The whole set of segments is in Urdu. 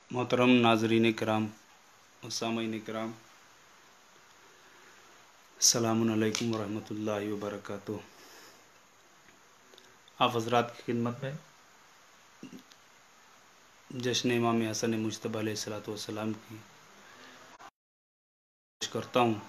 मोहतरम नाजरीन कराम और सामीन कराम, अस्सलामुन अलैकुम वरहमतुल्लाहि वबरकातुहू। आप हज़रात की खिदमत में जश्न इमाम हसन मुज्तबा अलैहिस्सलातु वस्सलाम की पेश करता हूँ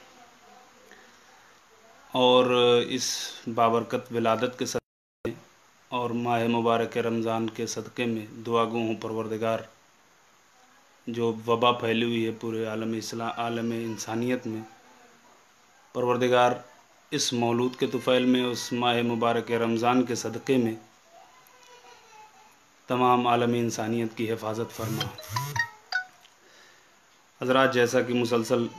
और इस बाबरकत विलादत के सदक़े और माह मुबारक रमज़ान के सदक़े में दुआ गो हूँ परवरदिगार, जो वबा फैली हुई है पूरे आलम इंसानियत में, परवरदिगार इस मौलूद के तुफ़ैल में उस माह मुबारक रमज़ान के सदक़े में तमाम आलम इंसानियत की हिफाजत फरमा। हज़रात, जैसा कि मुसलसल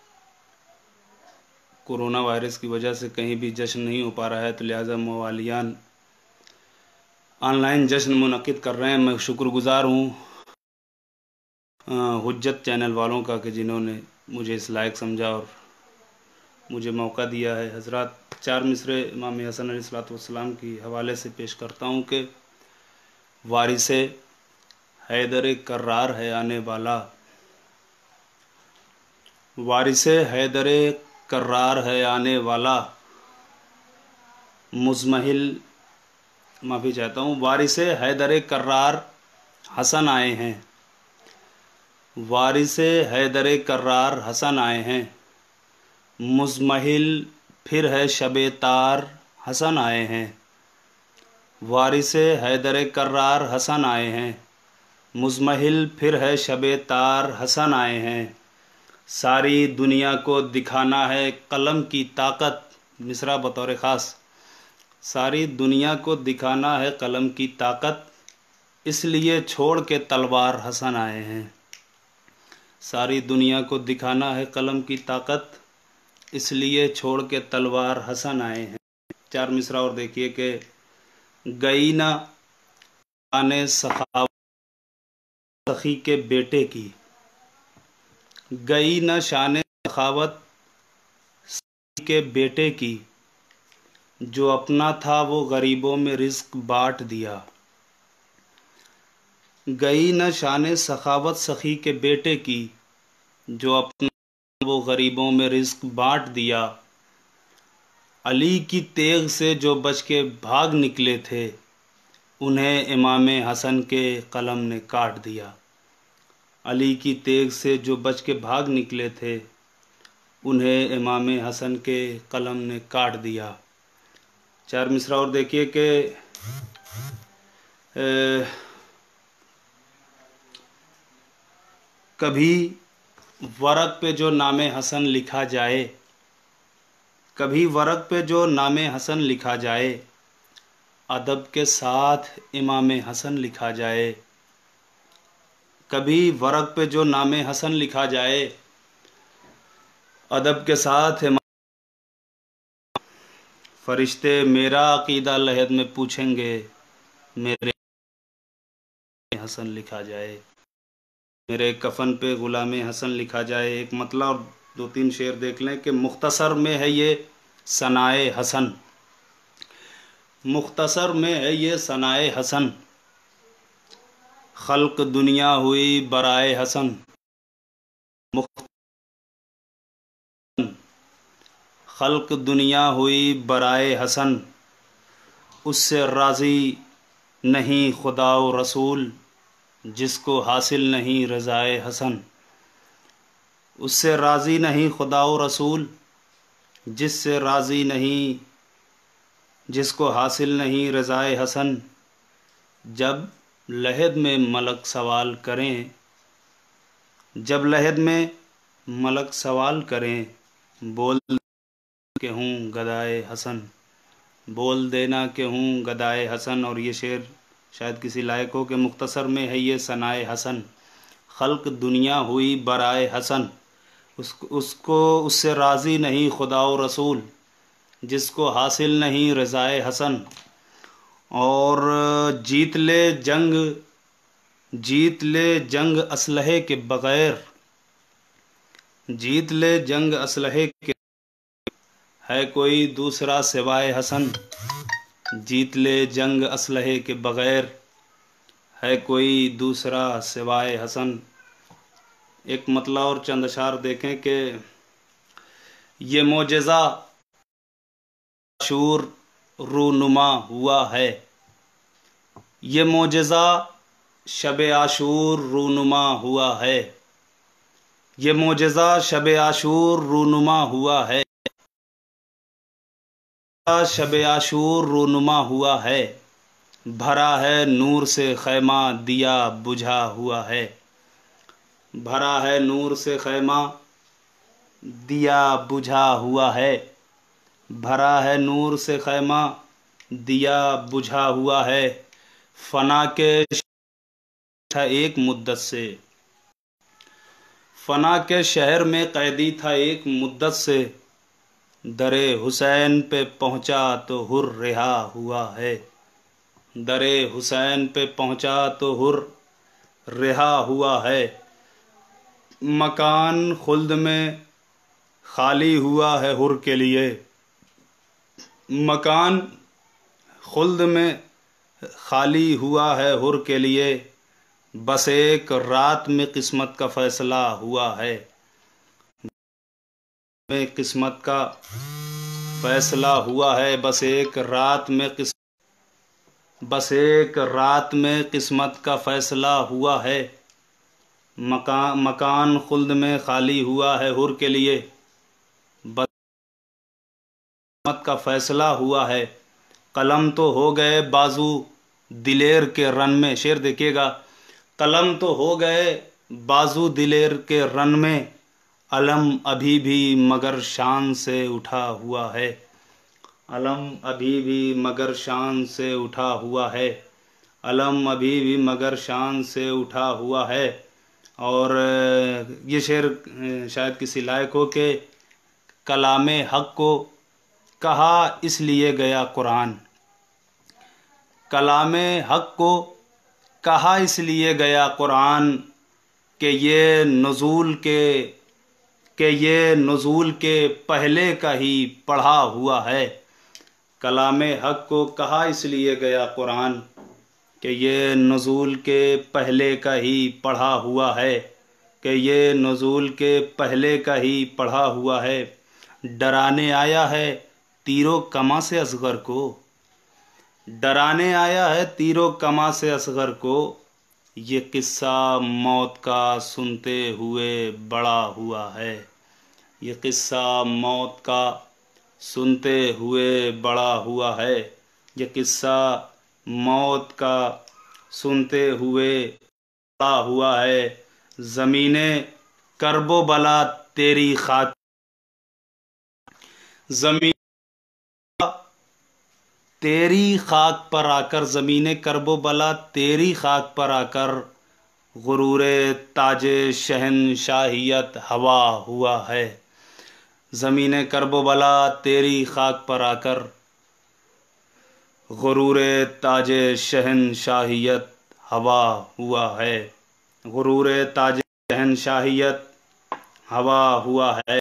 कोरोना वायरस की वजह से कहीं भी जश्न नहीं हो पा रहा है, तो लिहाजा मवालियान ऑनलाइन जश्न मुनक़िद कर रहे हैं। मैं शुक्रगुज़ार हूँ हुज्जत चैनल वालों का कि जिन्होंने मुझे इस लायक समझा और मुझे मौका दिया है। हज़रात, 4 मिसरे इमाम हसन अलैहिस्सलातु वस्सलाम की हवाले से पेश करता हूँ कि वारिसे हैदर कर्रार है आने वाला, वारिसे हैदर कर्रार है आने वाला, मुज़महिल माफ़ी चाहता हूँ, वारिसे हैदर कर्रार हसन आए हैं, वारिसे हैदर कर्रार हसन आए हैं, मुज़महिल फिर है शबे तार हसन आए हैं, वारिसे हैदर कर्रार हसन आए हैं, मुज़महिल फिर है शबे तार हसन आए हैं। सारी दुनिया को दिखाना है कलम की ताकत, मिसरा बतौर ख़ास, सारी दुनिया को दिखाना है कलम की ताकत, इसलिए छोड़ के तलवार हसन आए हैं। सारी दुनिया को दिखाना है कलम की ताकत, इसलिए छोड़ के तलवार हसन आए हैं। 4 मिसरा और देखिए कि गई ना आने सखावत सखी के बेटे की, गई न शान सखावत सखी के बेटे की, जो अपना था वो गरीबों में रिज़्क बांट दिया। गई न शान सखावत सखी के बेटे की, जो अपना वो गरीबों में रिज़्क बांट दिया। अली की तेग से जो बच के भाग निकले थे, उन्हें इमाम हसन के कलम ने काट दिया। अली की तेग से जो बच के भाग निकले थे, उन्हें इमाम हसन के कलम ने काट दिया। 4 मिसरा और देखिए कि कभी वरक पे जो नाम हसन लिखा जाए, कभी वरक पे जो नाम हसन लिखा जाए, अदब के साथ इमाम हसन लिखा जाए। कभी वरक पे जो नाम हसन लिखा जाए, अदब के साथ फरिश्ते मेरा अकीदा लहद में पूछेंगे, मेरे हसन लिखा जाए, मेरे कफन पे ग़ुलाम हसन लिखा जाए। एक मतलब और 2-3 शेर देख लें कि मुख्तसर में है ये सनाए हसन, मुख्तसर में है ये सनाए हसन, खल्क दुनिया हुई बराए हसन, खल्क दुनिया हुई बराए हसन, उससे राज़ी नहीं खुदा व रसूल, जिसको हासिल नहीं रज़ाए हसन। उससे राज़ी नहीं खुदा व रसूल, जिससे राज़ी नहीं, जिसको हासिल नहीं रज़ाए हसन। जब लहद में मलक सवाल करें, जब लहद में मलक सवाल करें, बोल के हूँ गदाए हसन, बोल देना कि हूँ गदाए हसन। और ये शेर शायद किसी लायक हो कि मुख्तसर में है ये सनाए हसन, खल्क दुनिया हुई बराए हसन, उसको उससे राज़ी नहीं खुदा व रसूल, जिसको हासिल नहीं रज़ाए हसन। और जीत ले जंग असलहे के बग़ैर, जीत ले जंग असलहे के, है कोई दूसरा सिवाय हसन। जीत ले जंग असलहे के बग़ैर, ہے کوئی دوسرا سوائے حسن. ایک مطلع اور چند اشعار دیکھیں کہ یہ معجزہ عاشور رونما ہوا ہے. یہ معجزہ شب عاشور رونما ہوا ہے. یہ معجزہ شب عاشور رونما ہوا ہے. شب عاشور رونما ہوا ہے. بھرا ہے نور سے خیمہ دیا بجھا ہوا ہے. بھرا ہے نور سے خیمہ دیا بجھا ہوا ہے. بھرا ہے نور سے خیمہ دیا بجھا ہوا ہے. فنا کے تھا ایک مدت سے. فنا کے شہر میں قیدی تھا ایک مدت سے. در حسین پہ پہنچا تو حر رہا ہوا ہے. در حسین پہ پہنچا تو حر رہا ہوا ہے. مکان خلد میں خالی ہوا ہے حر کے لیے. مکان خلد میں خالی ہوا ہے حر کے لیے. بس ایک رات میں قسمت کا فیصلہ ہوا ہے. میں قسمت کا فیصلہ ہوا ہے. بس ایک رات میں قسمت کا فیصلہ ہوا ہے. مکان خلد میں خالی ہوا ہے حر کے لیے. بس قسمت کا فیصلہ ہوا ہے. قلم تو ہو گئے بازو دلیر کے رن میں. شعر دیکھیے گا. قلم تو ہو گئے بازو دلیر کے رن میں. علم ابھی بھی مگر شان سے اٹھا ہوا ہے. علم ابھی بھی مگر شان سے اٹھا ہوا ہے. علم ابھی بھی مگر شان سے اٹھا ہوا ہے. اور یہ شعر شاید کسی لائق ہو کہ کلام حق کو کہا اس لیے گیا قرآن. کلام حق کو کہا اس لیے گیا قرآن کہ یہ نزول کے پہلے کا ہی پڑھا ہوا ہے. کلام حق کو کہا اس لیے گیا قرآن کہ یہ نزول کے پہلے کا ہی پڑھا ہوا ہے. کہ یہ نزول کے پہلے کا ہی پڑھا ہوا ہے. ڈرانے آیا ہے تیر و کماں سے اصغر کو. ڈرانے آیا ہے تیر و کماں سے اصغر کو. یہ قصہ موت کا سنتے ہوئے بڑا ہوا ہے. یہ قصہ موت کا سنتے ہوئے بڑا ہوا ہے. یہ قصہ موت کا سنتے ہوئے بڑا ہوا ہے. زمین کرب و بلا تیری خاک زمین تیری خاک پر آ کر. زمین کرب و بلا تیری خاک پر آ کر غرور تاج شہنشاہیت ہوا ہوا ہے. زمین کرب و بلا تیری خاک پر آ کر غرور تاج شہنشاہیت ہوا ہوا ہے. غرور تاج شہنشاہیت ہوا ہوا ہے.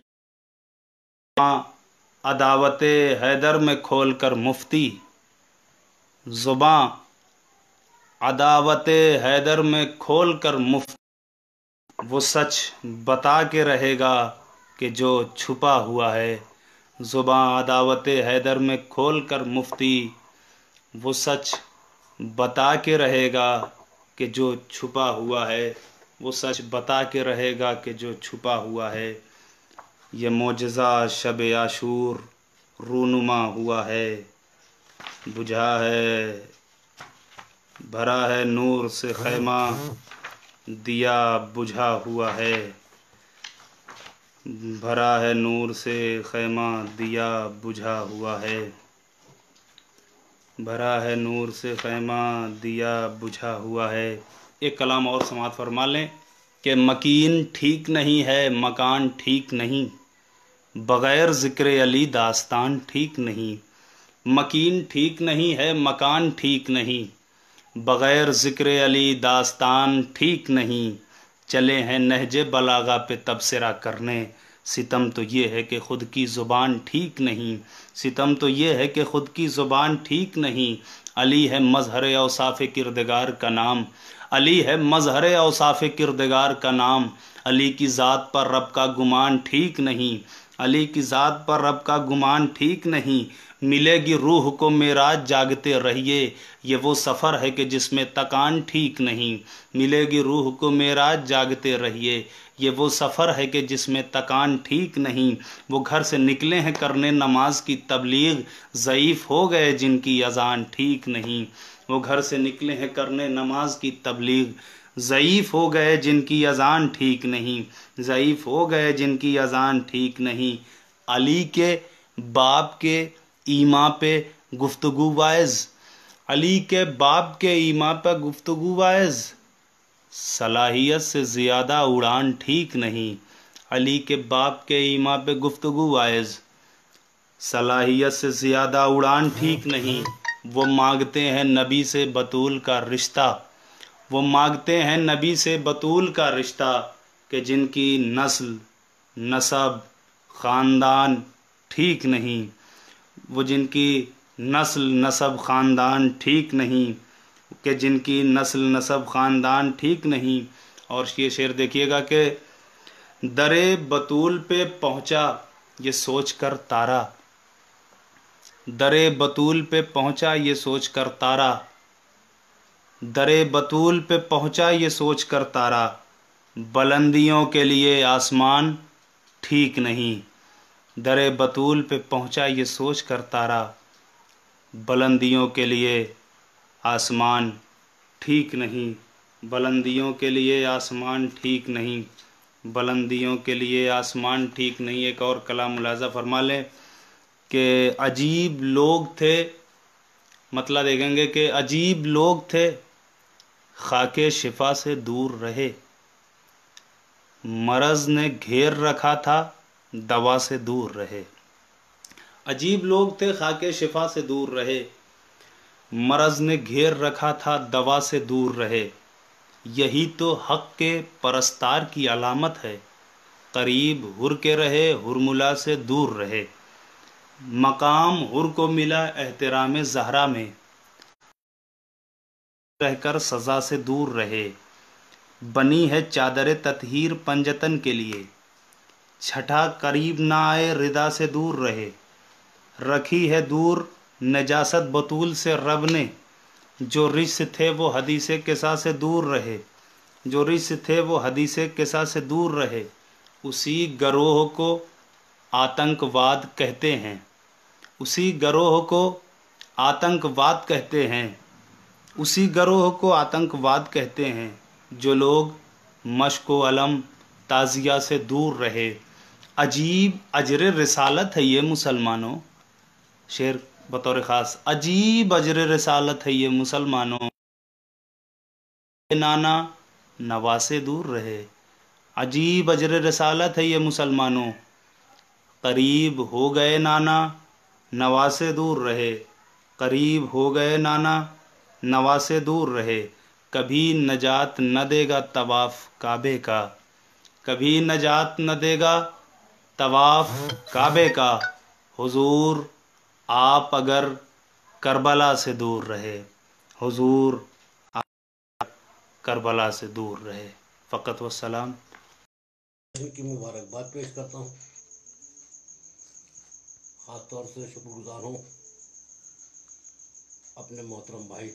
عداوت حیدر میں کھول کر مفتی. زباں عداوت حیدر میں کھول کر مفتی. وہ سچ بتا کے رہے گا کہ جو چھپا ہوا ہے. زباں عداوت حیدر میں کھول کر مفتی. وہ سچ بتا کے رہے گا کہ جو چھپا ہوا ہے. وہ سچ بتا کے رہے گا کہ جو چھپا ہوا ہے. یہ معجزہ شب عاشور رونما ہوا ہے. بجھا ہے بھرا ہے نور سے خیمہ دیا بجھا ہوا ہے. بھرا ہے نور سے خیمہ دیا بجھا ہوا ہے. بھرا ہے نور سے خیمہ دیا بجھا ہوا ہے. ایک کلام اور سماعت فرما لیں کہ مکین ٹھیک نہیں ہے مکان ٹھیک نہیں. بغیر ذکر علی داستان ٹھیک نہیں. مکین ٹھیک نہیں ہے مکان ٹھیک نہیں. بغیر ذکر علی داستان ٹھیک نہیں. چلے ہیں نہج بلاغہ پہ تبصرہ کرنے. ستم تو یہ ہے کہ خود کی زبان ٹھیک نہیں. ستم تو یہ ہے کہ خود کی زبان ٹھیک نہیں. علی ہے مظہر اوصاف کردگار کا نام، علی ہے مظہر اوصاف کردگار کا نام، علی کی ذات پر رب کا گمان ٹھیک نہیں، علی کی ذات پر رب کا گمان ٹھیک نہیں، ملے گی روح کو معراج جاگتے رہیے، یہ وہ سفر ہے کہ جس میں تکان ٹھیک نہیں، ملے گی روح کو معراج جاگتے رہیے، یہ وہ سفر ہے کہ جس میں تکان ٹھیک نہیں، وہ گھر سے نکلے ہیں کرنے نماز کی تبلیغ، ضعیف ہو گئے جن کی اذان ٹھیک نہیں، وہ گھر سے نکلے ہیں کرنے نماز کی تبلیغ، ضعیف ہو گئے جن کی اذان ٹھیک نہیں، ضعیف ہو گئے جن کی اذان ٹھیک نہیں، علی کے باپ کے ایما پہ گفتگو وائز، علی کے باپ کے ایما پہ گفتگو وائز، صلاحیت سے زیادہ اڑان ٹھیک نہیں، علی کے باپ کے ایما پہ گفتگو وائز، صلاحیت سے زیادہ اڑان ٹھیک نہیں، وہ مانگتے ہیں نبی سے بطول کا رشتہ، وہ مانگتے ہیں نبی سے بطول کا رشتہ، کہ جن کی نسل نسب خاندان ٹھیک نہیں، وہ جن کی نسل نسب خاندان ٹھیک نہیں، کہ جن کی نسل نسب خاندان ٹھیک نہیں۔ اور یہ شعر دیکھیے گا کہ درِ بطول پہ پہنچا یہ سوچ کر تارا، درِ بطول پہ پہنچا یہ سوچ کر تارا، درِ بطول پہ پہنچا یہ سوچ کر تارا، بلندیوں کے لیے آسمان ٹھیک نہیں، درِ بطول پہ پہنچا یہ سوچ کر تارا، بلندیوں کے لیے آسمان ٹھیک نہیں، بلندیوں کے لیے آسمان ٹھیک نہیں، بلندیوں کے لیے آسمان ٹھیک نہیں۔ ایک اور کلام ملاحظہ فرما لیں کہ عجیب لوگ تھے، مطلب دیکھیں گے کہ عجیب لوگ تھے، خاک شفا سے دور رہے، مرض نے گھیر رکھا تھا دوا سے دور رہے، عجیب لوگ تھے خاک شفا سے دور رہے، مرض نے گھیر رکھا تھا دوا سے دور رہے، یہی تو حق کے پرستار کی علامت ہے، قریب حر کے رہے حرملا سے دور رہے، مقام حر کو ملا احترام زہرا میں، رہ کر سزا سے دور رہے، بنی ہے چادر تطہیر پنجتن کے لیے، چھٹا قریب نہ آئے ردا سے دور رہے، رکھی ہے دور نجاست بطول سے رب نے، جو رجس تھے وہ حدیث کسا سے دور رہے، جو رجس تھے وہ حدیث کسا سے دور رہے، اسی گروہ کو آتنک واد کہتے ہیں، اسی گروہ کو آتنک واد کہتے ہیں، اسی گروہ کو آتنک واد کہتے ہیں، جو لوگ مشق و علم تعزیہ سے دور رہے، عجیب اجر رسالت ہے یہ مسلمانوں، شعر بطور خاص، عجیب اجر رسالت ہے یہ مسلمانوں، نانا نوا سے دور رہے، عجیب اجر رسالت ہے یہ مسلمانوں، قریب ہو گئے نانا نوا سے دور رہے، قریب ہو گئے نانا نوا سے دور رہے، کبھی نجات نہ دے گا طواف کعبے کا، کبھی نجات نہ دے گا طواف کعبے کا، حضور آپ اگر کربلا سے دور رہے، حضور آپ کربلا سے دور رہے، فقط والسلام۔ ان کی مبارکباد پیش کرتا ہوں، خاص طور سے شکر گزار ہوں اپنے محترم بھائی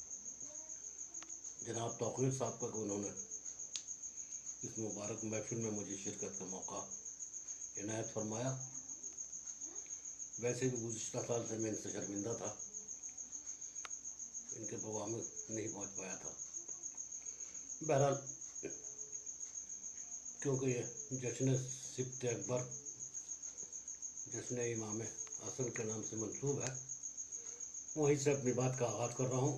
جناب توقیر صاحب کا کہ انہوں نے اس مبارک محفل میں مجھے شرکت کا موقع عنایت فرمایا۔ ویسے بھی گزشتہ سال سے میں ان سے شرمندہ تھا، ان کے پروگرام میں نہیں پہنچ پایا تھا۔ بہرحال کیونکہ یہ جشن سبت اکبر جشن امام حسن کے نام سے منسوب ہے، وہیں سے اپنی بات کا آغاز کر رہا ہوں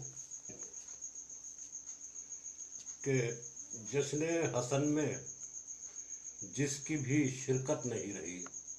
کہ جشن حسن میں جس کی بھی شرکت نہیں رہی،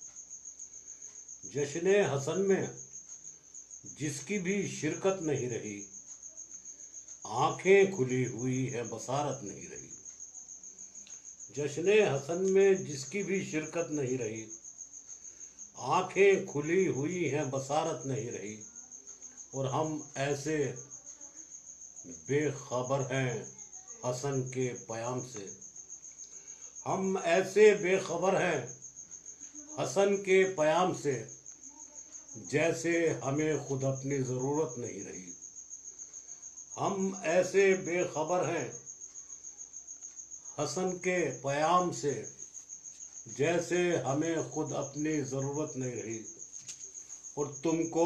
جشن حسن میں جس کی بھی شرکت نہیں رہی، آنکھیں کھلی ہوئی ہے بصارت نہیں رہی، جشن حسن میں جس کی بھی شرکت نہیں رہی، آنکھیں کھلی ہوئی ہیں بصارت نہیں رہی، اور ہم ایسے بے خبر ہیں حسن کے پیام سے، ہم ایسے بے خبر ہیں حسن کے پیام سے، جیسے ہمیں خود اپنی ضرورت نہیں رہی۔ ہم ایسے بے خبر ہیں حسن کے پیام سے، جیسے ہمیں خود اپنی ضرورت نہیں رہی۔ اور تم کو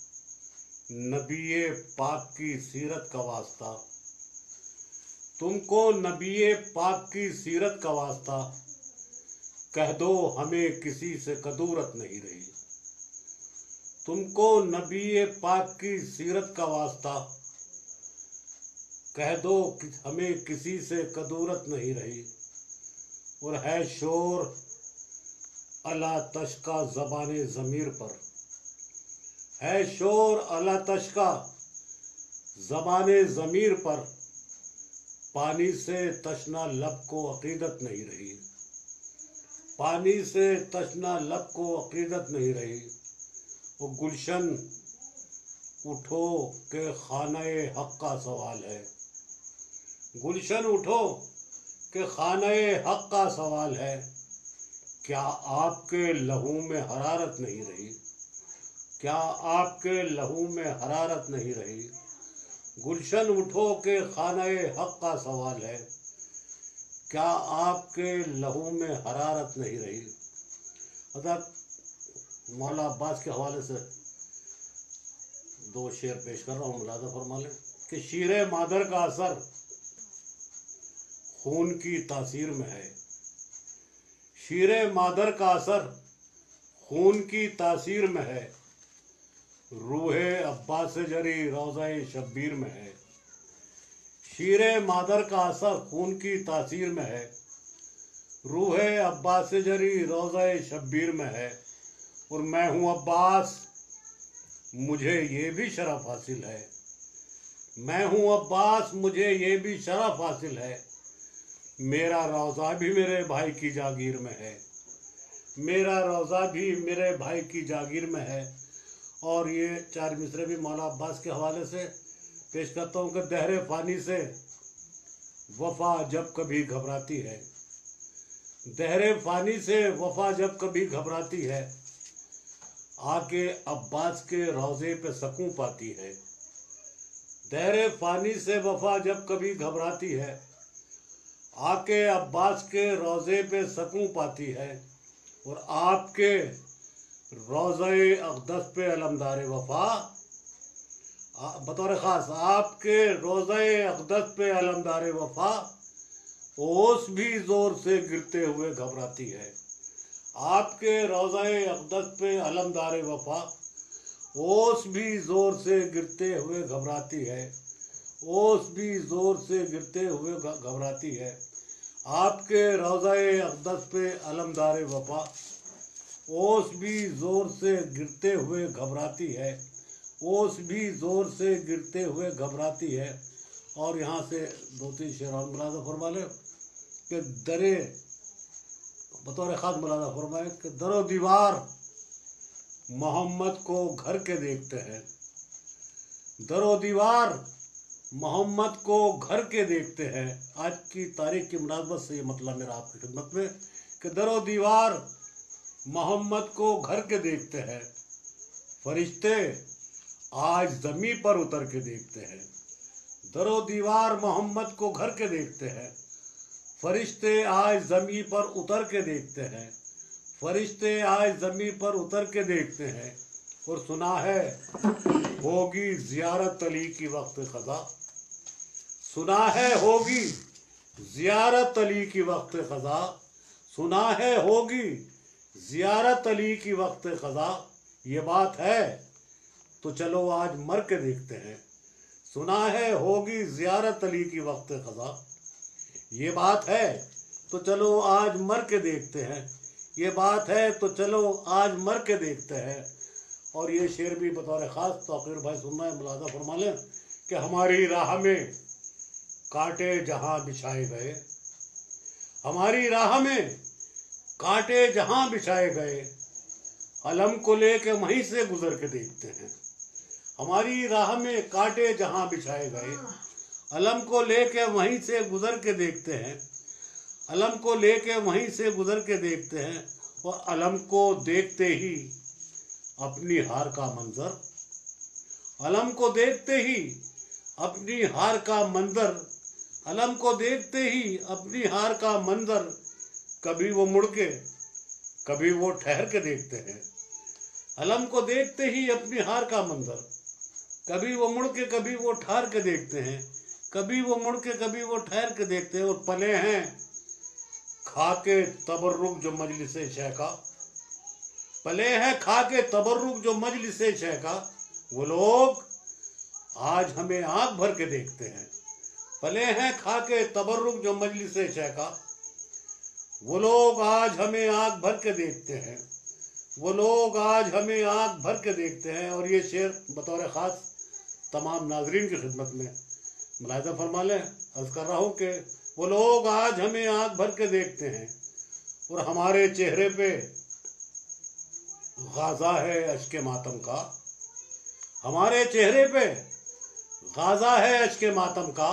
نبی پاک کی سیرت کا واسطہ، تم کو نبی پاک کی سیرت کا واسطہ، کہہ دو ہمیں کسی سے کدورت نہیں رہی۔ تم کو نبی پاک کی سیرت کا واسطہ، کہہ دو ہمیں کسی سے کدورت نہیں رہی۔ اور ہے شور الا تشکا زبان ضمیر پر، ہے شور الا تشکا زبان ضمیر پر، پانی سے تشنا لب کو عقیدت نہیں رہی، پانی سے تشنا لب کو عقیدت نہیں رہی۔ وہ گلشن اٹھو کہ خانہ حق کا سوال ہے، گلشن اٹھو کہ خانہ حق کا سوال ہے، کیا آپ کے لہو میں حرارت نہیں رہی، کیا آپ کے لہو میں حرارت نہیں رہی۔ گلشن اٹھو کہ خانہ حق کا سوال ہے، کیا آپ کے لہو میں حرارت نہیں رہی۔ حضرت مولا عباس کے حوالے سے دو شعر پیش کر رہا ہوں، ملاحظہ فرما لیں کہ شیر مادر کا اثر خون کی تاثیر میں ہے، شیر مادر کا اثر خون کی تاثیر میں ہے، روح عباس جری روضہ شبیر میں ہے۔ شیر مادر کا اثر خون کی تاثیر میں ہے، روح عباس جری روضہ شبیر میں ہے۔ اور میں ہوں عباس، مجھے یہ بھی شرف حاصل ہے، میں ہوں عباس، مجھے یہ بھی شرف حاصل ہے، میرا روضہ بھی میرے بھائی کی جاگیر میں ہے، میرا روضہ بھی میرے بھائی کی جاگیر میں ہے۔ اور یہ چار مصرے بھی مولا عباس کے حوالے سے پیش کرتا ہوں کہ دہر فانی سے وفا جب کبھی گھبراتی ہے، دہر فانی سے وفا جب کبھی گھبراتی ہے، آ کے عباس کے روضے پہ سکون پاتی ہے۔ دہر فانی سے وفا جب کبھی گھبراتی ہے، آ کے عباس کے روضے پہ سکون پاتی ہے۔ اور آپ کے روضہ اقدس پہ علمدار وفا، بطور خاص آپ کے روضہ اقدس پہ علمدار وفا، اوس بھی زور سے گرتے ہوئے گھبراتی ہے۔ آپ کے روضہ اقدس پہ علمدار وفا، اوس بھی زور سے گرتے ہوئے گھبراتی ہے، اوس بھی زور سے گرتے ہوئے گھبراتی ہے۔ آپ کے روضہ اقدس پہ علمدار وفا، اوس بھی زور سے گرتے ہوئے گھبراتی ہے، اوس بھی زور سے گرتے ہوئے گھبراتی ہے۔ اور یہاں سے دو تین شعر اور ملاحظہ فرما لیں کہ درے بطور خاص ملاحظہ فرمائے کہ در و دیوار محمد کو گھر کے دیکھتے ہیں، در و دیوار محمد کو گھر کے دیکھتے ہیں۔ آج کی تاریخ کی مناسبت سے یہ مطلب میرا آپ کی خدمت میں کہ در و دیوار محمد کو گھر کے دیکھتے ہیں، فرشتے آج زمین پر اتر کے دیکھتے ہیں۔ در و دیوار محمد کو گھر کے دیکھتے ہیں، فرشتے آج زمین پر اتر کے دیکھتے ہیں، فرشتے آج زمین پر اتر کے دیکھتے ہیں۔ اور سنا ہے ہوگی زیارت علی کی وقت خزاں، سنا ہے ہوگی زیارت علی کی وقت خزاں، سنا ہے ہوگی زیارت علی کی وقت خزاں، یہ بات ہے تو چلو آج مر کے دیکھتے ہیں۔ سنا ہے ہوگی زیارت علی کی وقت خزاں، یہ بات ہے تو چلو آج مر کے دیکھتے ہیں، یہ بات ہے تو چلو آج مر کے دیکھتے ہیں۔ اور یہ شعر بھی بطور خاص توقیر بھائی سننا ہے، ملاحظہ فرما لیں کہ ہماری راہ میں کانٹے جہاں بچھائے گئے، ہماری راہ میں کانٹے جہاں بچھائے گئے، علم کو لے کے وہیں سے گزر کے دیکھتے ہیں، हमारी राह में कांटे जहां बिछाए गए, अलम को लेके वहीं से गुजर के देखते हैं, अलम को लेके वहीं से गुजर के देखते हैं, और अलम को देखते ही अपनी हार का मंजर, अलम को देखते ही अपनी हार का मंजर, अलम को देखते ही अपनी हार का मंजर, कभी वो मुड़ के कभी वो ठहर के देखते हैं। अलम को देखते ही अपनी हार का मंजर, कभी वो मुड़ के कभी वो ठहर के देखते हैं, कभी वो मुड़ के कभी वो ठहर के देखते हैं। और पले हैं खा के तबर्रुक जो मजलिसे शह का, पले हैं खा के तबर्रुक जो मजलिसे शह का, वो लोग आज हमें आंख भर के देखते हैं। पले हैं खा के तबर्रुक जो मजलिसे शह का, वो लोग आज हमें आंख भर के देखते हैं, वो लोग आज हमें आंख भर के देखते हैं। और ये शेर बतौर ख़ास तमाम नाजरीन की खिदमत में मुलाहिज़ा फरमा लें। अर्ज़ कर रहा हूँ कि वो लोग आज हमें आंख भर के देखते हैं, और हमारे चेहरे पे गाज़ा है अश्के मातम का, हमारे चेहरे पे गाज़ा है अश्के मातम का,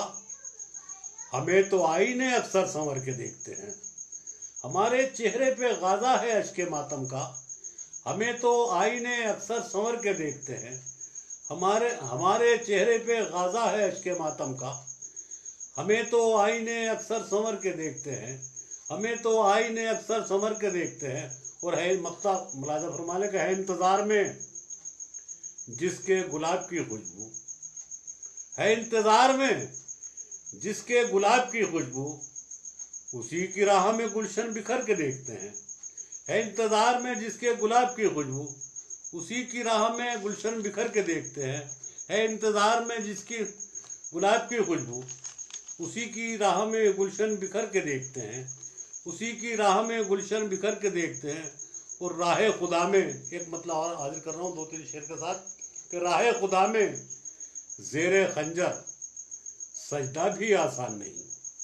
हमें तो आईने अक्सर संवर के देखते हैं। हमारे चेहरे पे गाज़ा है अश्के मातम का, हमें तो आईने अक्सर संवर के देखते हैं। हमारे चेहरे पे गाज़ा है अश्के मातम का, हमें तो आईने अक्सर संवर के देखते हैं, हमें तो आईने अक्सर संवर के देखते हैं। और है मकसद मुलाज़ा फरमाने का है इंतज़ार में जिसके गुलाब की खुशबू, है इंतज़ार में जिसके गुलाब की खुशबू, उसी की राह में गुलशन बिखर के देखते हैं। है इंतज़ार में जिसके गुलाब की खुशबू, उसी की राह में गुलशन बिखर के देखते हैं। है इंतज़ार में जिसकी गुलाब की खुशबू, उसी की राह में गुलशन बिखर के देखते हैं, उसी की राह में गुलशन बिखर के देखते हैं। और राह खुदा में एक मतलब और हाजिर कर रहा हूँ 2-3 शेर के साथ कि राह खुदा में ज़ेरे खंजर सजदा भी आसान नहीं,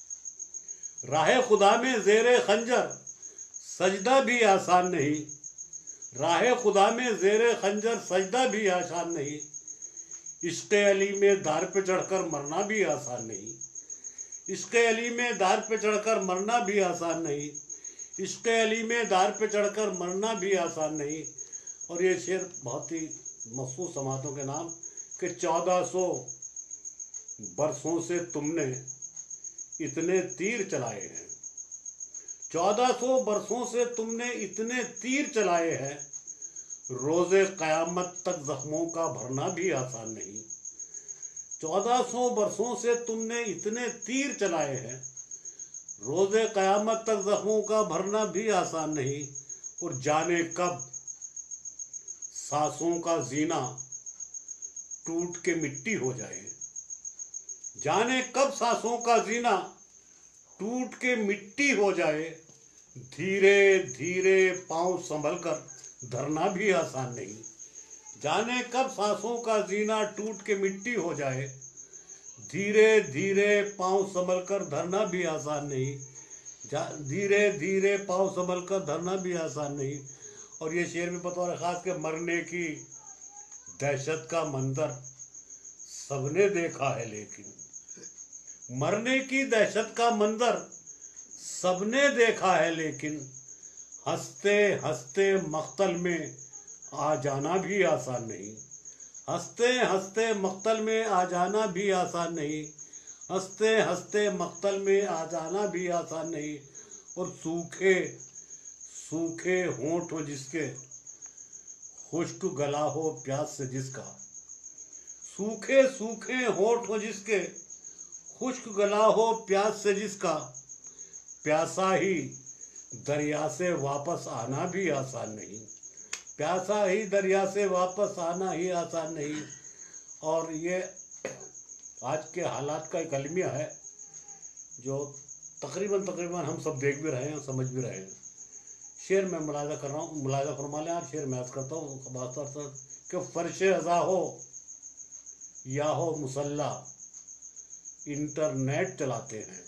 राह खुदा में ज़ेरे खंजर सजदा भी आसान नहीं, राह खुदा में ज़ेरे खंजर सजदा भी आसान नहीं, इश्क़ अली में दार पे चढ़कर मरना भी आसान नहीं, इश्क़ अली में दार पे चढ़कर मरना भी आसान नहीं, इश्क़ अली में दार पे चढ़कर मरना भी आसान नहीं। और ये शेर बहुत ही मखसूस समातों के नाम कि 1400 बरसों से तुमने इतने तीर चलाए हैं, 1400 बरसों से तुमने इतने तीर चलाए हैं, रोज़े क़यामत तक ज़ख्मों का भरना भी आसान नहीं। 1400 बरसों से तुमने इतने तीर चलाए हैं, रोज़े क़यामत तक ज़ख्मों का भरना भी आसान नहीं। और जाने कब सांसों का जीना टूट के मिट्टी हो जाए, जाने कब सांसों का जीना टूट के मिट्टी हो जाए, धीरे धीरे पांव संभल कर धरना भी आसान नहीं। जाने कब सांसों का जीना टूट के मिट्टी हो जाए, धीरे धीरे पांव संभल कर धरना भी आसान नहीं, धीरे धीरे पांव संभल कर धरना भी आसान नहीं। और ये शेर में बतौर खास के मरने की दहशत का मंजर सबने देखा है, लेकिन मरने की दहशत का मंजर सबने देखा है, लेकिन हंसते हंसते मख्तल में आ जाना भी आसान नहीं, हंसते हंसते मख्तल में आ जाना भी आसान नहीं, हंसते हंसते मख्तल में आ जाना भी आसान नहीं। और सूखे सूखे होंठ हो जिसके, खुश्क गला हो प्यास से जिसका, सूखे सूखे होंठ हो जिसके, खुश्क गला हो प्यास से जिसका, प्यासा ही दरिया से वापस आना भी आसान नहीं, प्यासा ही दरिया से वापस आना ही आसान नहीं। और ये आज के हालात का एक अलमिया है जो तकरीबन हम सब देख भी रहे हैं, समझ भी रहे हैं। शेर में मुलाजा कर रहा हूँ, मुलाजा फरमा लें आप, शेर मैं अर्ज़ करता हूँ बात कि फर्श अज़ा हो या हो मुसल्ला इंटरनेट चलाते हैं,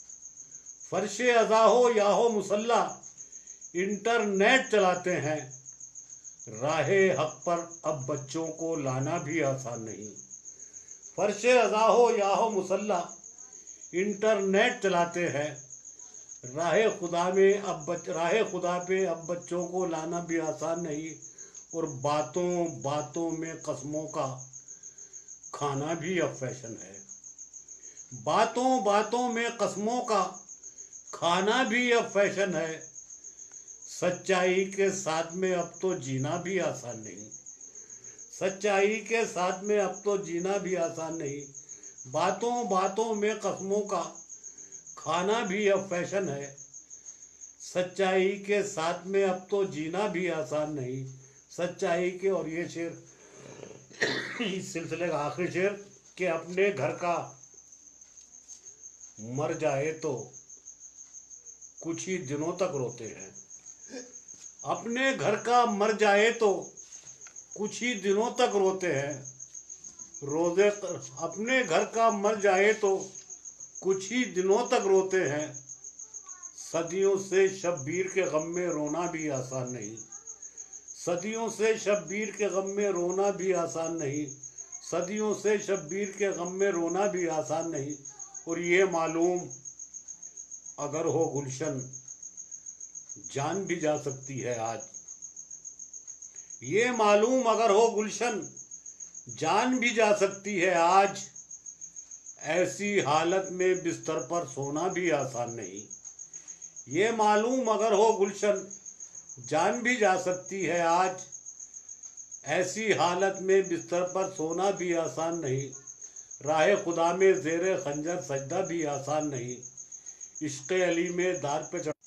फर्श अज़ा हो या हो मुसल्ला इंटरनेट चलाते हैं, راہ حق پر اب بچوں کو لانا بھی آسان نہیں۔ فرش ازا ہو یا ہو مسلح انٹرنیٹ چلاتے ہیں، راہ خدا پہ اب بچوں کو لانا بھی آسان نہیں، اور باتوں باتوں میں قسموں کا کھانا بھی اب فیشن ہے۔ باتوں باتوں میں قسموں کا کھانا بھی اب فیشن ہے، سچائی کے ساتھ میں اب تو جینا بھی آسان نہیں۔ سچائی کے ساتھ میں اب تو جینا بھی آسان نہیں، باتوں باتوں میں قسموں کا کھانا بھی اب فیشن ہے، سچائی کے ساتھ میں اب تو جینا بھی آسان نہیں۔ سچائی کے، اور یہ شعر اس سلسلے کا آخری شعر، کہ اپنے گھر کا مر جائے تو کچھ ہی دنوں تک روتے ہیں۔ اپنے گھر کا مر جائے تو کچھ ہی دنوں تک روتے ہیں، اپنے گھر کا مر جائے تو کچھ ہی دنوں تک روتے ہیں، صدیوں سے شبیر کے غم میں رونا بھی آسان نہیں۔ صدیوں سے شبیر کے غم میں رونا بھی آسان نہیں، صدیوں سے شبیر کے غم میں رونا بھی آسان نہیں، اور یہ معلوم اگر ہو گلشن جان بھی جا سکتی ہے آج۔ یہ معلوم اگر ہو گلشن جان بھی جا سکتی ہے آج، ایسی حالت میں بستر پر سونا بھی آسان نہیں۔ یہ معلوم اگر ہو گلشن جان بھی جا سکتی ہے آج، ایسی حالت میں بستر پر سونا بھی آسان نہیں، راہ خدا میں زیر خنجر سجدہ بھی آسان نہیں، عشق علی میں دار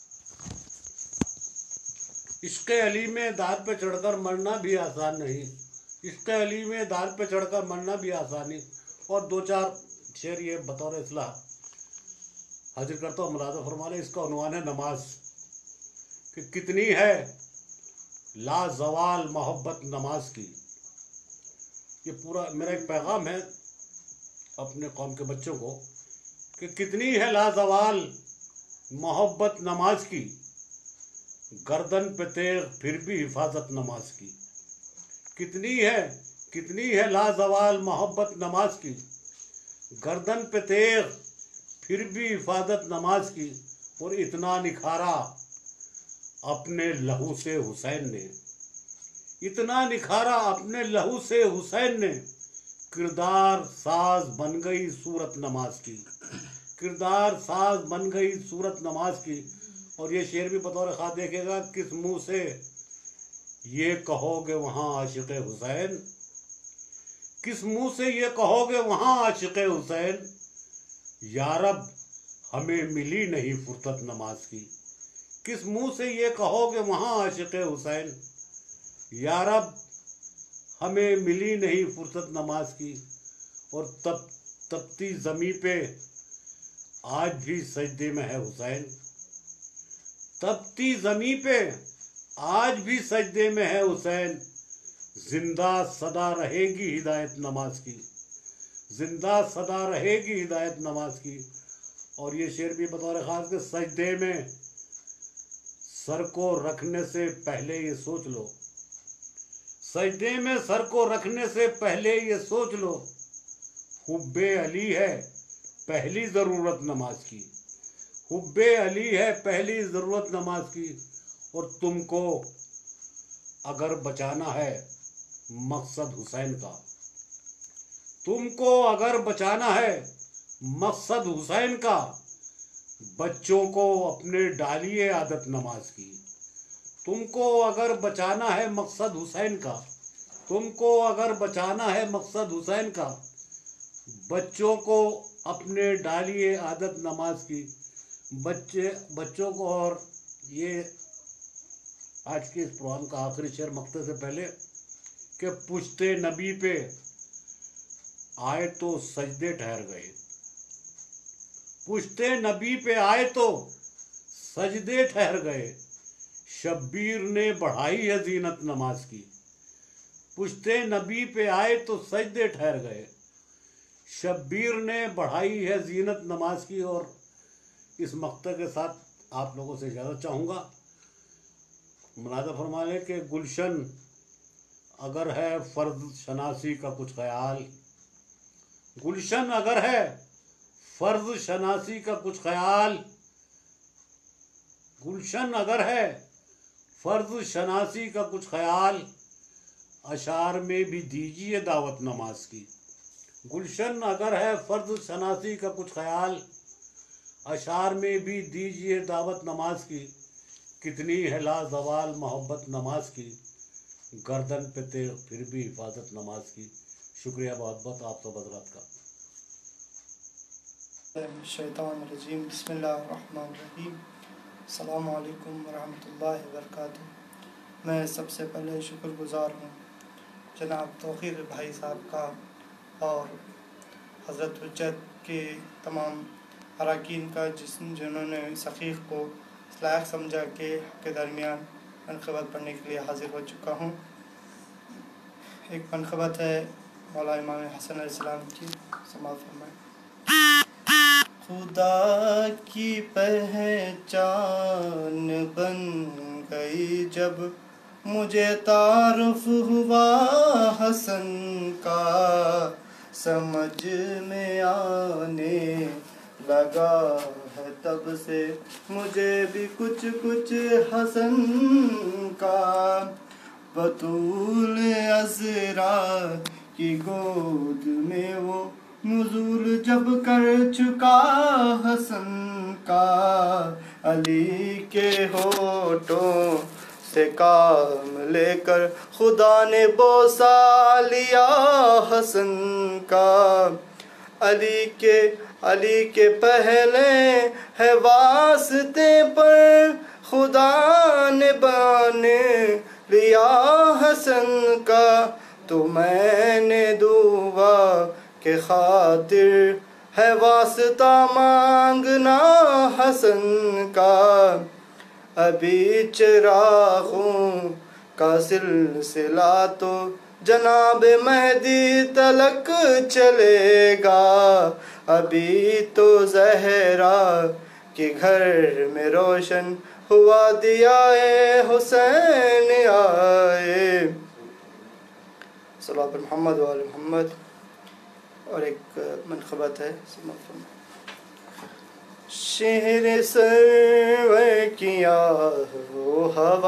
پہ چڑھ کر مرنا بھی آسان نہیں، عشق علی میں دار پہ چڑھ کر مرنا بھی آسان نہیں۔ اور دو چار شعر یہ بطور اصلاح حاضر کرتا ہوں، ملاحظہ فرما لیں۔ اس کا عنوان ہے نماز، کہ کتنی ہے لازوال محبت نماز کی۔ یہ پورا میرا ایک پیغام ہے اپنے قوم کے بچوں کو، کہ کتنی ہے لازوال محبت نماز کی، گردن پہ تیغ پھر بھی حفاظت نماز کی۔ کتنی ہے لازوال محبت نماز کی، گردن پہ تیغ پھر بھی حفاظت نماز کی، اور اتنا نکھارا اپنے لہو سے حسین نے، اتنا نکھارا اپنے لہو سے حسین نے، کردار ساز بن گئی صورت نماز کی، کردار ساز بن گئی صورت نماز کی۔ اور یہ شعر بھی بطور خاص دیکھے گا، کس منہ سے یہ کہو گے وہاں عاشق حسین، کس منہ سے یہ کہو گے وہاں عاشق حسین، یارب ہمیں ملی نہیں فرصت نماز کی، کس منہ سے یہ کہو گے وہاں عاشق حسین، یارب ہمیں ملی نہیں فرصت نماز کی۔ اور تپتی زمیں پہ آج بھی سجدے میں ہے حسین، تپتی زمیں پہ آج بھی سجدے میں ہے حسین، زندہ صدا رہے گی ہدایت نماز کی، زندہ صدا رہے گی ہدایت نماز کی۔ اور یہ شعر بھی بطور خاص کے، سجدے میں سر کو رکھنے سے پہلے یہ سوچ لو، سجدے میں سر کو رکھنے سے پہلے یہ سوچ لو، حب علی ہے پہلی ضرورت نماز کی، حب علی ہے پہلی ضرورت نماز کی۔ اور تم کو اگر بچانا ہے مقصد حسین کا، تم کو اگر بچانا ہے مقصد حسین کا، بچوں کو اپنے ڈالیے عادت نماز کی، تم کو اگر بچانا ہے مقصد حسین کا، تم کو اگر بچانا ہے مقصد حسین کا، بچوں کو اپنے ڈالیے عادت نماز کی، بچوں کو۔ اور یہ آج کے اس پروگرام کا آخری شعر مقطع سے پہلے، کہ پشتے نبی پہ آئے تو سجدے ٹھہر گئے، پشتے نبی پہ آئے تو سجدے ٹھہر گئے، شبیر نے بڑھائی ہے زینت نماز کی، پشتے نبی پہ آئے تو سجدے ٹھہر گئے، شبیر نے بڑھائی ہے زینت نماز کی۔ اور اس مقطع کے ساتھ آپ لوگوں سے اجازت چاہوں گا۔ ملاحظہ فرما لیں کہ گلشن अगर है फर्ज शनासी का कुछ ख्याल, गुलशन अगर है फर्ज शनासी का कुछ ख्याल, गुलशन अगर है फर्ज शनासी का कुछ ख्याल, अशार में भी दीजिए दावत नमाज की। गुलशन अगर है फर्ज शनासी का कुछ ख्याल, अशार में भी दीजिए दावत नमाज की। कितनी है लाजवाल मोहब्बत नमाज की, गर्दन पे थे फिर भी हिफाजत नमाज की। शुक्रिया बहुत बहुत आप सब हजरात का। शैतानिर्रजीम बिस्मिल्लाहिर्रहमानिर्रहीम। अस्सलामु अलैकुम वरहमतुल्लाहि वबरकातुहू। मैं सबसे पहले शुक्रगुज़ार हूँ जनाब तौक़ीर भाई साहब का और हज़रत हुज्जत के तमाम अरकान का जिन्होंने इस हक़ीक़ को इस लायक समझा के के दरमियान मनक़बत पढ़ने के लिए हाज़िर हो चुका हूँ। एक मनक़बत है मौला इमाम हसन अलैहिस्सलाम की, समाअत फरमाएं। खुदा की पहचान बन गई जब मुझे तारुफ हुआ हसन का, समझ में आने लगा है तब से मुझे भी कुछ कुछ हसन का। बतूल अज़रा की गोद में वो नुज़ूल जब कर चुका हसन का, अली के होठों से काम लेकर खुदा ने बोसा लिया हसन का। अली के पहले है वास्ते पर खुदा ने बाने लिया हसन का। तो मैंने दुआ के खातिर है वास्ता मांगना हसन का। अभी चिरागों का सिलसिला तो जनाब मेहदी तलक चलेगा। अभी तो ज़हरा के घर में रोशन हुआ दिया हुसैन आए। सल्लल्लाहु अलैहि मोहम्मद व आले मोहम्मद। और एक मनक़बत है, शहर सरवर किया वो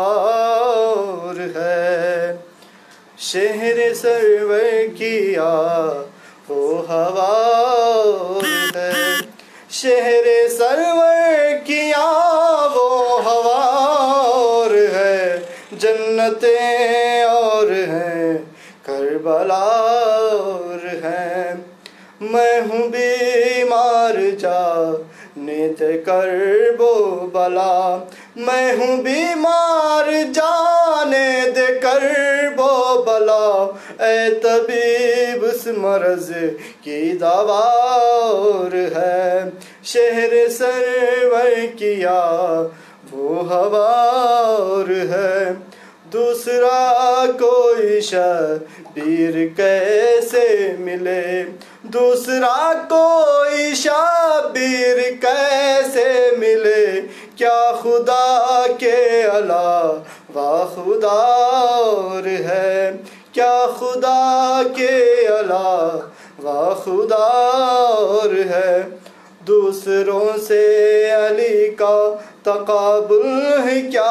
हवार है, शहर सरवर किया वो हवार है, शहर सरवर किया वो हवार है। जन्नतें और हैं करबला और हैं। मैं हूँ बीमार जाने दे करबो बला, मैं हूँ बीमार जाने दे करबो बला। ऐ तबीब उस मर्ज़ की दवा और है, शहर सरवर किया वो हवा और है। दूसरा कोई शबीर कैसे मिले, दूसरा कोई शबीर कैसे मिले। क्या खुदा के अलावा खुदा और है, क्या खुदा के अलावा खुदा और है। दूसरों से अली का तकाबुल है क्या,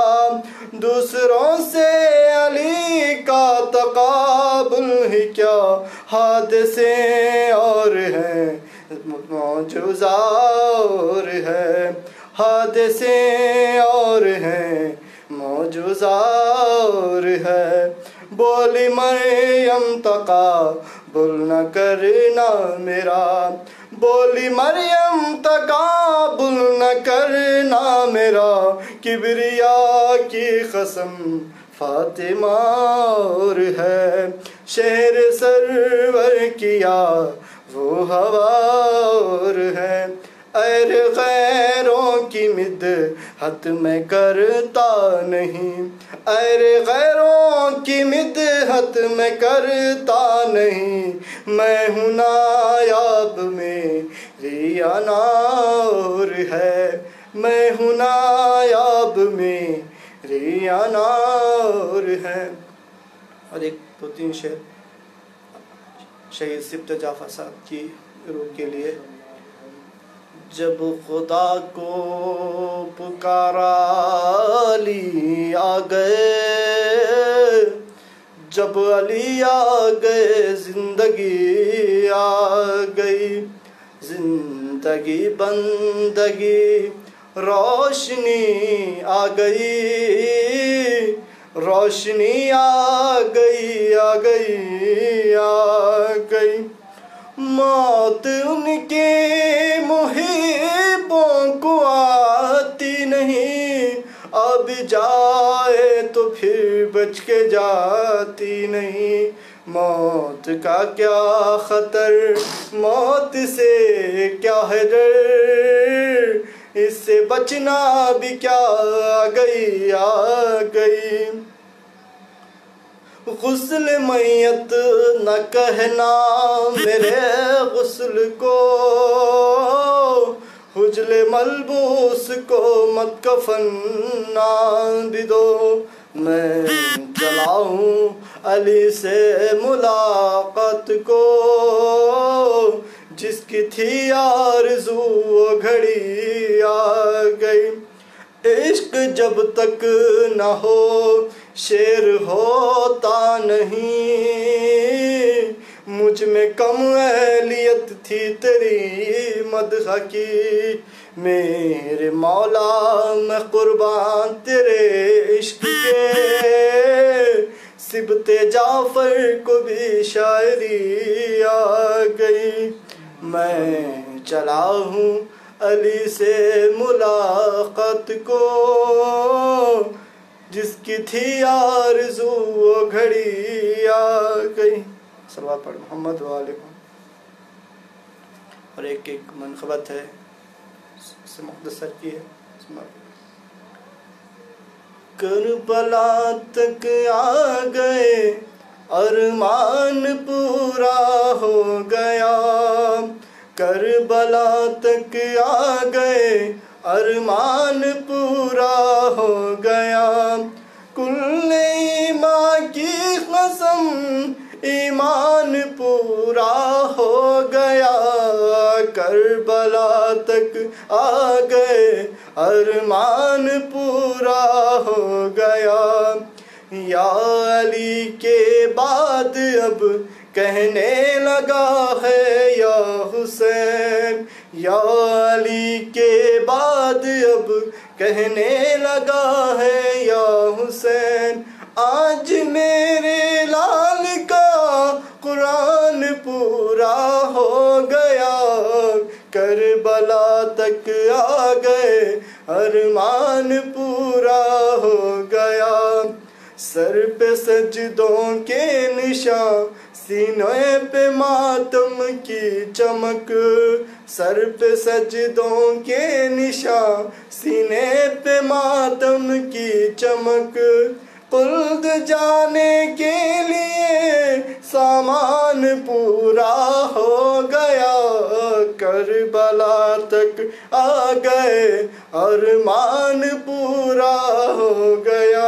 दूसरों से अली का तकाबुल है क्या। हादसे और हैं मौजूज़ा और है, हादसे और हैं मौजूज़ा और है। बोली मरियम तकाबुल न करना मेरा, बोली मरियम तकाबुल न करना मेरा। किबरिया की कसम फातिमा और है, शहर सरवर किया वो हवा और है। ऐर गैरों की मिदहत मैं करता नहीं, ऐर गैरों की मिदहत मैं करता नहीं। मैं हूँ नायाब मेरी अनार है, मैं हूँ नायाब मेरी अनार है। اور ایک دو تین شعر شہید سبت جعفر صاحب کی روح کے لیے۔ جب خدا کو پکارا علی آ گئے، جب علی آ گئے زندگی آ گئی، زندگی بندگی روشنی آ گئی، روشنی آ گئی آ گئی آ گئی۔ موت ان کے محبوں کو آتی نہیں، اب جائے تو پھر بچ کے جاتی نہیں۔ موت کا کیا خطر، موت سے کیا ہے ڈر، اس سے بچنا بھی کیا آ گئی آ گئی۔ غسل میت نہ کہنا میرے غسل کو، حجل ملبوس کو مت کفن نہ بھی دو۔ میں چلا ہوں علی سے ملاقات کو، جس کی تھی آرزو وہ گھڑی آ گئی۔ عشق جب تک نہ ہو شعر ہوتا نہیں، مجھ میں کم اہلیت تھی تیری مدح کی۔ میرے مولا میں قربان تیرے عشق کے، سبت جعفر کو بھی شاعری آ گئی۔ میں چلا ہوں علی سے ملاقات کو، جس کی تھی آرزو وہ گھڑی آ گئی۔ صلوات پڑھ محمد و آلہ۔ اور ایک منقبت ہے، اس سے مختصر کی ہے۔ کربلا تک آ گئے ارمان پورا ہو گیا، کربلا تک آ گئے ارمان پورا ہو گیا۔ کل ایمان کی قسم ایمان پورا ہو گیا، کربلا تک آ گئے ارمان پورا ہو گیا۔ یا علی کے بعد اب کہنے لگا ہے یا حسین، یا علی کے بعد اب کہنے لگا ہے یا حسین۔ آج میرے لال کا قرآن پورا ہو گیا، کربلا تک آ گئے ارمان پورا ہو گیا۔ سر پہ سجدوں کے نشان، سینے پہ ماتم کی چمک، سر پہ سجدوں کے نشان، سینے پہ ماتم کی چمک۔ خلد جانے کے لیے سامان پورا ہو گیا، کربلا تک آ گئے ارمان پورا ہو گیا۔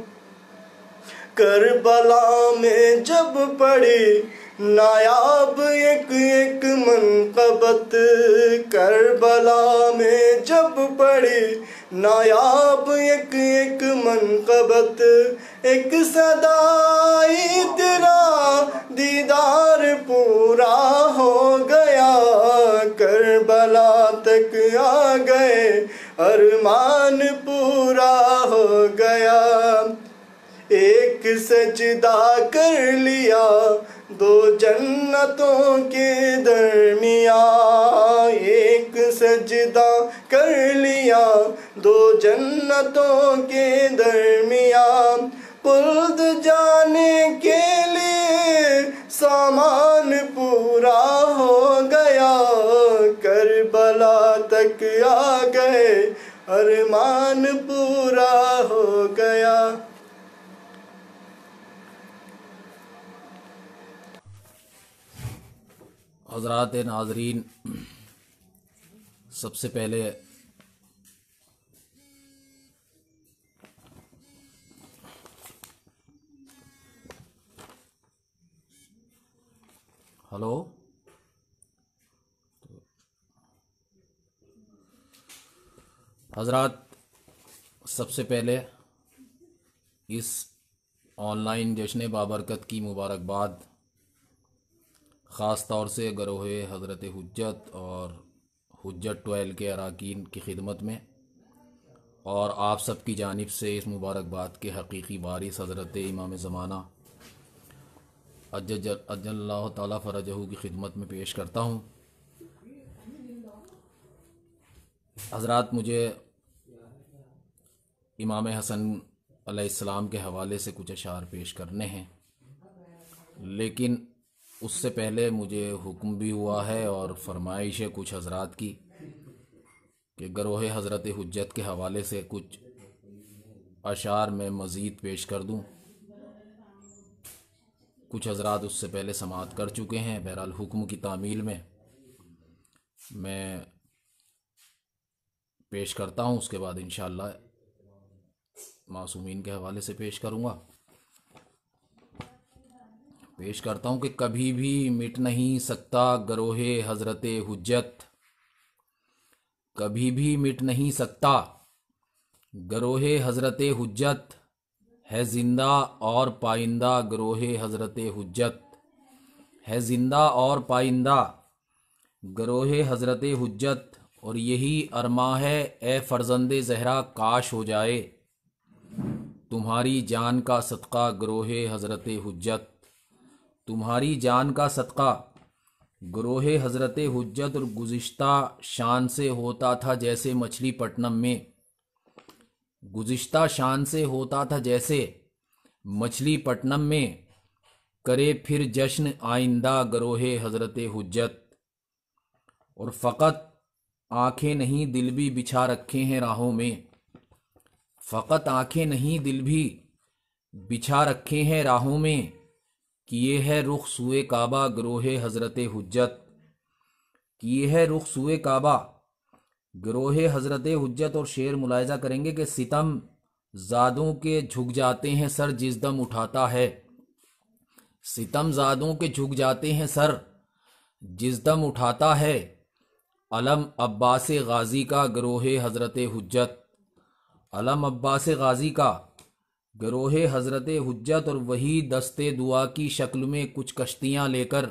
کربلا میں جب پڑی نایاب ایک ایک منقبت، کربلا میں جب پڑی نایاب ایک ایک منقبت، ایک صدائی تیرا دیدار پورا ہو گیا، کربلا تک آ گئے ارمان پورا ہو گیا۔ ایک سجدہ کر لیا دو جنتوں کے درمیان، ایک سجدہ کر لیا دو جنتوں کے درمیان۔ خلد جانے کے لیے سامان پورا ہو گیا، کربلا تک آ گئے ارمان پورا ہو گیا۔ حضرات ناظرین، سب سے پہلے हेलो। हजरात, सबसे पहले इस ऑनलाइन जश्न बाबरकत की मुबारकबाद ख़ास तौर से गरोहे हज़रत हुज्जत और हुज्जत 12 के अरकान की खिदमत में और आप सब की जानिब से इस मुबारकबाद के हकीकी वारिस हज़रत इमाम ज़माना अज्जल्लाहु ताला फ़रजहू की खिदमत में पेश करता हूँ। हज़रात, मुझे इमाम हसन अलैहिस्सलाम के हवाले से कुछ अशार पेश करने हैं, लेकिन उससे पहले मुझे हुक्म भी हुआ है और फरमाइश है कुछ हज़रात की कि गरोहे हज़रत हुज्जत के हवाले से कुछ अशार में मज़ीद पेश कर दूं। कुछ हज़रात उससे पहले समाअत कर चुके हैं। बहरहाल हुक्म की तामील में मैं पेश करता हूं, उसके बाद इंशाअल्लाह मासूमीन के हवाले से पेश करूंगा। पेश करता हूं कि कभी भी मिट नहीं सकता गरोहे हज़रत हुज्जत, कभी भी मिट नहीं सकता गरोहे हज़रत हुज्जत, है ज़िंदा और पाइंदा गरोहे हज़रत हुज्जत, है ज़िंदा और पाइंदा गरोहे हज़रत हुज्जत। और यही अरमा है ए फ़र्ज़ंदे ज़हरा, काश हो जाए तुम्हारी जान का सदका गरोहे हज़रत हुज्जत, तुम्हारी जान का सदका गरोहे हज़रत हुज्जत। और गुज़िश्ता शान से होता था जैसे मछलीपट्टनम में, गुज़िश्ता शान से होता था जैसे मछलीपट्टनम में, करे फिर जश्न आइंदा गरोहे हज़रत हुज्जत। और फ़कत आँखें नहीं दिल भी बिछा रखे हैं राहों में, फ़कत आँखें नहीं दिल भी बिछा रखे हैं राहों में, किए है रुख सुए काबा गरोहे हज़रत हुज्जत, किए है रुख सुए काबा गरोहे हज़रत हुज्जत। और शेर मुलाहिज़ा करेंगे कि सितम ज़ादों के झुक जाते हैं सर जिस दम उठाता है, सितम ज़ादों के झुक जाते हैं सर जिस दम उठाता है, अलम अब्बास गाज़ी का गरोहे हज़रत हुज्जत, अलम अब्बास गाज़ी का गरोहे हज़रत हुज्जत। और वही दस्ते दुआ की शक्ल में कुछ कश्तियाँ लेकर,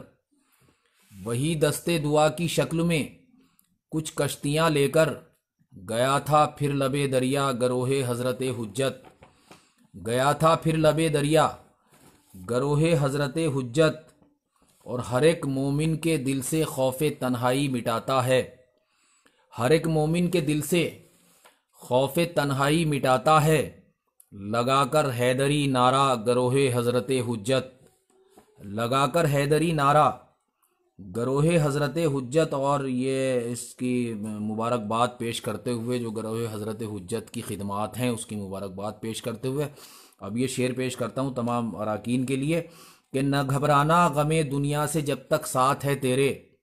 वही दस्ते दुआ की शक्ल में कुछ कश्तियाँ लेकर, गया था फिर लबे दरिया गरोहे हज़रत हुज्जत, गया था फिर लबे दरिया गरोहे हज़रत हुज्जत। और हर एक मोमिन के दिल से खौफ़े तन्हाई मिटाता है, हर एक मोमिन के दिल से खौफ़े तन्हाई मिटाता है, लगाकर हैदरी नारा गरोहे हज़रत हुज्जत, लगाकर हैदरी नारा गरोहे हज़रत हुज्जत। और ये इसकी मुबारकबाद पेश करते हुए, जो गरोहे हज़रत हुज्जत की खिदमात हैं उसकी मुबारकबाद पेश करते हुए अब ये शेर पेश करता हूँ तमाम अराकीन के लिए कि न घबराना गमे दुनिया से जब तक साथ है तेरे,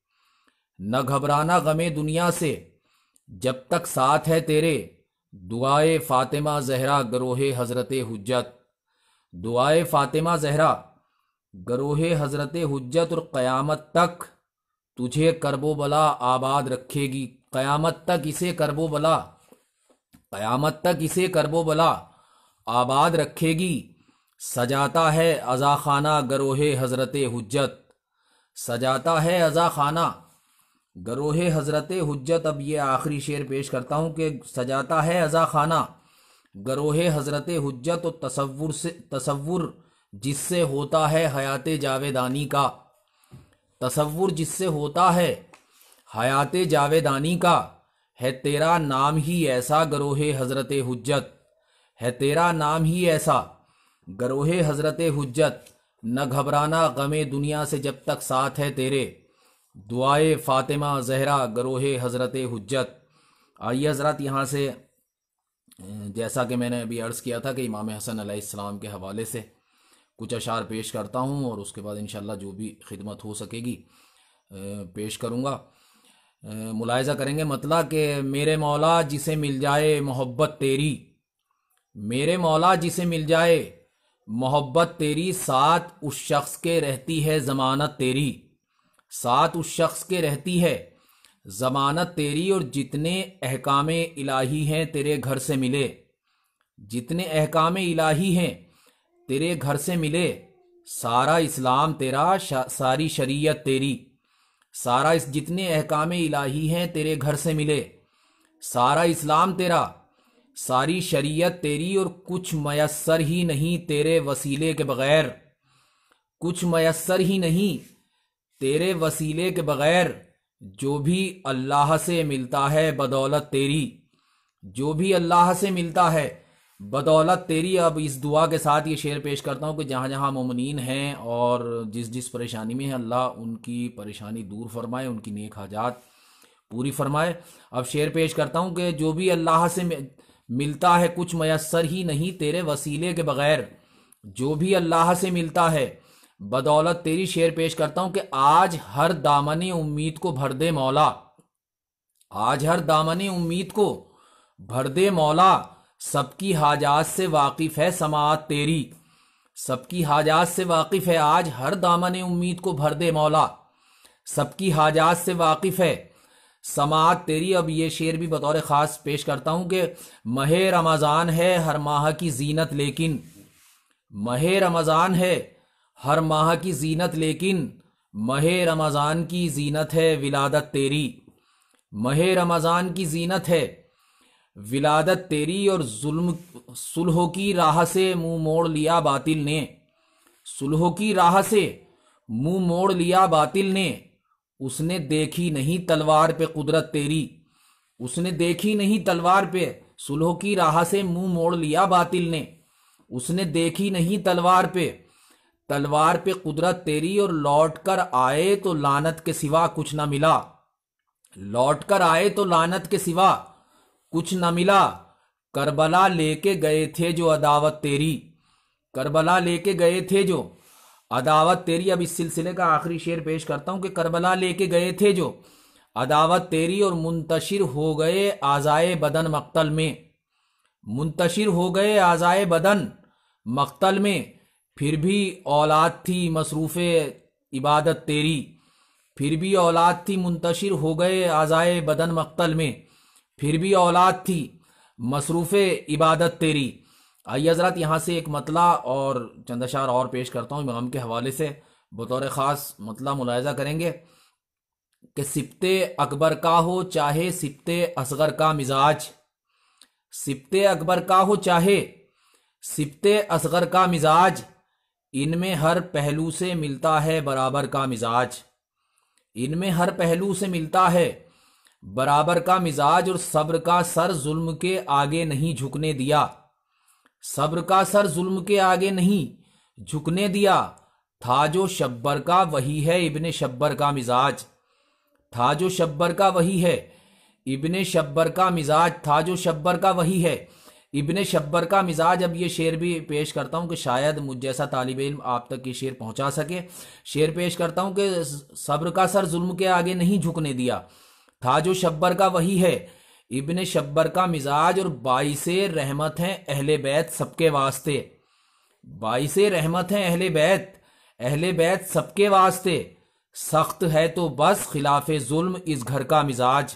न घबराना गमे दुनिया से जब तक साथ है तेरे, दुआए फ़ातिमा ज़हरा गरोहे हज़रत हुज्जत, दुआए फ़ातिमा ज़हरा गरोहे हज़रत हुज्जत। और क़यामत तक तुझे करबो बला आबाद रखेगी, क़यामत तक इसे करबो बला, क़यामत तक इसे करबो बला आबाद रखेगी, सजाता है अज़ा खाना गरोहे हज़रत हुज्जत, सजाता है अज़ा खाना गरोहे हज़रत हुज्जत। अब ये आखिरी शेर पेश करता हूँ कि सजाता है अज़ा खाना गरोहे हज़रत हुज्जत। और तसव्वुर से, तसव्वुर जिससे होता है हयाते जावेदानी का, तसव्वुर जिससे होता है हयाते जावेदानी का, है तेरा नाम ही ऐसा गरोहे हज़रत हुज्जत, है तेरा नाम ही ऐसा गरोहे हज़रत हुज्जत। न घबराना गमे दुनिया से जब तक साथ है तेरे, दुआए फ़ातिमा ज़हरा गरोहे हज़रत हुज्जत। आइए हज़रात, यहाँ से जैसा कि मैंने अभी अर्ज़ किया था कि इमाम हसन अलैहिस्सलाम के हवाले से कुछ अशार पेश करता हूँ और उसके बाद इंशाअल्लाह जो भी खिदमत हो सकेगी पेश करूँगा। मुलाहिज़ा करेंगे मतलब कि मेरे मौला जिसे मिल जाए मोहब्बत तेरी, मेरे मौला जिसे मिल जाए मोहब्बत तेरी, साथ उस शख्स के रहती है ज़मानत तेरी, ساتھ اس شخص کے رہتی ہے ضمانت تیری، اور جتنے احکام الہی ہیں تیرے گھر سے ملے، جتنے احکام الہی ہیں تیرے گھر سے ملے، سارا اسلام تیرا، ساری شریعت تیری، جتنے احکام الہی ہیں تیرے گھر سے ملے، سارا اسلام تیرا، ساری شریعت تیری، اور کچھ میسر ہی نہیں تیرے وسیلے کے بغیر، کچھ میسر ہی نہیں تیرے وسیلے کے بغیر، جو بھی اللہ سے ملتا ہے بدولت تیری، جو بھی اللہ سے ملتا ہے بدولت تیری۔ اب اس دعا کے ساتھ یہ شعر پیش کرتا ہوں کہ جہاں جہاں مومنین ہیں اور جس جس پریشانی میں ہیں، اللہ ان کی پریشانی دور فرمائے، ان کی نیک حاجات پوری فرمائے۔ اب شعر پیش کرتا ہوں کہ جو بھی اللہ سے ملتا ہے کچھ میسر ہی نہیں تیرے وسیلے کے بغیر، جو بھی اللہ سے ملتا ہے بدولت تیری۔ شعر پیش کرتا ہوں کہ آج ہر دامن امید کو بھر دے مولا، آج ہر دامن امید کو بھر دے مولا، سب کی حاجات سے واقف ہے سماعت تیری، سب کی حاجات سے واقف ہے، آج ہر دامن امید کو بھر دے مولا، سب کی حاجات سے واقف ہے سماعت تیری۔ اب یہ شعر بھی بطور خاص پیش کرتا ہوں کہ ماہ رمضان ہے ہر ماہ کی زینت، لیکن ماہ رمضان ہے ہر ماہ کی زینت، لیکن ماہ رمضان کی زینت ہے ولادت تیری، ماہ رمضان کی زینت ہے ولادت تیری۔ اور صلح کی راہ سے منہ موڑ لیا باطل نے، صلح کی راہ سے منہ موڑ لیا باطل نے، اس نے دیکھی نہیں تلوار پہ قدرت تیری، اس نے دیکھی نہیں تلوار پہ، صلح کی راہ سے منہ موڑ لیا باطل نے، اس نے دیکھی نہیں تلوار پہ قدرت تیری۔ اور لوٹ کر آئے تو لعنت کے سوا کچھ نہ ملا، لوٹ کر آئے تو لعنت کے سوا کچھ نہ ملا، کربلا لے کے گئے تھے جو عداوت تیری، کربلا لے کے گئے تھے جو عداوت تیری۔ اب اس سلسلے کا آخری شعر پیش کرتا ہوں کہ کربلا لے کے گئے تھے جو عداوت تیری، اور منتشر ہو گئے اعضائے بدن مقتل میں، منتشر ہو گئے اعضائے بدن مقتل میں، پھر بھی اولاد تھی مصروف عبادت تیری، پھر بھی اولاد تھی، منتشر ہو گئے اعضائے بدن مقتل میں، پھر بھی اولاد تھی مصروف عبادت تیری۔ آئیے حضرات یہاں سے ایک مطلع اور چند اشعار اور پیش کرتا ہوں امام کے حوالے سے، بطور خاص مطلع ملاحظہ کریں گے کہ سبت اکبر کا ہو چاہے سبت اصغر کا مزاج، سبت اکبر کا ہو چاہے سبت اصغر کا مزاج، ان میں ہر پہلو سے ملتا ہے برابر کا مزاج، ان میں ہر پہلو سے ملتا ہے برابر کا مزاج۔ اور صبر کا سر ظلم کے آگے نہیں جھکنے دیا، صبر کا سر ظلم کے آگے نہیں جھکنے دیا، تھا جو شبر کا وہی ہے ابن شبر کا مزاج، تھا جو شبر کا وہی ہے ابن شبر کا مزاج، تھا جو شبر کا وہی ہے ابن شبر کا مزاج۔ اب یہ شعر بھی پیش کرتا ہوں کہ شاید مجھ جیسا طالب علم آپ تک یہ شعر پہنچا سکے۔ شعر پیش کرتا ہوں کہ صبر کا سر ظلم کے آگے نہیں جھکنے دیا، تھا جو شبر کا وہی ہے ابن شبر کا مزاج۔ اور باعث رحمت ہیں اہل بیت سب کے واسطے، باعث رحمت ہیں اہل بیت سب کے واسطے، سخت ہے تو بس خلاف ظلم اس گھر کا مزاج،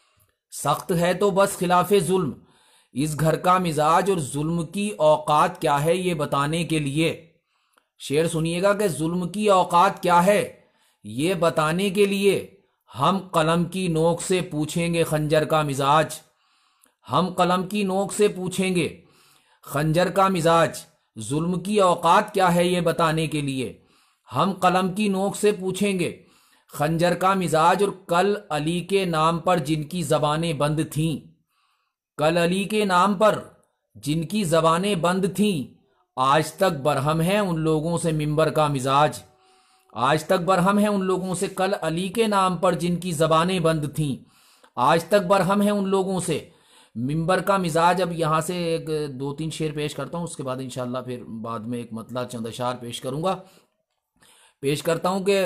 سخت ہے تو بس خلاف ظلم اس گھر کا مزاج۔ اور ظلم کی اوقات کیا ہے یہ بتانے کے لیے، شعر سنیے گا کہ ظلم کی اوقات کیا ہے یہ بتانے کے لیے، ہم قلم کی نوک سے پوچھیں گے خنجر کا مزاج، ہم قلم کی نوک سے پوچھیں گے خنجر کا مزاج۔ ظلم کی اوقات کیا ہے یہ بتانے کے لیے، ہم قلم کی نوک سے پوچھیں گے خنجر کا مزاج۔ اور کل علی کے نام پر جن کی زبانیں بند تھیں، کل علی کے نام پر جن کی زبانیں بند تھیں، آج تک برہم ہے ان لوگوں سے منبر کا مزاج، آج تک برہم ہے ان لوگوں سے، کل علی کے نام پر جن کی زبانیں بند تھیں، آج تک برہم ہے ان لوگوں سے منبر کا مزاج۔ اب یہاں سے ایک دو تین شعر پیش کرتا ہوں، اس کے بعد انشاءاللہ پھر بعد میں ایک مطلع چند اشعار پیش کروں گا۔ پیش کرتا ہوں کہ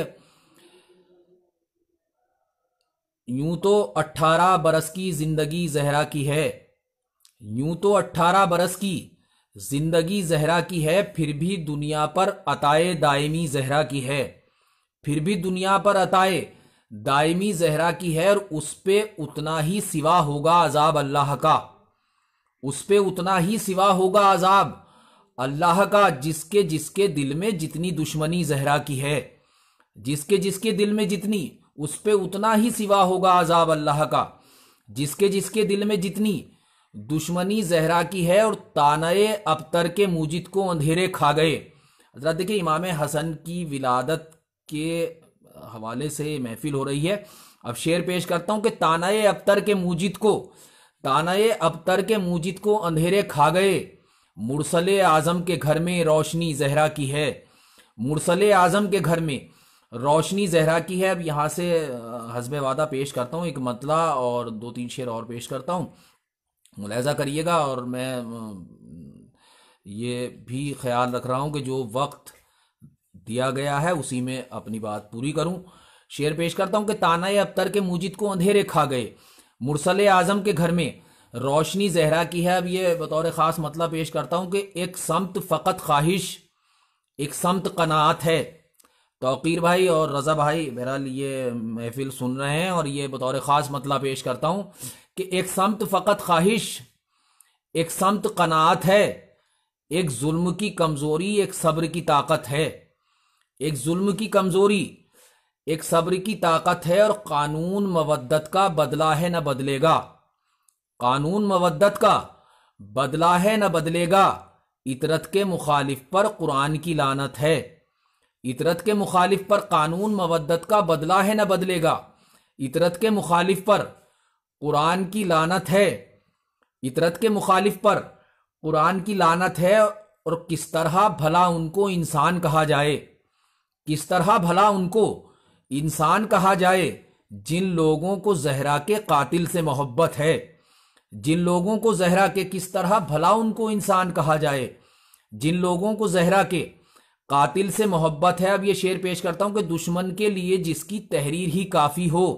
یوں تو 18 برس کی زندگی زہرا کی ہے، یوں تو 18 برس کی زندگی زہرا کی ہے، پھر بھی دنیا پر عطائے دائمی زہرا کی ہے، پھر بھی دنیا پر عطائے دائمی زہرا کی ہے، اور اس پہ اتنا ہی سوا ہوگا عذاب اللہ کا، اس پہ اتنا ہی سوا ہوگا عذاب اللہ کا، جس کے دل میں جتنی دشمنی زہرا کی ہے، جس کے دل میں جتنی، اس پہ اتنا ہی سوا ہوگا عذاب اللہ کا، جس کے دل میں جتنی دشمنی زہرا کی ہے، اور تانئے ابتر کے موجد کو اندھیرے کھا گئے۔ حضرات دیکھیں، امام حسن کی ولادت کے حوالے سے محفل ہو رہی ہے، اب شعر پیش کرتا ہوں کہ تانئے ابتر کے موجد کو اندھیرے کھا گئے، مرسل اعظم کے گھر میں روشنی زہرا کی ہے، مرسل اعظم کے گھر میں روشنی زہرا کی ہے۔ اب یہاں سے حسب وعدہ پیش کرتا ہوں ایک مطلع اور 2-3 شعر اور پیش کرتا ہوں، ملاحظہ کریے گا، اور میں یہ بھی خیال رکھ رہا ہوں کہ جو وقت دیا گیا ہے اسی میں اپنی بات پوری کروں۔ شعر پیش کرتا ہوں کہ تانئے ابتر کے موجد کو اندھیرے کھا گئے، مرسل اعظم کے گھر میں روشنی زہرا کی ہے۔ اب یہ بطور خاص مطلب پیش کرتا ہوں کہ ایک سمت فقط خواہش، ایک سمت قناعت ہے۔ توقیر بھائی اور رضا بھائی بہرحال یہ محفل سن رہے ہیں، اور یہ بطور خاص مطلب پیش کرتا ہوں کہ ایک سمت فقط خواہش، ایک سمت قناعت ہے، ایک ظلم کی کمزوری ایک صبر کی طاقت ہے، ایک ظلم کی کمزوری ایک صبر کی طاقت ہے، اور قانون مودت کا بدلہ ہے نہ بدلے گا، قانون مودت کا بدلہ ہے نہ بدلے گا، اطرت کے مخالف پر قرآن کی لعنت ہے، اطرت کے مخالف پر قانون مودت کا بدلہ ہے نہ بدلے گا، اطرت کے مخالف پر قرآن کی لعنت ہے، اطرت کے مخالف پر قرآن کی لعنت ہے۔ اور کس طرح بھلا ان کو انسان کہا جائے، کس طرح بھلا ان کو انسان کہا جائے، جن لوگوں کو زہرا کے قاتل سے محبت ہے، جن لوگوں کو زہرا کے، کس طرح بھلا ان کو انسان کہا جائے جن لوگوں کو زہرا کے قاتل سے محبت ہے۔ اب یہ شعر پیش کرتا ہوں کہ دشمن کے لیے جس کی تحریر ہی کافی ہو،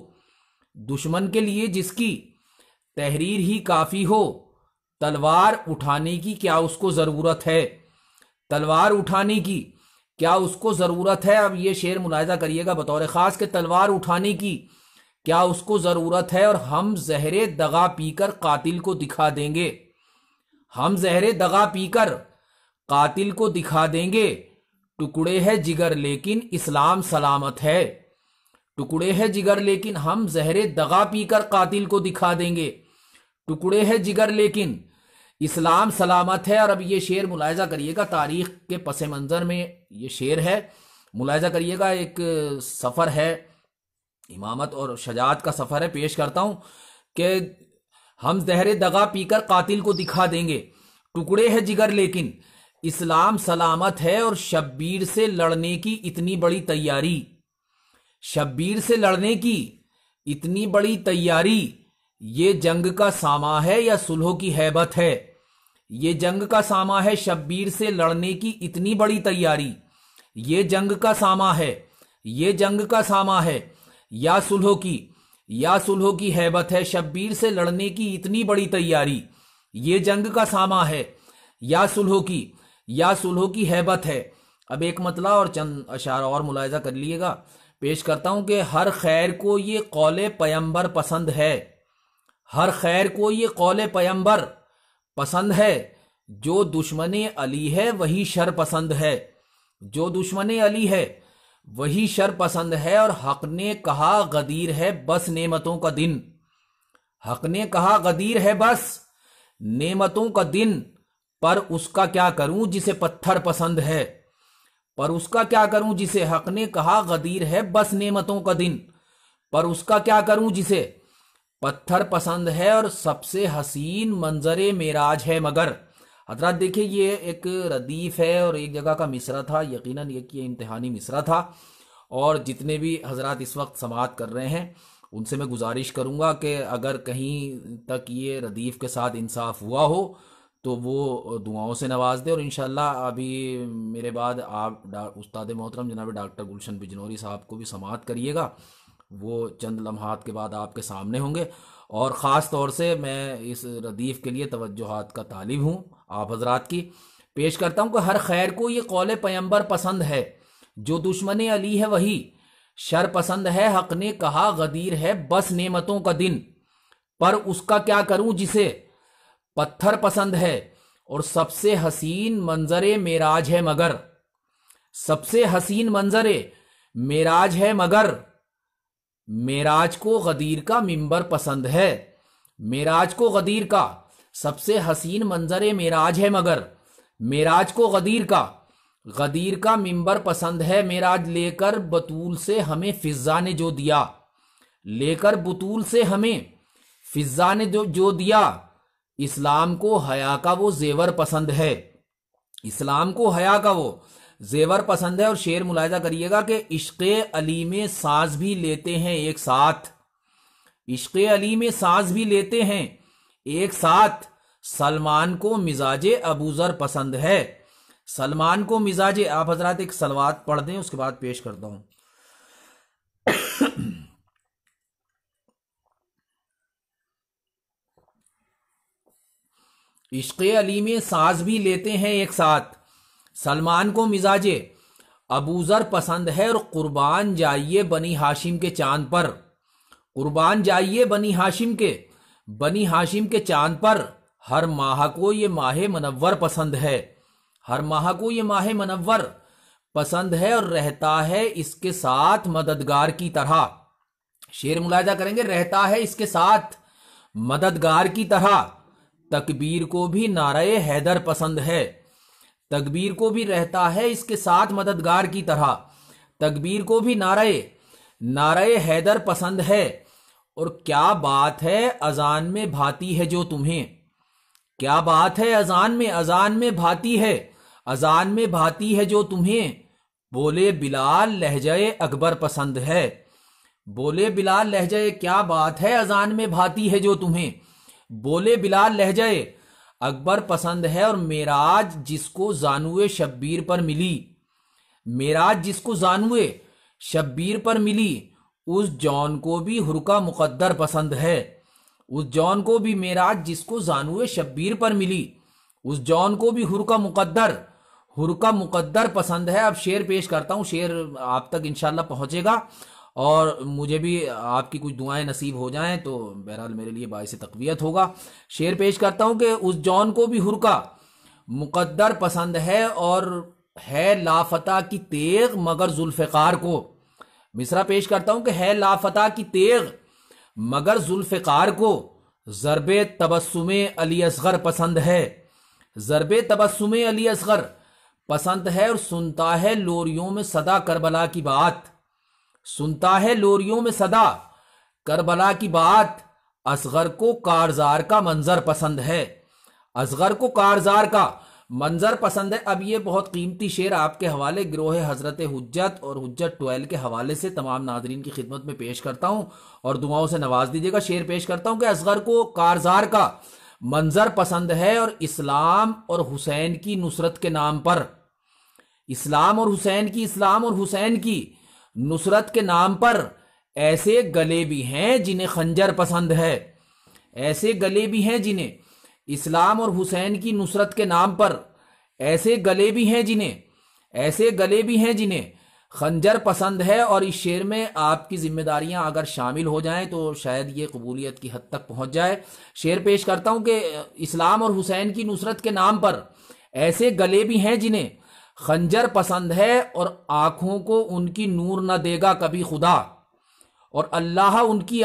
دشمن کے لیے جس کی تحریر ہی کافی ہو، تلوار اٹھانے کی کیا اس کو ضرورت ہے، تلوار اٹھانے کی کیا اس کو ضرورت ہے۔ اب یہ شعر ملاحظہ کریے گا بطور خاص کہ تلوار اٹھانے کی کیا اس کو ضرورت ہے، اور ہم زہر دغا پی کر قاتل کو دکھا دیں گے، ہم زہر دغا پی کر قاتل کو دکھا دیں گے، ٹکڑے ہے جگر لیکن اسلام سلامت ہے، ٹکڑے ہے جگر لیکن ہم زہر دغا پی کر قاتل کو دکھا دیں گے، ٹکڑے ہے جگر لیکن اسلام سلامت ہے۔ اور اب یہ شعر ملاحظہ کریے گا، تاریخ کے پس منظر میں یہ شعر ہے، ملاحظہ کریے گا، ایک سفر ہے، امامت اور شجاعت کا سفر ہے، پیش کرتا ہوں کہ ہم زہر دغا پی کر قاتل کو دکھا دیں گے، ٹکڑے ہے جگر لیکن اسلام سلامت ہے، اور شبیر سے لڑنے کی اتنی بڑی تیاری، شبیر سے لڑنے کی اتنی بڑی تیاری، یہ جنگ کا ساماں ہے یا صلح کی ہیبت ہے، یہ جنگ کا ساماں ہے، شبیر سے لڑنے کی اتنی بڑی تیاری، یہ جنگ کا ساماں ہے، یہ جنگ کا ساماں ہے، یا صلح کی ہیبت ہے، شبیر سے لڑنے کی اتنی بڑی تیاری، یہ جنگ کا ساماں ہے، یا صلح کی ہیبت ہے۔ اب ایک مطلع اور چند اشعار اور ملاحظہ کر لیے گا، پیش کرتا ہوں کہ ہر خیر کو یہ قول پیمبر پسند ہے، ہر خیر کو یہ قول پیمبر پسند ہے، جو دشمن علی ہے وہی شر پسند ہے، جو دشمن علی ہے وہی شر پسند ہے، اور حق نے کہا غدیر ہے بس نعمتوں کا دن، حق نے کہا غدیر ہے بس نعمتوں کا دن، پر اس کا کیا کروں جسے پتھر پسند ہے، پر اس کا کیا کروں جسے، حق نے کہا غدیر ہے بس نعمتوں کا دن، پر اس کا کیا کروں جسے پتھر پسند ہے، اور سب سے حسین منظر معراج ہے مگر۔ حضرات دیکھیں، یہ ایک ردیف ہے اور ایک جگہ کا مصرع تھا، یقیناً یہ امتحانی مصرع تھا، اور جتنے بھی حضرات اس وقت سماعت کر رہے ہیں ان سے میں گزارش کروں گا کہ اگر کہیں تک یہ ردیف کے ساتھ انصاف ہوا ہو تو وہ دعاؤں سے نواز دے، اور انشاءاللہ ابھی میرے بعد آپ استاد محترم جناب ڈاکٹر گلشن بجنوری صاحب کو بھی سماعت کریے گا، وہ چند لمحات کے بعد آپ کے سامنے ہوں گے، اور خاص طور سے میں اس ردیف کے لیے توجہات کا طالب ہوں آپ حضرات کی۔ پیش کرتا ہوں کہ ہر خیر کو یہ قول پیمبر پسند ہے، جو دشمن علی ہے وہی شر پسند ہے حق نے کہا غدیر ہے بس نعمتوں کا دن، پر اس کا کیا کروں جسے پتھر پسند ہے اور سب سے حسین منظر معراج ہے مگر، سب سے حسین منظر معراج ہے مگر، معراج کو غدیر کا منبر پسند ہے، معراج کو غدیر کا سب سے حسین منظر معراج ہے مگر، معراج کو غدیر کا منبر پسند ہے، معراج لے کر بطول سے ہمیں فضا نے جو دیا، لے کر بطول سے ہمیں فضا نے جو دیا، اسلام کو حیا کا وہ زیور پسند ہے، اسلام کو حیا کا وہ زیور پسند ہے۔ اور شعر ملاحظہ کریے گا کہ عشق علی میں ساز بھی لیتے ہیں ایک ساتھ، عشق علی میں ساز بھی لیتے ہیں ایک ساتھ، سلمان کو مزاج ابوذر پسند ہے، سلمان کو مزاج، آپ حضرات ایک صلوات پڑھ دیں اس کے بعد پیش کرتا ہوں۔ عشق علی میں ساز بھی لیتے ہیں ایک ساتھ، سلمان کو مزاج ابوذر پسند ہے، اور قربان جائیے بنی ہاشم کے چاند پر، قربان جائیے بنی ہاشم کے چاند پر، ہر ماہ کو یہ ماہ منور پسند ہے، ہر ماہ کو یہ ماہ منور پسند ہے، اور رہتا ہے اس کے ساتھ مددگار کی طرح، شعر ملاحظہ کریں گے، رہتا ہے اس کے ساتھ مددگار کی طرح، تکبیر کو بھی نعرہ حیدر پسند ہے، تکبیر کو بھی رہتا ہے اس کے ساتھ مددگار کی طرح، تکبیر کو بھی نعرہ حیدر پسند ہے، اور کیا بات ہے اذان میں بھاتی ہے جو تمہیں، کیا بات ہے اذان میں بھاتی ہے، اذان میں بھاتی ہے جو تمہیں، بولے بلال لہجہ اکبر پسند ہے، بولے بلال لہجہ، کیا بات ہے اذان میں بھاتی ہے جو تمہیں، بولے بلال لہجہ اکبر پسند ہے، اور معراج جس کو زانوئے شبیر پر ملی، معراج جس کو زانوئے شبیر پر ملی، اس جون کو بھی حرکہ مقدر پسند ہے، اس جون کو بھی، معراج جس کو زانوئے شبیر پر ملی، اس جون کو بھی حرکہ مقدر پسند ہے۔ اب شعر پیش کرتا ہوں، شعر آپ تک انشاءاللہ پہنچے گا، اور مجھے بھی آپ کی کچھ دعائیں نصیب ہو جائیں تو بہرحال میرے لیے باعث تقویت ہوگا۔ شعر پیش کرتا ہوں کہ اس جون کو بھی حرکہ مقدر پسند ہے، اور ہے لافتہ کی تیغ مگر ذوالفقار کو، مصرع پیش کرتا ہوں کہ ہے لافتہ کی تیغ مگر ذوالفقار کو، ضرب تبسم علی اصغر پسند ہے، ضرب تبسم علی اصغر پسند ہے، اور سنتا ہے لوریوں میں صدا کربلا کی بات، سنتا ہے لوریوں میں صدا کربلا کی بات، اصغر کو کارزار کا منظر پسند ہے، اصغر کو کارزار کا منظر پسند ہے۔ اب یہ بہت قیمتی شعر آپ کے حوالے گروہ حضرت حجت اور حجت 12 کے حوالے سے تمام ناظرین کی خدمت میں پیش کرتا ہوں، اور دعاؤں سے نواز دیجیے گا۔ شعر پیش کرتا ہوں کہ اصغر کو کارزار کا منظر پسند ہے، اور اسلام اور حسین کی نصرت کے نام پر، اسلام اور حسین کی نصرت کے نام پر، ایسے گلے بھی ہیں جنہیں خنجر پسند ہے، ایسے گلے بھی ہیں جنہیں اسلام اور حسین کی نصرت کے نام پر، ایسے گلے بھی ہیں جنہیں خنجر پسند ہے۔ اور اس شعر میں آپ کی ذمہ داریاں اگر شامل ہو جائیں تو شاید یہ قبولیت کی حد تک پہنچ جائے۔ شعر پیش کرتا ہوں کہ اسلام اور حسین کی نصرت کے نام پر ایسے گلے بھی ہیں جنہیں خنجر پسند ہے، اور آنکھوں کو ان کی نور نہ دے گا کبھی خدا، اور اللہ ان کی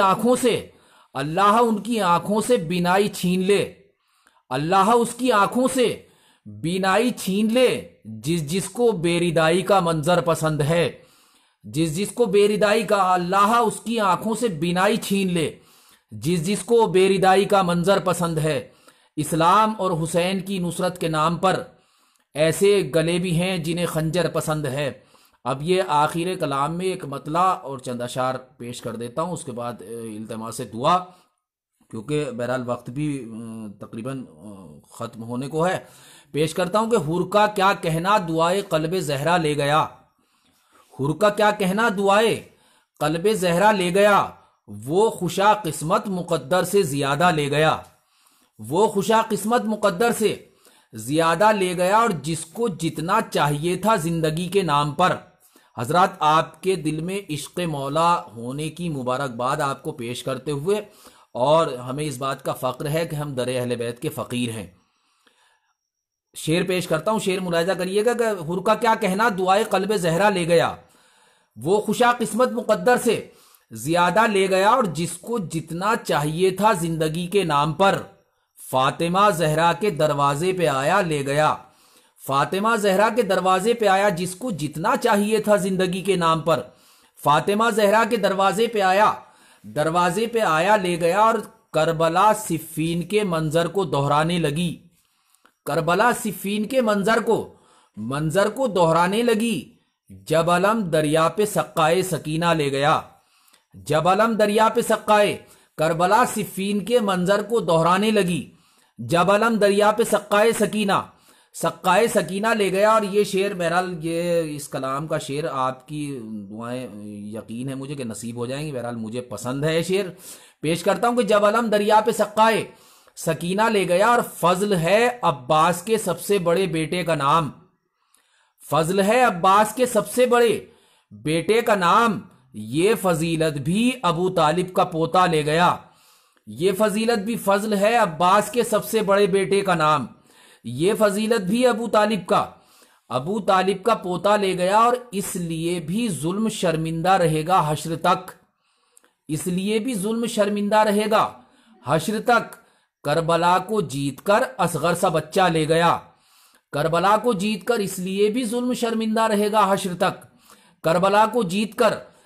آنکھوں سے بینائی چھین لے، اللہ اس کی آنکھوں سے بینائی چھین لے، جس کو بے ردائی کا منظر پسند ہے، جس کو بے ردائی کا، اللہ اس کی آنکھوں سے بینائی چھین لے، جس کو بے ردائی کا منظر پسند ہے، اسلام اور حسین کی نصرت کے نام پر ایسے گلے بھی ہیں جنہیں خنجر پسند ہے۔ اب یہ آخر کلام میں ایک مطلع اور چند اشعار پیش کر دیتا ہوں، اس کے بعد التماس دعا، کیونکہ بہرحال وقت بھی تقریباً ختم ہونے کو ہے۔ پیش کرتا ہوں کہ حور کا کیا کہنا دعائے قلب زہرا لے گیا، حور کا کیا کہنا دعائے قلب زہرا لے گیا، وہ خوشا قسمت مقدر سے زیادہ لے گیا، وہ خوشا قسمت مقدر سے زیادہ لے گیا، اور جس کو جتنا چاہیے تھا زندگی کے نام پر، حضرات آپ کے دل میں عشق مولا ہونے کی مبارکباد آپ کو پیش کرتے ہوئے، اور ہمیں اس بات کا فخر ہے کہ ہم در اہل بیت کے فقیر ہیں، شعر پیش کرتا ہوں، شعر ملاحظہ کریے گا کہ حر کا کیا کہنا، دعائے قلب زہرا لے گیا، وہ خوشا قسمت مقدر سے زیادہ لے گیا، اور جس کو جتنا چاہیے تھا زندگی کے نام پر فاطمہ زہرا کے دروازے پہ آیا لے گیا، فاطمہ زہرا کے دروازے پہ آیا، جس کو جتنا چاہیے تھا زندگی کے نام پر فاطمہ زہرا کے دروازے پہ آیا لے گیا، اور کربلا صفین کے منظر کو دہرانے لگی، کربلا صفین کے منظر کو دہرانے لگی، جب علم دریا پہ سقائے سکینہ لے گیا، جب علم دریا پہ سقائے، کربلا صفین کے منظر کو دہرانے لگی، جب علم دریا پہ سقائے سکینہ لے گیا۔ اور یہ شعر بہرحال یہ اس کلام کا شعر آپ کی دعائیں یقین ہے مجھے کہ نصیب ہو جائیں گی، بہرحال مجھے پسند ہے یہ شعر، پیش کرتا ہوں کہ جب علم دریا پہ سقائے سکینہ لے گیا، اور فضل ہے عباس کے سب سے بڑے بیٹے کا نام، فضل ہے عباس کے سب سے بڑے بیٹے کا نام، یہ فضیلت بھی ابو طالب کا پوتا لے گیا، یہ فضیلت بھی، فضل ہے عباس کے سب سے بڑے بیٹے کا نام، یہ فضیلت بھی ابو طالب کا پوتا لے گیا، اور اس لیے بھی ظلم شرمندہ رہے گا حشر تک، اس لیے بھی ظلم شرمندہ رہے گا حشر تک، کربلا کو جیت کر اصغر سا بچہ لے گیا، کربلا کو جیت کر اس لیے بھی ظلم شرمندہ رہے گا حشر تک، کربلا کو جیت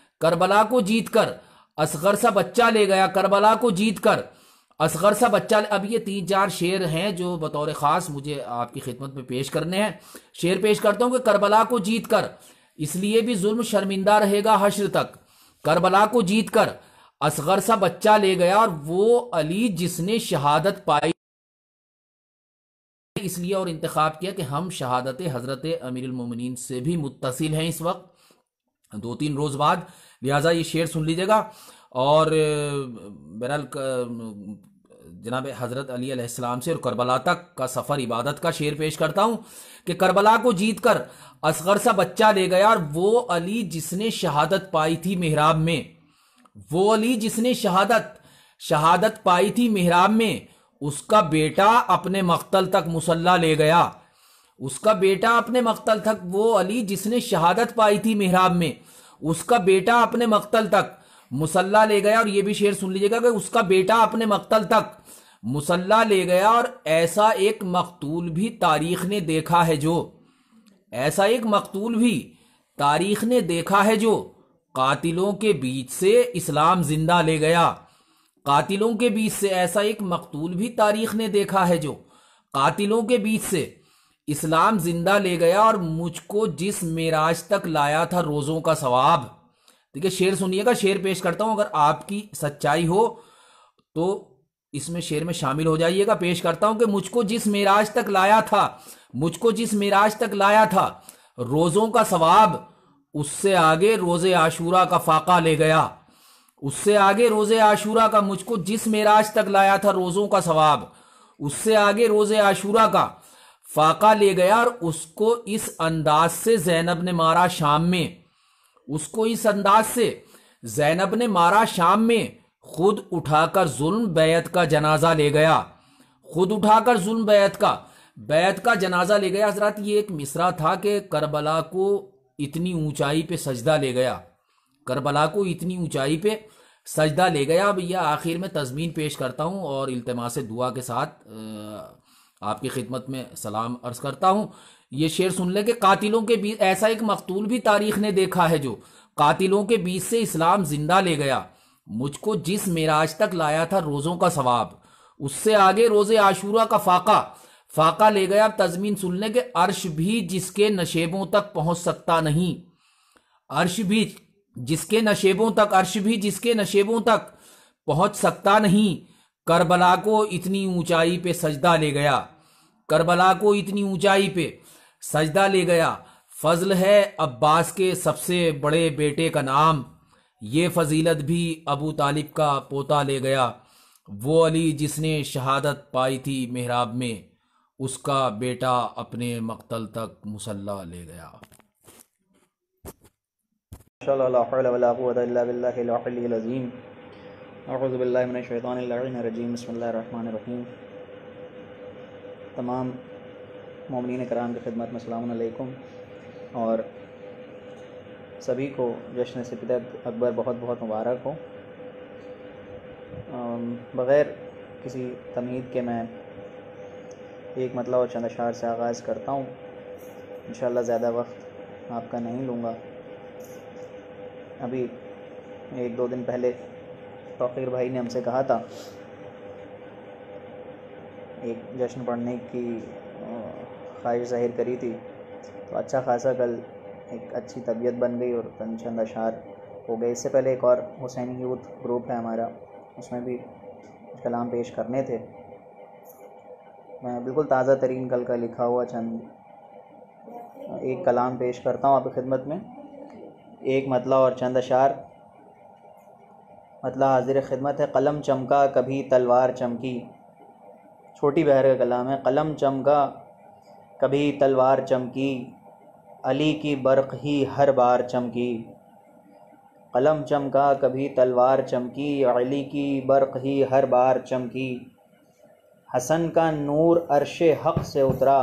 کر اصغر سا بچہ لے گیا، کربلا کو جیت کر اصغر سا بچہ۔ اب یہ 3-4 شعر ہیں جو بطور خاص مجھے آپ کی خدمت میں پیش کرنے ہیں، شعر پیش کرتا ہوں کہ کربلا کو جیت کر اس لیے بھی ظلم شرمندہ رہے گا حشر تک، کربلا کو جیت کر اصغر سا بچہ لے گیا، اور وہ علی جس نے شہادت پائی، اس لیے اور انتخاب کیا کہ ہم شہادت حضرت امیر المومنین سے بھی متصل ہیں اس وقت 2-3 روز بعد، لہٰذا یہ شعر سن لیجیے گا۔ اور بہرحال جناب حضرت علی علیہ السلام سے اور کربلا تک کا سفر عبادت کا شعر پیش کرتا ہوں کہ کربلا کو جیت کر اصغر سا بچہ لے گیا، اور وہ علی جس نے شہادت پائی تھی محراب میں، وہ علی جس نے شہادت پائی تھی محراب میں، اس کا بیٹا اپنے مقتل تک مصلی لے گیا، اس کا بیٹا اپنے مقتل تک، وہ علی جس نے شہادت پائی تھی محراب میں، اس کا بیٹا اپنے مقتل تک مصلی لے گیا۔ اور یہ بھی شعر سن لیجیے گا کہ اس کا بیٹا اپنے مقتل تک مصلی لے گیا، اور ایسا ایک مقتول بھی تاریخ نے دیکھا ہے جو، ایسا ایک مقتول بھی تاریخ نے دیکھا ہے جو قاتلوں کے بیچ سے اسلام زندہ لے گیا، قاتلوں کے بیچ سے ایسا ایک مقتول بھی تاریخ نے دیکھا ہے جو قاتلوں کے بیچ سے اسلام زندہ لے گیا، اور مجھ کو جس معراج تک لایا تھا روزوں کا ثواب۔ دیکھیں شعر سنیے گا، شعر پیش کرتا ہوں، اگر آپ کی سچائی ہو تو اس میں شعر میں شامل ہو جائیے گا، پیش کرتا ہوں کہ مجھ کو جس معراج تک لایا تھا روزوں کا ثواب، اس سے آگے روز عاشورہ کا فاقہ لے گیا، اس سے آگے روز عاشورہ کا، مجھ کو جس معراج تک لایا تھا روزوں کا ثواب، اس سے آگے روز عاشورہ کا فاقہ لے گیا، اور اس کو اس انداز سے زینب نے مارا شام میں، اس کو اس انداز سے زینب نے مارا شام میں، خود اٹھا کر ظلم بیعت کا جنازہ لے گیا، خود اٹھا کر ظلم بیعت کا جنازہ لے گیا۔ حضرات یہ ایک مصرع تھا کہ کربلا کو اتنی اونچائی پہ سجدہ لے گیا، کربلا کو اتنی اونچائی پہ سجدہ لے گیا۔ اب یہ آخر میں تضمین پیش کرتا ہوں اور التماس دعا کے ساتھ آپ کی خدمت میں سلام عرض کرتا ہوں۔ یہ شعر سن لیں کہ قاتلوں کے بیچ ایسا ایک مقتول بھی تاریخ نے دیکھا ہے جو قاتلوں کے بیچ سے اسلام زندہ لے گیا، مجھ کو جس معراج تک لایا تھا روزوں کا ثواب، اس سے آگے روز عاشورہ کا فاقہ لے گیا۔ تضمین سن لیں کہ عرش بھی جس کے نشیبوں تک پہنچ سکتا نہیں، عرش بھی جس کے نشیبوں تک پہنچ سکتا نہیں، کربلا کو اتنی اونچائی پہ سجدہ لے گیا، کربلا کو اتنی اونچائی پہ سجدہ لے گیا۔ فضل ہے عباس کے سب سے بڑے بیٹے کا نام، یہ فضیلت بھی ابو طالب کا پوتا لے گیا، وہ علی جس نے شہادت پائی تھی محراب میں، اس کا بیٹا اپنے مقتل تک مصلی لے گیا۔ اللہ لا حول ولا قوة الا باللہ العلی العظیم اعوذ باللہ من الشیطان اللعین الرجیم بسم اللہ الرحمن الرحیم۔ تمام مومنین کرام کی خدمت میں السلام علیکم، اور سبھی کو جشن سپیدت اکبر بہت بہت مبارک ہو۔ بغیر کسی تمہید کے میں ایک مطلب اور چند اشعار سے آغاز کرتا ہوں۔ انشاءاللہ زیادہ وقت آپ کا نہیں لوں گا۔ ابھی ایک دو دن پہلے توقیر بھائی نے ہم سے کہا تھا ایک جشن پڑھنے کی خواہش ظاہر کری تھی، تو اچھا خاصا کل ایک اچھی طبیعت بن گئی اور چند اشعار ہو گئے۔ اس سے پہلے ایک اور حسینی یوتھ گروپ ہے ہمارا، اس میں بھی کلام پیش کرنے تھے۔ میں بالکل تازہ ترین کل کا لکھا ہوا چند ایک کلام پیش کرتا ہوں آپ کی خدمت میں، ایک مطلع اور چند اشعار۔ مطلع حاضر خدمت ہے۔ قلم چمکا کبھی تلوار چمکی، چھوٹی بہر کا کلام ہے۔ قلم چمکا کبھی تلوار چمکی، علی کی برق ہی ہر بار چمکی۔ قلم چمکا کبھی تلوار چمکی، علی کی برق ہی ہر بار چمکی۔ حسن کا نور عرش حق سے اترا۔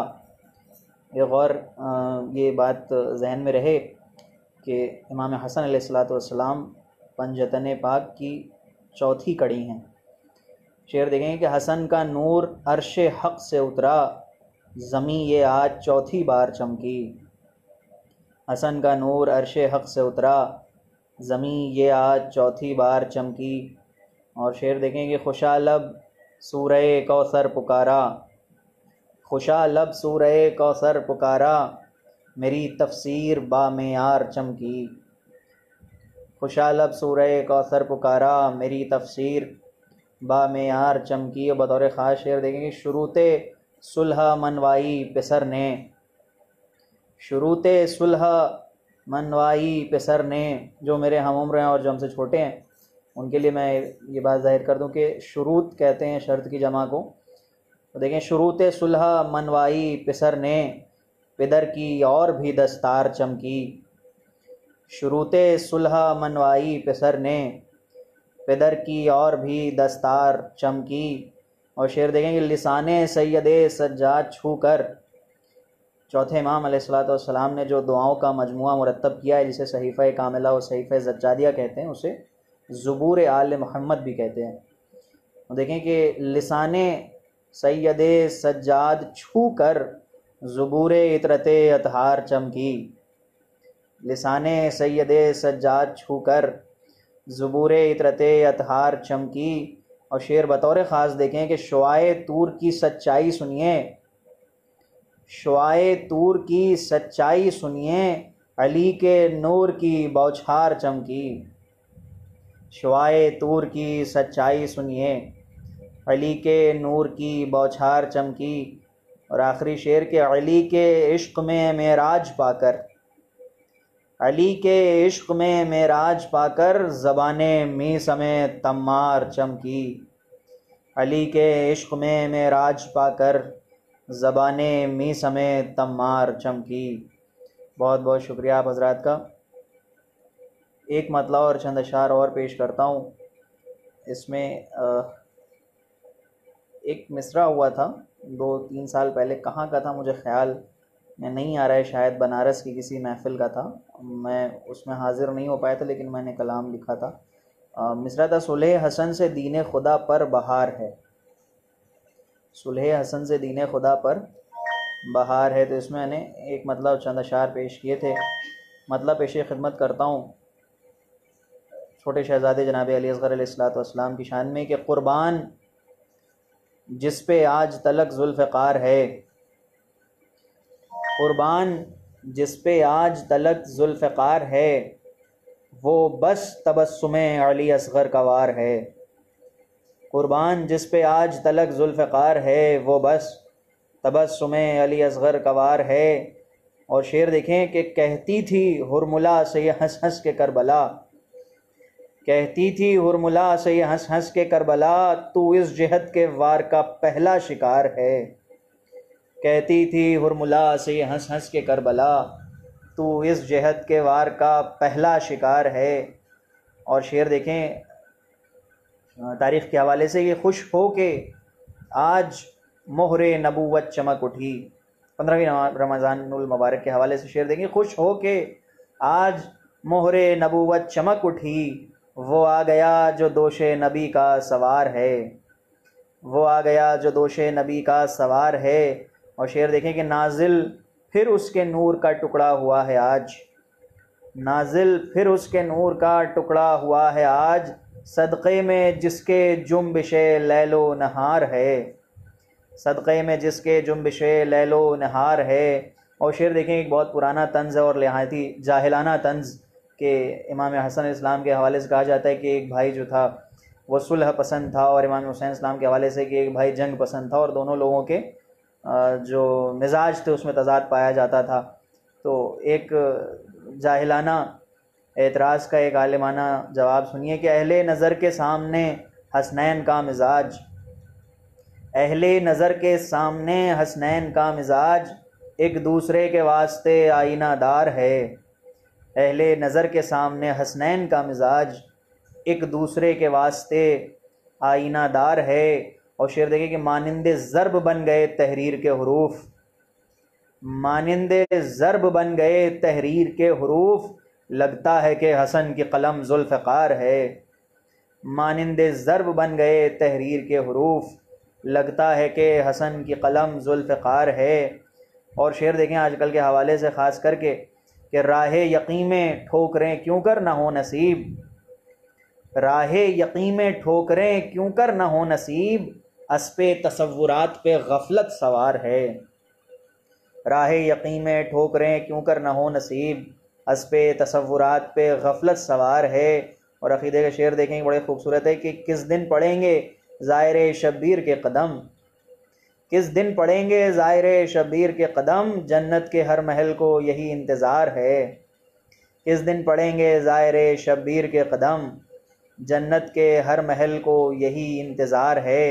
یہ بات ذہن میں رہے کہ امام حسن علیہ السلام پنجتن پاک کی چوتھی کڑی ہیں۔ شعر دیکھیں گے کہ حسن کا نور عرش حق سے اترا، زمیں یہ آج چوتھی بار چمکی۔ حسن کا نور عرش حق سے اترا، زمیں یہ آج چوتھی بار چمکی۔ اور شعر دیکھیں کہ خوشا لب سورہ کوثر پکارا، خوشا لب سورہ کوثر پکارا، میری تفسیر با معیار چمکی۔ خوشا لب سورہ کوثر پکارا، میری تفسیر با معیار چمکی۔ اور بطور خاص شعر دیکھیں کہ شروط صلح منوائی پسر نے، شروط صلح منوائی پسر نے۔ جو میرے ہم عمر ہیں اور جو ہم سے چھوٹے ہیں ان کے لیے میں یہ بات ظاہر کر دوں کہ شروط کہتے ہیں شرط کی جمع کو۔ تو دیکھیں شروط صلح منوائی پسر نے، پدر کی اور بھی دستار چمکی۔ شروط صلح منوائی پسر نے، پدر کی اور بھی دستار چمکی۔ اور شعر دیکھیں کہ لسان سید سجاد چھو کر، چوتھے امام علیہ السلام نے جو دعاؤں کا مجموعہ مرتب کیا ہے جسے صحیفہ کاملہ اور صحیفہ زجاجیہ کہتے ہیں، اسے زبور آل محمد بھی کہتے ہیں۔ دیکھیں کہ لسان سید سجاد چھو کر زبور عطرت اطہار چمکی۔ لسان سید سجاد چھو کر زبور عطرت اطہار چمکی۔ اور شعر بطور خاص دیکھیں کہ شعاع طور کی سچائی سنیے، شعاع طور کی سچائی سنیے، علی کے نور کی بوچھار چمکی۔ شعاع طور کی سچائی سنیے، علی کے نور کی بوچھار چمکی۔ اور آخری شعر کہ علی کے عشق میں معراج پا کر، علی کے عشق میں معراج پا کر زبان میثم تمار چمکی۔ علی کے عشق میں معراج پا کر زبان میثم تمار چمکی۔ بہت بہت شکریہ آپ حضرات کا۔ ایک مطلع اور چند اشعار اور پیش کرتا ہوں۔ اس میں ایک مصرع ہوا تھا 2-3 سال پہلے، کہاں کا تھا مجھے خیال میں نہیں آ رہا ہے، شاید بنارس کی کسی محفل کا تھا، میں اس میں حاضر نہیں ہو پایا تھا لیکن میں نے کلام لکھا تھا۔ مصرع تھا صلح حسن سے دین خدا پر بہار ہے، صلح حسن سے دین خدا پر بہار ہے۔ تو اس میں نے ایک مطلب چند اشعار پیش کیے تھے۔ مطلب پیش خدمت کرتا ہوں چھوٹے شہزادے جناب علی اصغر علیہ السلام کی شان میں کہ قربان جس پہ آج تلک ذوالفقار ہے، قربان جس پہ آج تلک ذوالفقار ہے، وہ بس تبسم علی اصغر کا وار ہے۔ قربان جس پہ آج تلک ذوالفقار ہے، وہ بس تبسم علی اصغر کا وار ہے۔ اور شعر دیکھیں کہ کہتی تھی ہرملا سے یہ ہنس ہنس کے کربلا، کہتی تھی ہرملا سے یہ ہنس ہنس کے کربلا، تو اس جہت کے وار کا پہلا شکار ہے۔ کہتی تھی ہرملا سے یہ ہنس ہنس کے کربلا، تو اس جہد کے وار کا پہلا شکار ہے۔ اور شعر دیکھیں تاریخ کے حوالے سے، یہ خوش ہو کے آج مہر نبوت چمک اٹھی، 15ویں رمضان المبارک کے حوالے سے شعر دیکھیں، خوش ہو کے آج مہر نبوت چمک اٹھی، وہ آ گیا جو دوش نبی کا سوار ہے، وہ آ گیا جو دوش نبی کا سوار ہے۔ اور شعر دیکھیں کہ نازل پھر اس کے نور کا ٹکڑا ہوا ہے آج، نازل پھر اس کے نور کا ٹکڑا ہوا ہے آج، صدقے میں جس کے جنبش لیل و نہار ہے، صدقے میں جس کے جنبش لیل و نہار ہے۔ اور شعر دیکھیں ایک بہت پرانا طنز ہے اور نہایتی جاہلانہ طنز، کہ امام حسن علیہ السلام کے حوالے سے کہا جاتا ہے کہ ایک بھائی جو تھا وہ صلح پسند تھا، اور امام حسین السلام کے حوالے سے کہ ایک بھائی جنگ پسند تھا، اور دونوں لوگوں کے جو مزاج تھے اس میں تضاد پایا جاتا تھا۔ تو ایک جاہلانہ اعتراض کا ایک عالمانہ جواب سنیے کہ اہل نظر کے سامنے حسنین کا مزاج، اہل نظر کے سامنے حسنین کا مزاج ایک دوسرے کے واسطے آئینہ دار ہے، اہل نظر کے سامنے حسنین کا مزاج ایک دوسرے کے واسطے آئینہ دار ہے۔ اور شعر دیکھیں کہ مانند ضرب بن گئے تحریر کے حروف، مانند ضرب بن گئے تحریر کے حروف، لگتا ہے کہ حسن کی قلم ذوالفقار ہے، مانند ضرب بن گئے تحریر کے حروف، لگتا ہے کہ حسن کی قلم ذوالفقار ہے۔ اور شعر دیکھیں آج کل کے حوالے سے خاص کر کے کہ راہ یقین میں ٹھوکریں کیوں کر نہ ہو نصیب، راہ یقین میں ٹھوکریں کیوں کر نہ ہو نصیب، اسپِ تصورات پہ غفلت سوار ہے، راہ یقین میں ٹھوکریں کیوں کر نہ ہو نصیب، اسپِ تصورات پہ غفلت سوار ہے۔ اور عقیدے کا شعر دیکھیں بڑے خوبصورت ہے کہ کس دن پڑیں گے زائر شبیر کے قدم، کس دن پڑیں گے زائر شبیر کے قدم، جنت کے ہر محل کو یہی انتظار ہے، کس دن پڑیں گے زائر شبیر کے قدم، جنت کے ہر محل کو یہی انتظار ہے۔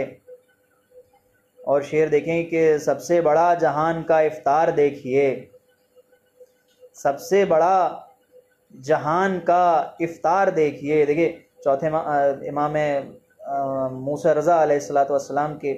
اور شعر دیکھیں کہ سب سے بڑا جہان کا افطار دیکھیے، سب سے بڑا جہان کا افطار دیکھیے۔ دیکھیے چوتھے امام موسیٰ رضا علیہ السلام کے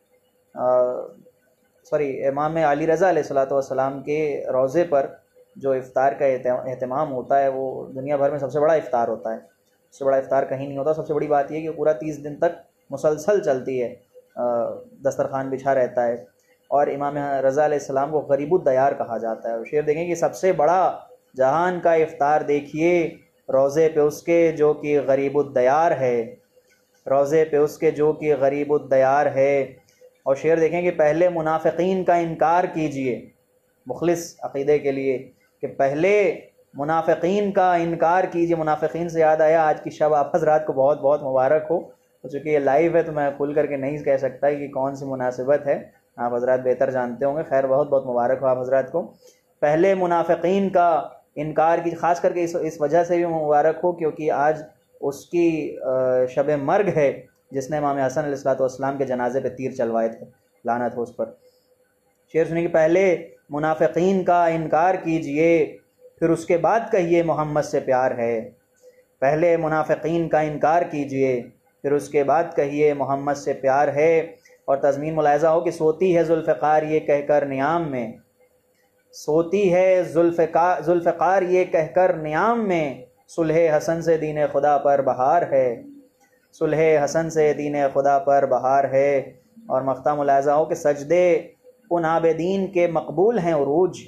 امام علی رضا علیہ السلام کے روضے پر جو افطار کا اہتمام ہوتا ہے وہ دنیا بھر میں سب سے بڑا افطار ہوتا ہے، اس سے بڑا افطار کہیں نہیں ہوتا۔ سب سے بڑی بات یہ کہ پورا 30 دن تک مسلسل چلتی ہے، دسترخوان بچھا رہتا ہے، اور امام رضا علیہ السلام کو غریب الدیار کہا جاتا ہے۔ اور شعر دیکھیں کہ سب سے بڑا جہان کا افطار دیکھیے روضے پہ اس کے جو کہ غریب الدیار ہے، روضے پہ اس کے جو کہ غریب الدیار ہے۔ اور شعر دیکھیں کہ پہلے منافقین کا انکار کیجئے، مخلص عقیدے کے لیے کہ پہلے منافقین کا انکار کیجئے۔ منافقین سے یاد آیا آج کی شب آپ حضرات کو بہت بہت مبارک ہو، چونکہ یہ لائیو ہے تو میں کھل کر کے نہیں کہہ سکتا کہ کون سی مناسبت ہے، آپ حضرات بہتر جانتے ہوں گے۔ خیر بہت بہت مبارک ہو آپ حضرات کو۔ پہلے منافقین کا انکار کی، خاص کر کے اس وجہ سے بھی مبارک ہو کیونکہ آج اس کی شب مرگ ہے جس نے امام حسن علیہ السلام کے جنازے پہ تیر چلوائے تھے، لعنت ہو اس پر۔ شعر سنیں کہ پہلے منافقین کا انکار کیجئے پھر اس کے بعد کہیے محمد سے پیار ہے، پہلے منافقین کا انکار کیجئے پھر اس کے بعد کہیے محمد سے پیار ہے۔ اور تضمین ملاحظہ ہو کہ سوتی ہے ذوالفقار یہ کہہ کر نیام میں، سوتی ہے ذوالفقار یہ کہہ کر نیام میں، صلح حسن سے دین خدا پر بہار ہے، صلح حسن سے دین خدا پر بہار ہے۔ اور مقطع ملاحظہ ہو کہ سجدے ان عابدین کے مقبول ہیں عروج،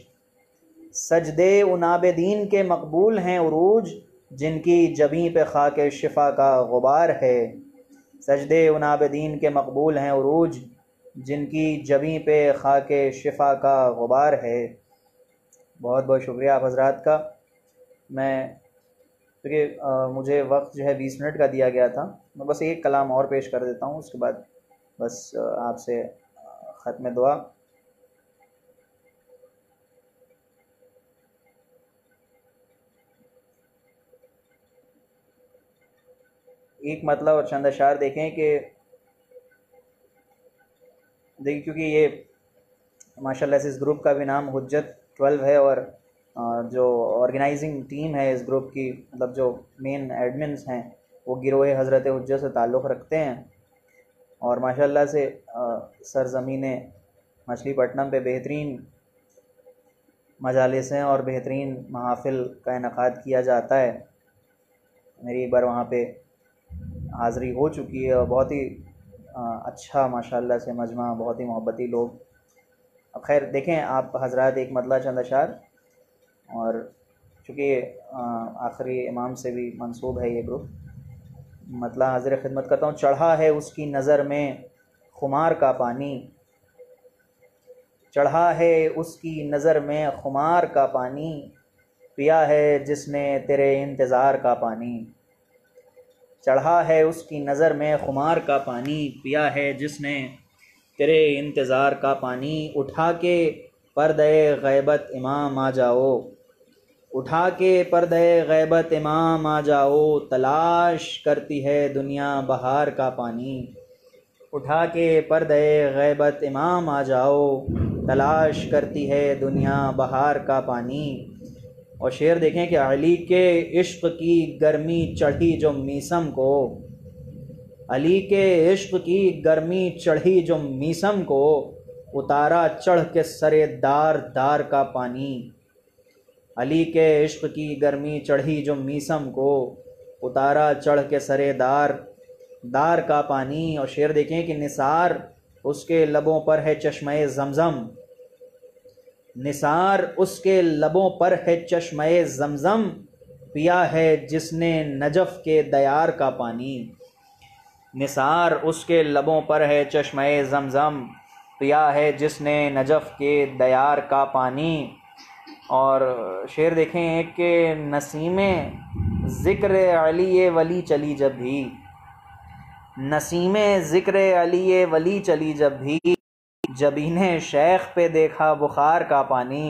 سجدے ان عابدین کے مقبول ہیں عروج، جن کی جبیں پہ خاک شفا کا غبار ہے، سجدے ان عابدین کے مقبول ہیں عروج، جن کی جبیں پہ خاک شفا کا غبار ہے۔ بہت بہت شکریہ آپ حضرات کا۔ میں کیونکہ مجھے وقت جو ہے 20 منٹ کا دیا گیا تھا، میں بس ایک کلام اور پیش کر دیتا ہوں، اس کے بعد بس آپ سے ختم دعا۔ ایک مطلب اور چند اشعار دیکھیں کہ دیکھیں کیونکہ یہ ماشاءاللہ سے اس گروپ کا بھی نام حجت 12 ہے اور جو آرگنائزنگ ٹیم ہے اس گروپ کی، مطلب جو مین ایڈمنس ہیں وہ گروہ حضرت حجت سے تعلق رکھتے ہیں، اور ماشاءاللہ سے سرزمین مچھلی پٹنم پہ بہترین مجالسیں اور بہترین محافل کا انعقاد کیا جاتا ہے۔ میری ایک بار وہاں پہ حاضری ہو چکی ہے، اور بہت ہی اچھا ماشاءاللہ سے مجمع، بہت ہی محبتی لوگ۔ اب خیر دیکھیں آپ حضرات، ایک مطلع چند اشعار، اور چونکہ آخری امام سے بھی منسوب ہے یہ گروپ، مطلع حاضر خدمت کرتا ہوں۔ چڑھا ہے اس کی نظر میں خمار کا پانی، چڑھا ہے اس کی نظر میں خمار کا پانی، پیا ہے جس نے تیرے انتظار کا پانی۔ چڑھا ہے اس کی نظر میں خمار کا پانی، پیا ہے جس نے تیرے انتظار کا پانی۔ اٹھا کے پردہ غیبت امام آ جاؤ، اٹھا کے پردہ غیبت امام آ جاؤ، تلاش کرتی ہے دنیا بہار کا پانی۔ اٹھا کے پردہ غیبت امام آ جاؤ، تلاش کرتی ہے دنیا بہار کا پانی۔ اور شعر دیکھیں کہ علی کے عشق کی گرمی چڑھی جو میسم کو، علی کے عشق کی گرمی چڑھی جو میسم کو، اتارا چڑھ کے سرے دار دار کا پانی۔ علی کے عشق کی گرمی چڑھی جو میسم کو، اتارا چڑھ کے سرے دار دار کا پانی۔ اور شعر دیکھیں کہ نثار اس کے لبوں پر ہے چشمہ زمزم، نثار اس کے لبوں پر ہے چشمہ زمزم، پیا ہے جس نے نجف کے دیار کا پانی۔ نثار اس کے لبوں پر ہے چشمہ زمزم، پیا ہے جس نے نجف کے دیار کا پانی۔ اور شعر دیکھیں ایک کہ نسیم ذکر علی ولی چلی جب بھی، نسیم ذکر علی ولی چلی جب بھی، جبین شیخ پہ دیکھا بخار کا پانی۔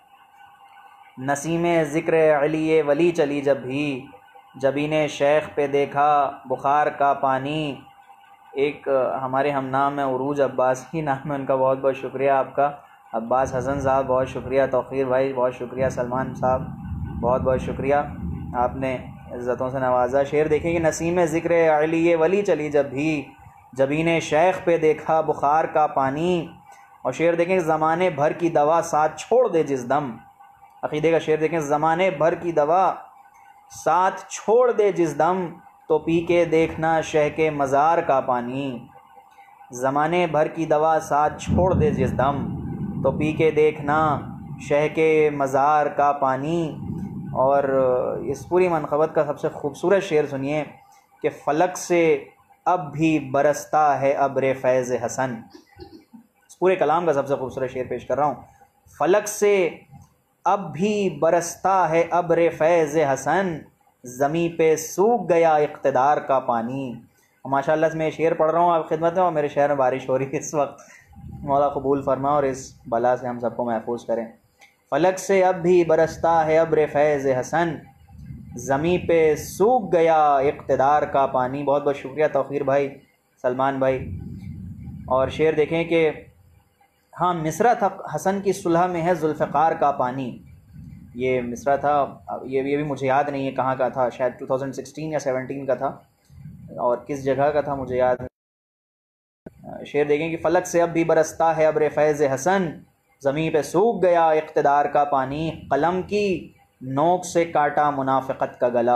نسیم ذکر علی ولی چلی جب بھی، جبین شیخ پہ دیکھا بخار کا پانی۔ ایک ہمارے ہم نام ہیں عروج عباس ہی نام ہے ان کا، بہت بہت شکریہ آپ کا، عباس حسن صاحب بہت شکریہ، توقیر بھائی بہت شکریہ، سلمان صاحب بہت بہت شکریہ، آپ نے عزتوں سے نوازا۔ شعر دیکھیں کہ نسیم ذکر علی ولی چلی جب بھی، جبین شیخ پہ دیکھا بخار کا پانی۔ اور شعر دیکھیں کہ زمانے بھر کی دوا ساتھ چھوڑ دے جس دم، عقیدے کا شعر دیکھیں، زمانے بھر کی دوا ساتھ چھوڑ دے جس دم، تو پی کے دیکھنا شہ کے مزار کا پانی۔ زمانے بھر کی دوا ساتھ چھوڑ دے جس دم، تو پی کے دیکھنا شہ کے مزار کا پانی۔ اور اس پوری منقبت کا سب سے خوبصورت شعر سنیے کہ فلک سے اب بھی برستا ہے ابر فیض حسن، اس پورے کلام کا سب سے خوبصورت شعر پیش کر رہا ہوں۔ فلک سے اب بھی برستا ہے ابر فیض حسن، زمیں پہ سوکھ گیا اقتدار کا پانی۔ اور ماشاءاللہ سے میں شعر پڑھ رہا ہوں آپ خدمت میں، اور میرے شہر میں بارش ہو رہی ہے اس وقت، مولا قبول فرما اور اس بلا سے ہم سب کو محفوظ کریں۔ فلک سے اب بھی برستا ہے ابر فیض حسن، زمیں پہ سوکھ گیا اقتدار کا پانی۔ بہت بہت شکریہ توقیر بھائی، سلمان بھائی۔ اور شعر دیکھیں کہ ہاں مصرع تھا حسن کی صلح میں ہے ذوالفقار کا پانی، یہ مصرع تھا، یہ بھی مجھے یاد نہیں ہے کہاں کا تھا، شاید 2016 یا 17 کا تھا، اور کس جگہ کا تھا مجھے یاد نہیں۔ شعر دیکھیں کہ فلک سے اب بھی برستا ہے ابر فیض حسن، زمین پہ سوکھ گیا اقتدار کا پانی۔ قلم کی نوک سے کاٹا منافقت کا گلا،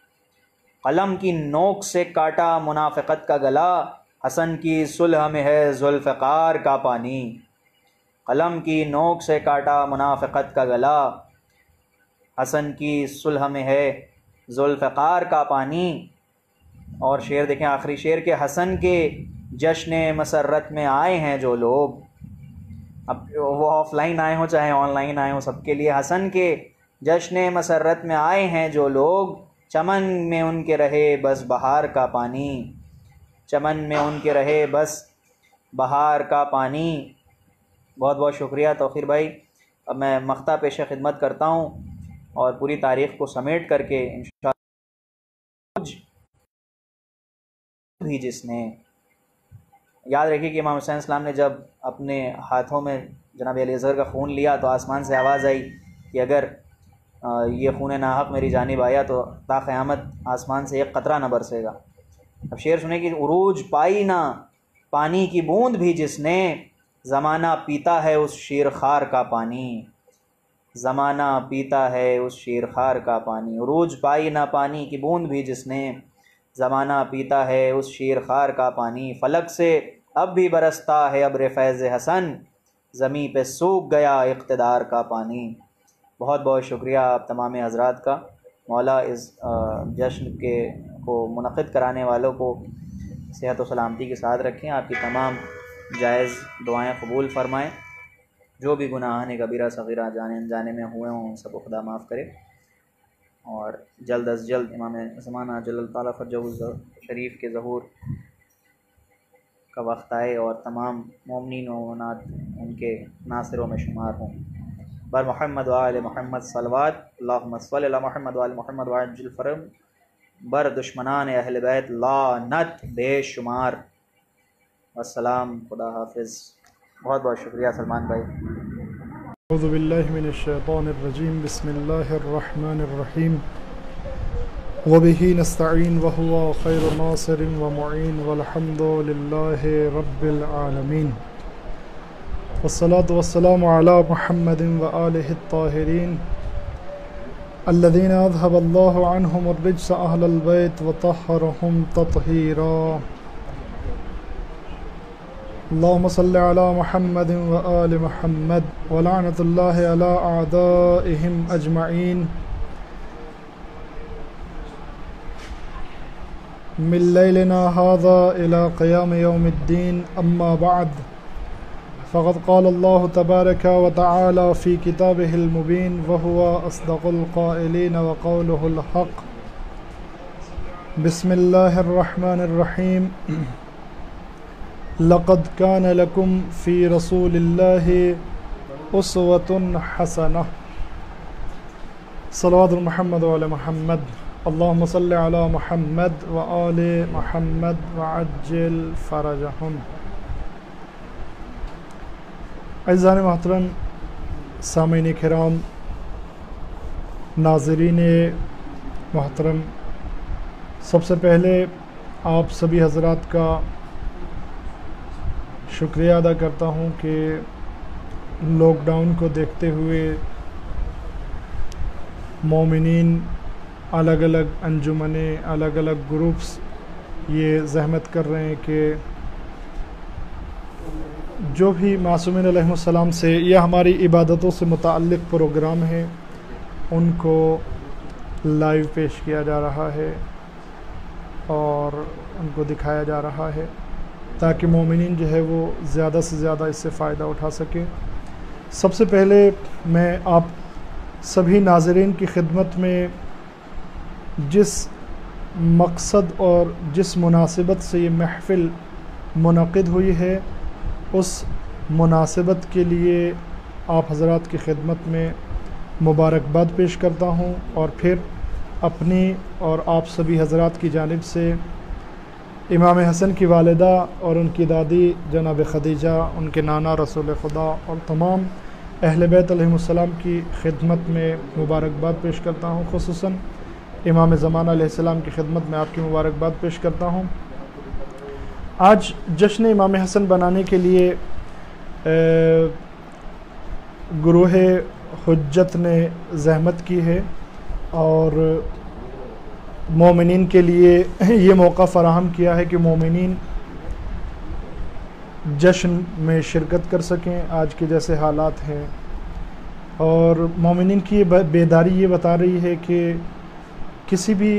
قلم کی نوک سے کاٹا منافقت کا گلا، حسن کی صلح میں ہے ذوالفقار کا پانی۔ قلم کی نوک سے کاٹا منافقت کا گلا، حسن کی صلح میں ہے ذوالفقار کا پانی۔ اور شعر دیکھیں آخری شعر کہ حسن کے جشن مسرت میں آئے ہیں جو لوگ، اب وہ آف لائن آئے ہوں چاہے آن لائن آئے ہوں، سب کے لیے حسن کے جشن مسرت میں آئے ہیں جو لوگ، چمن میں ان کے رہے بس بہار کا پانی، چمن میں ان کے رہے بس بہار کا پانی۔ بہت بہت شکریہ توقیر بھائی۔ اب میں مقطع پیش خدمت کرتا ہوں اور پوری تاریخ کو سمیٹ کر کے انشاءاللہ بھی جس نے یاد رکھیے کہ امام حسین السلام نے جب اپنے ہاتھوں میں جناب علی اصغر کا خون لیا تو آسمان سے آواز آئی کہ اگر یہ خون ناحق میری جانب آیا تو تا قیامت آسمان سے ایک قطرہ نہ برسے گا۔ اب شعر سنے کہ عروج پائی نہ پانی کی بوند بھی جس نے، زمانہ پیتا ہے اس شیر خار کا پانی، زمانہ پیتا ہے اس شیر خار کا پانی۔ عروج پائی نہ پانی کی بوند بھی جس نے، زمانہ پیتا ہے اس شیر خار کا پانی۔ فلک سے اب بھی برستا ہے ابر فیض حسن، زمیں پہ سوکھ گیا اقتدار کا پانی۔ بہت بہت شکریہ آپ تمام حضرات کا۔ مولا اس جشن کو منعقد کرانے والوں کو صحت و سلامتی کے ساتھ رکھیں، آپ کی تمام جائز دعائیں قبول فرمائیں، جو بھی گناہان کبیرہ صغیرہ جانے انجانے میں ہوئے ہوں ان سب کو خدا معاف کرے، اور جلد از جلد امام زمانہ جل تعالیٰ فرجہ شریف کے ظہور کا وقت آئے اور تمام مومنین و مومنات ان کے ناصروں میں شمار ہوں۔ بر محمد و آل محمد صلوات، اللہم صلی علی محمد و آل محمد وعجل فرم، بر دشمنان اہل بیت لعنت بے شمار۔ والسلام، خدا حافظ۔ بہت بہت شکریہ سلمان بھائی۔ اعوذ باللہ من الشیطان الرجیم، بسم اللہ الرحمن الرحیم، وبہ نستعین وہو خیر ناصر ومعین، والحمد للہ رب العالمین، والصلاة والسلام علی محمد وآلہ الطاہرین الذین اذہب اللہ عنہم الرجس اہل البیت وطہرہم تطہیرا۔ اللہم صلی علی محمد وآل محمد، ولعنت اللہ علی اعدائہم اجمعین، من لیلنا ھذا الی قیام یوم الدین، اما بعد، فقد قال اللہ تبارک وتعالی فی کتابہ المبین، وہو اصدق القائلین وقولہ الحق۔ بسم اللہ الرحمن الرحیم، لقد کان لکم فی رسول اللہ اسوۃ حسنہ۔ صلوات محمد وعلی محمد، اللہم صلی علی محمد وآل محمد وعجل فرجہم۔ عزیزان محترم، سامعین کرام، ناظرین محترم، سب سے پہلے آپ سبھی حضرات کا شکریہ ادا کرتا ہوں کہ لاک ڈاؤن کو دیکھتے ہوئے مومنین، الگ الگ انجمنیں، الگ الگ گروپس یہ زحمت کر رہے ہیں کہ جو بھی معصومین علیہ السلام سے یا ہماری عبادتوں سے متعلق پروگرام ہیں ان کو لائیو پیش کیا جا رہا ہے اور ان کو دکھایا جا رہا ہے تاکہ مومنین جو ہے وہ زیادہ سے زیادہ اس سے فائدہ اٹھا سکیں۔ سب سے پہلے میں آپ سبھی ناظرین کی خدمت میں جس مقصد اور جس مناسبت سے یہ محفل منعقد ہوئی ہے اس مناسبت کے لیے آپ حضرات کی خدمت میں مبارکباد پیش کرتا ہوں، اور پھر اپنی اور آپ سبھی حضرات کی جانب سے امام حسن کی والدہ اور ان کی دادی جناب خدیجہ، ان کے نانا رسول خدا اور تمام اہل بیت علیہم السلام کی خدمت میں مبارکباد پیش کرتا ہوں۔ خصوصاً امام زمانہ علیہ السلام کی خدمت میں آپ کی مبارکباد پیش کرتا ہوں۔ آج جشن امام حسن بنانے کے لیے گروہ حجت نے زحمت کی ہے اور مومنین کے لیے یہ موقع فراہم کیا ہے کہ مومنین جشن میں شرکت کر سکیں آج کے جیسے حالات ہیں، اور مومنین کی یہ بیداری یہ بتا رہی ہے کہ کسی بھی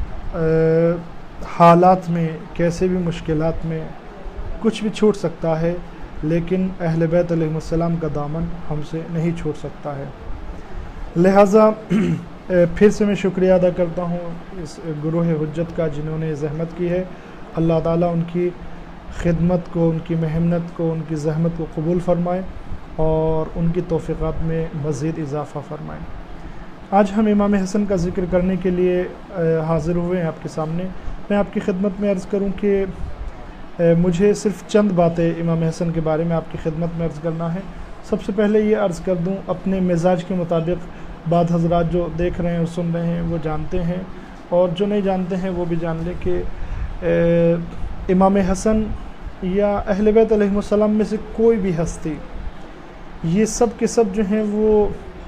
حالات میں، کیسے بھی مشکلات میں کچھ بھی چھوٹ سکتا ہے، لیکن اہل بیت علیہ السلام کا دامن ہم سے نہیں چھوٹ سکتا ہے۔ لہٰذا پھر سے میں شکریہ ادا کرتا ہوں اس گروہ حجت کا جنہوں نے زحمت کی ہے۔ اللہ تعالیٰ ان کی خدمت کو، ان کی محنت کو، ان کی زحمت کو قبول فرمائے اور ان کی توفیقات میں مزید اضافہ فرمائے۔ آج ہم امام حسن کا ذکر کرنے کے لیے حاضر ہوئے ہیں آپ کے سامنے۔ میں آپ کی خدمت میں عرض کروں کہ مجھے صرف چند باتیں امام حسن کے بارے میں آپ کی خدمت میں عرض کرنا ہے۔ سب سے پہلے یہ عرض کر دوں، اپنے مزاج کے مطابق بعض حضرات جو دیکھ رہے ہیں سن رہے ہیں وہ جانتے ہیں، اور جو نہیں جانتے ہیں وہ بھی جان لیں کہ امام حسن یا اہل بیت علیہ السلام میں سے کوئی بھی ہستی، یہ سب کے سب جو ہیں وہ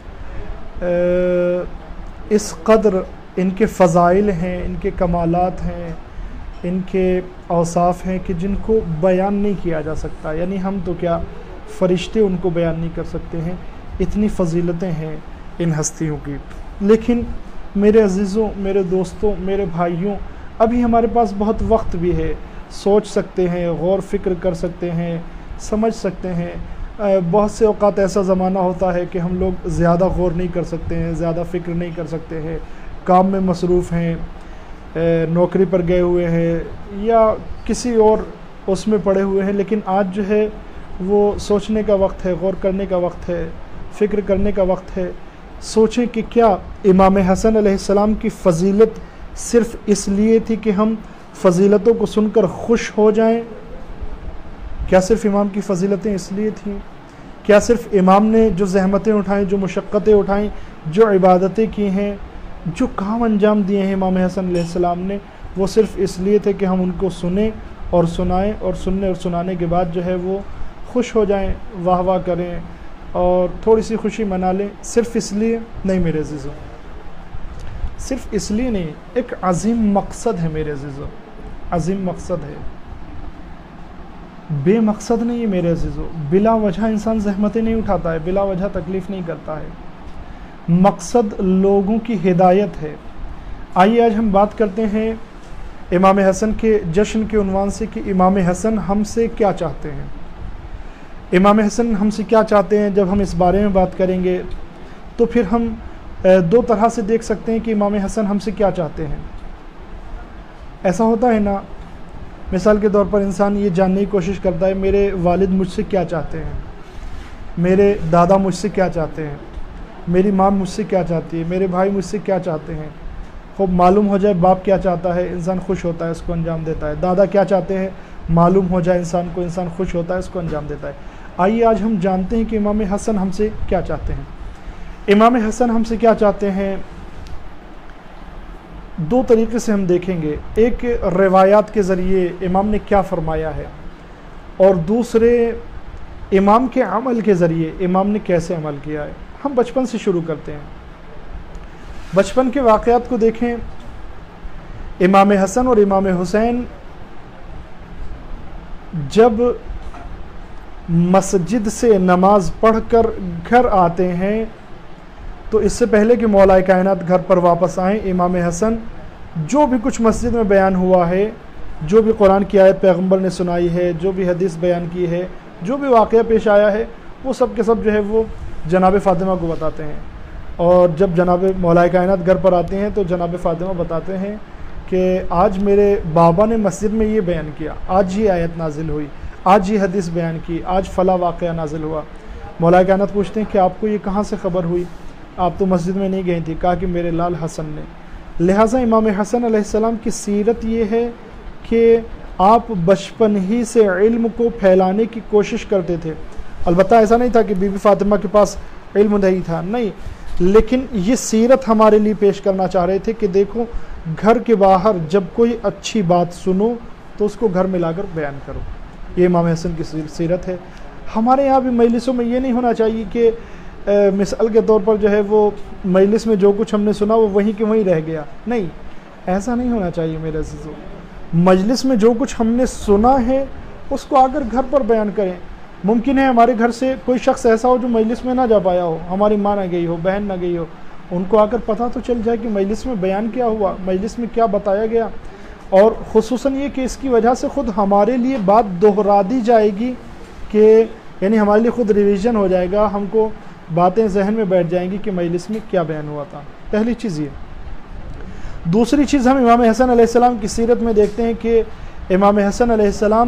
اس قدر ان کے فضائل ہیں، ان کے کمالات ہیں، ان کے اوصاف ہیں کہ جن کو بیان نہیں کیا جا سکتا. یعنی ہم تو کیا فرشتے ان کو بیان نہیں کر سکتے ہیں، اتنی فضیلتیں ہیں ان ہستیوں کی. لیکن میرے عزیزوں، میرے دوستوں، میرے بھائیوں، ابھی ہمارے پاس بہت وقت بھی ہے، سوچ سکتے ہیں، غور فکر کر سکتے ہیں، سمجھ سکتے ہیں. بہت سے اوقات ایسا زمانہ ہوتا ہے کہ ہم لوگ زیادہ غور نہیں کر سکتے ہیں، زیادہ فکر نہیں کر سکتے ہیں، کام میں مصروف ہیں، نوکری پر گئے ہوئے ہیں یا کسی اور اس میں پڑے ہوئے ہیں. لیکن آج جو ہے وہ سوچنے کا وقت ہے، غور کرنے کا وقت ہے، فکر کرنے کا وقت ہے. سوچیں کہ کیا امام حسن علیہ السلام کی فضیلت صرف اس لیے تھی کہ ہم فضیلتوں کو سن کر خوش ہو جائیں؟ کیا صرف امام کی فضیلتیں اس لیے تھیں؟ کیا صرف امام نے جو زحمتیں اٹھائیں، جو مشقتیں اٹھائیں، جو عبادتیں کی ہیں، جو کام انجام دیے ہیں امام حسن علیہ السلام نے، وہ صرف اس لیے تھے کہ ہم ان کو سنیں اور سنائیں، اور سننے اور سنانے کے بعد جو ہے وہ خوش ہو جائیں، واہ واہ کریں اور تھوڑی سی خوشی منا لیں؟ صرف اس لیے نہیں میرے عزیزوں، صرف اس لیے نہیں. ایک عظیم مقصد ہے میرے عزیزوں، عظیم مقصد ہے، بے مقصد نہیں ہے میرے عزیزوں. بلا وجہ انسان زحمتیں نہیں اٹھاتا ہے، بلا وجہ تکلیف نہیں کرتا ہے. مقصد لوگوں کی ہدایت ہے. آئیے آج ہم بات کرتے ہیں امام حسن کے جشن کے عنوان سے کہ امام حسن ہم سے کیا چاہتے ہیں. امام حسن ہم سے کیا چاہتے ہیں؟ جب ہم اس بارے میں بات کریں گے تو پھر ہم دو طرح سے دیکھ سکتے ہیں کہ امام حسن ہم سے کیا چاہتے ہیں. ایسا ہوتا ہے نا، مثال کے طور پر انسان یہ جاننے کی کوشش کرتا ہے میرے والد مجھ سے کیا چاہتے ہیں، میرے دادا مجھ سے کیا چاہتے ہیں، میری ماں مجھ سے کیا چاہتی ہے، میرے بھائی مجھ سے کیا چاہتے ہیں. خوب معلوم ہو جائے باپ کیا چاہتا ہے، انسان خوش ہوتا ہے، اس کو انجام دیتا ہے. دادا کیا چاہتے ہیں معلوم ہو جائے انسان کو، انسان خوش ہوتا ہے، اس کو انجام دیتا ہے. آئیے آج ہم جانتے ہیں کہ امام حسن ہم سے کیا چاہتے ہیں. امام حسن ہم سے کیا چاہتے ہیں دو طریقے سے ہم دیکھیں گے. ایک روایات کے ذریعے امام نے کیا فرمایا ہے، اور دوسرے امام کے عمل کے ذریعے امام نے کیسے عمل کیا ہے. ہم بچپن سے شروع کرتے ہیں. بچپن کے واقعات کو دیکھیں. امام حسن اور امام حسین جب مسجد سے نماز پڑھ کر گھر آتے ہیں تو اس سے پہلے کہ مولا کائنات گھر پر واپس آئیں، امام حسن جو بھی کچھ مسجد میں بیان ہوا ہے، جو بھی قرآن کی آیت پیغمبر نے سنائی ہے، جو بھی حدیث بیان کی ہے، جو بھی واقعہ پیش آیا ہے، وہ سب کے سب جو ہے وہ جناب فاطمہ کو بتاتے ہیں. اور جب جناب مولا کائنات گھر پر آتے ہیں تو جناب فاطمہ بتاتے ہیں کہ آج میرے بابا نے مسجد میں یہ بیان کیا، آج یہ آیت نازل ہوئی، آج یہ حدیث بیان کی، آج فلاں واقعہ نازل ہوا. مولا کائنات پوچھتے ہیں کہ آپ کو یہ کہاں سے خبر ہوئی؟ آپ تو مسجد میں نہیں گئی تھی. کہا کہ میرے لال حسن نے. لہٰذا امام حسن علیہ السلام کی سیرت یہ ہے کہ آپ بچپن ہی سے علم کو پھیلانے کی کوشش کرتے تھے. البتہ ایسا نہیں تھا کہ بی بی فاطمہ کے پاس علم نہیں تھا، نہیں، لیکن یہ سیرت ہمارے لیے پیش کرنا چاہ رہے تھے کہ دیکھو گھر کے باہر جب کوئی اچھی بات سنو تو اس کو گھر میں لا کر بیان کرو. یہ امام حسن کی سیرت ہے. ہمارے یہاں بھی مجلسوں میں یہ نہیں ہونا چاہیے کہ مثال کے طور پر جو ہے وہ مجلس میں جو کچھ ہم نے سنا وہ وہیں کے وہیں رہ گیا. نہیں، ایسا نہیں ہونا چاہیے میرے عزیزو. مجلس میں جو کچھ ہم نے سنا ہے اس کو آ کر گھر پر بیان کریں. ممکن ہے ہمارے گھر سے کوئی شخص ایسا ہو جو مجلس میں نہ جا پایا ہو، ہماری ماں نہ گئی ہو، بہن نہ گئی ہو، ان کو آ کر پتہ تو چل جائے کہ مجلس میں بیان کیا ہوا، مجلس میں کیا بتایا گیا. اور خصوصاً یہ کہ اس کی وجہ سے خود ہمارے لیے بات دوہرا دی جائے گی کہ یعنی ہمارے لیے خود ریویژن ہو جائے گا، ہم کو باتیں ذہن میں بیٹھ جائیں گی کہ مجلس میں کیا بیان ہوا تھا. پہلی چیز یہ. دوسری چیز ہم امام حسن علیہ السلام کی سیرت میں دیکھتے ہیں کہ امام حسن علیہ السلام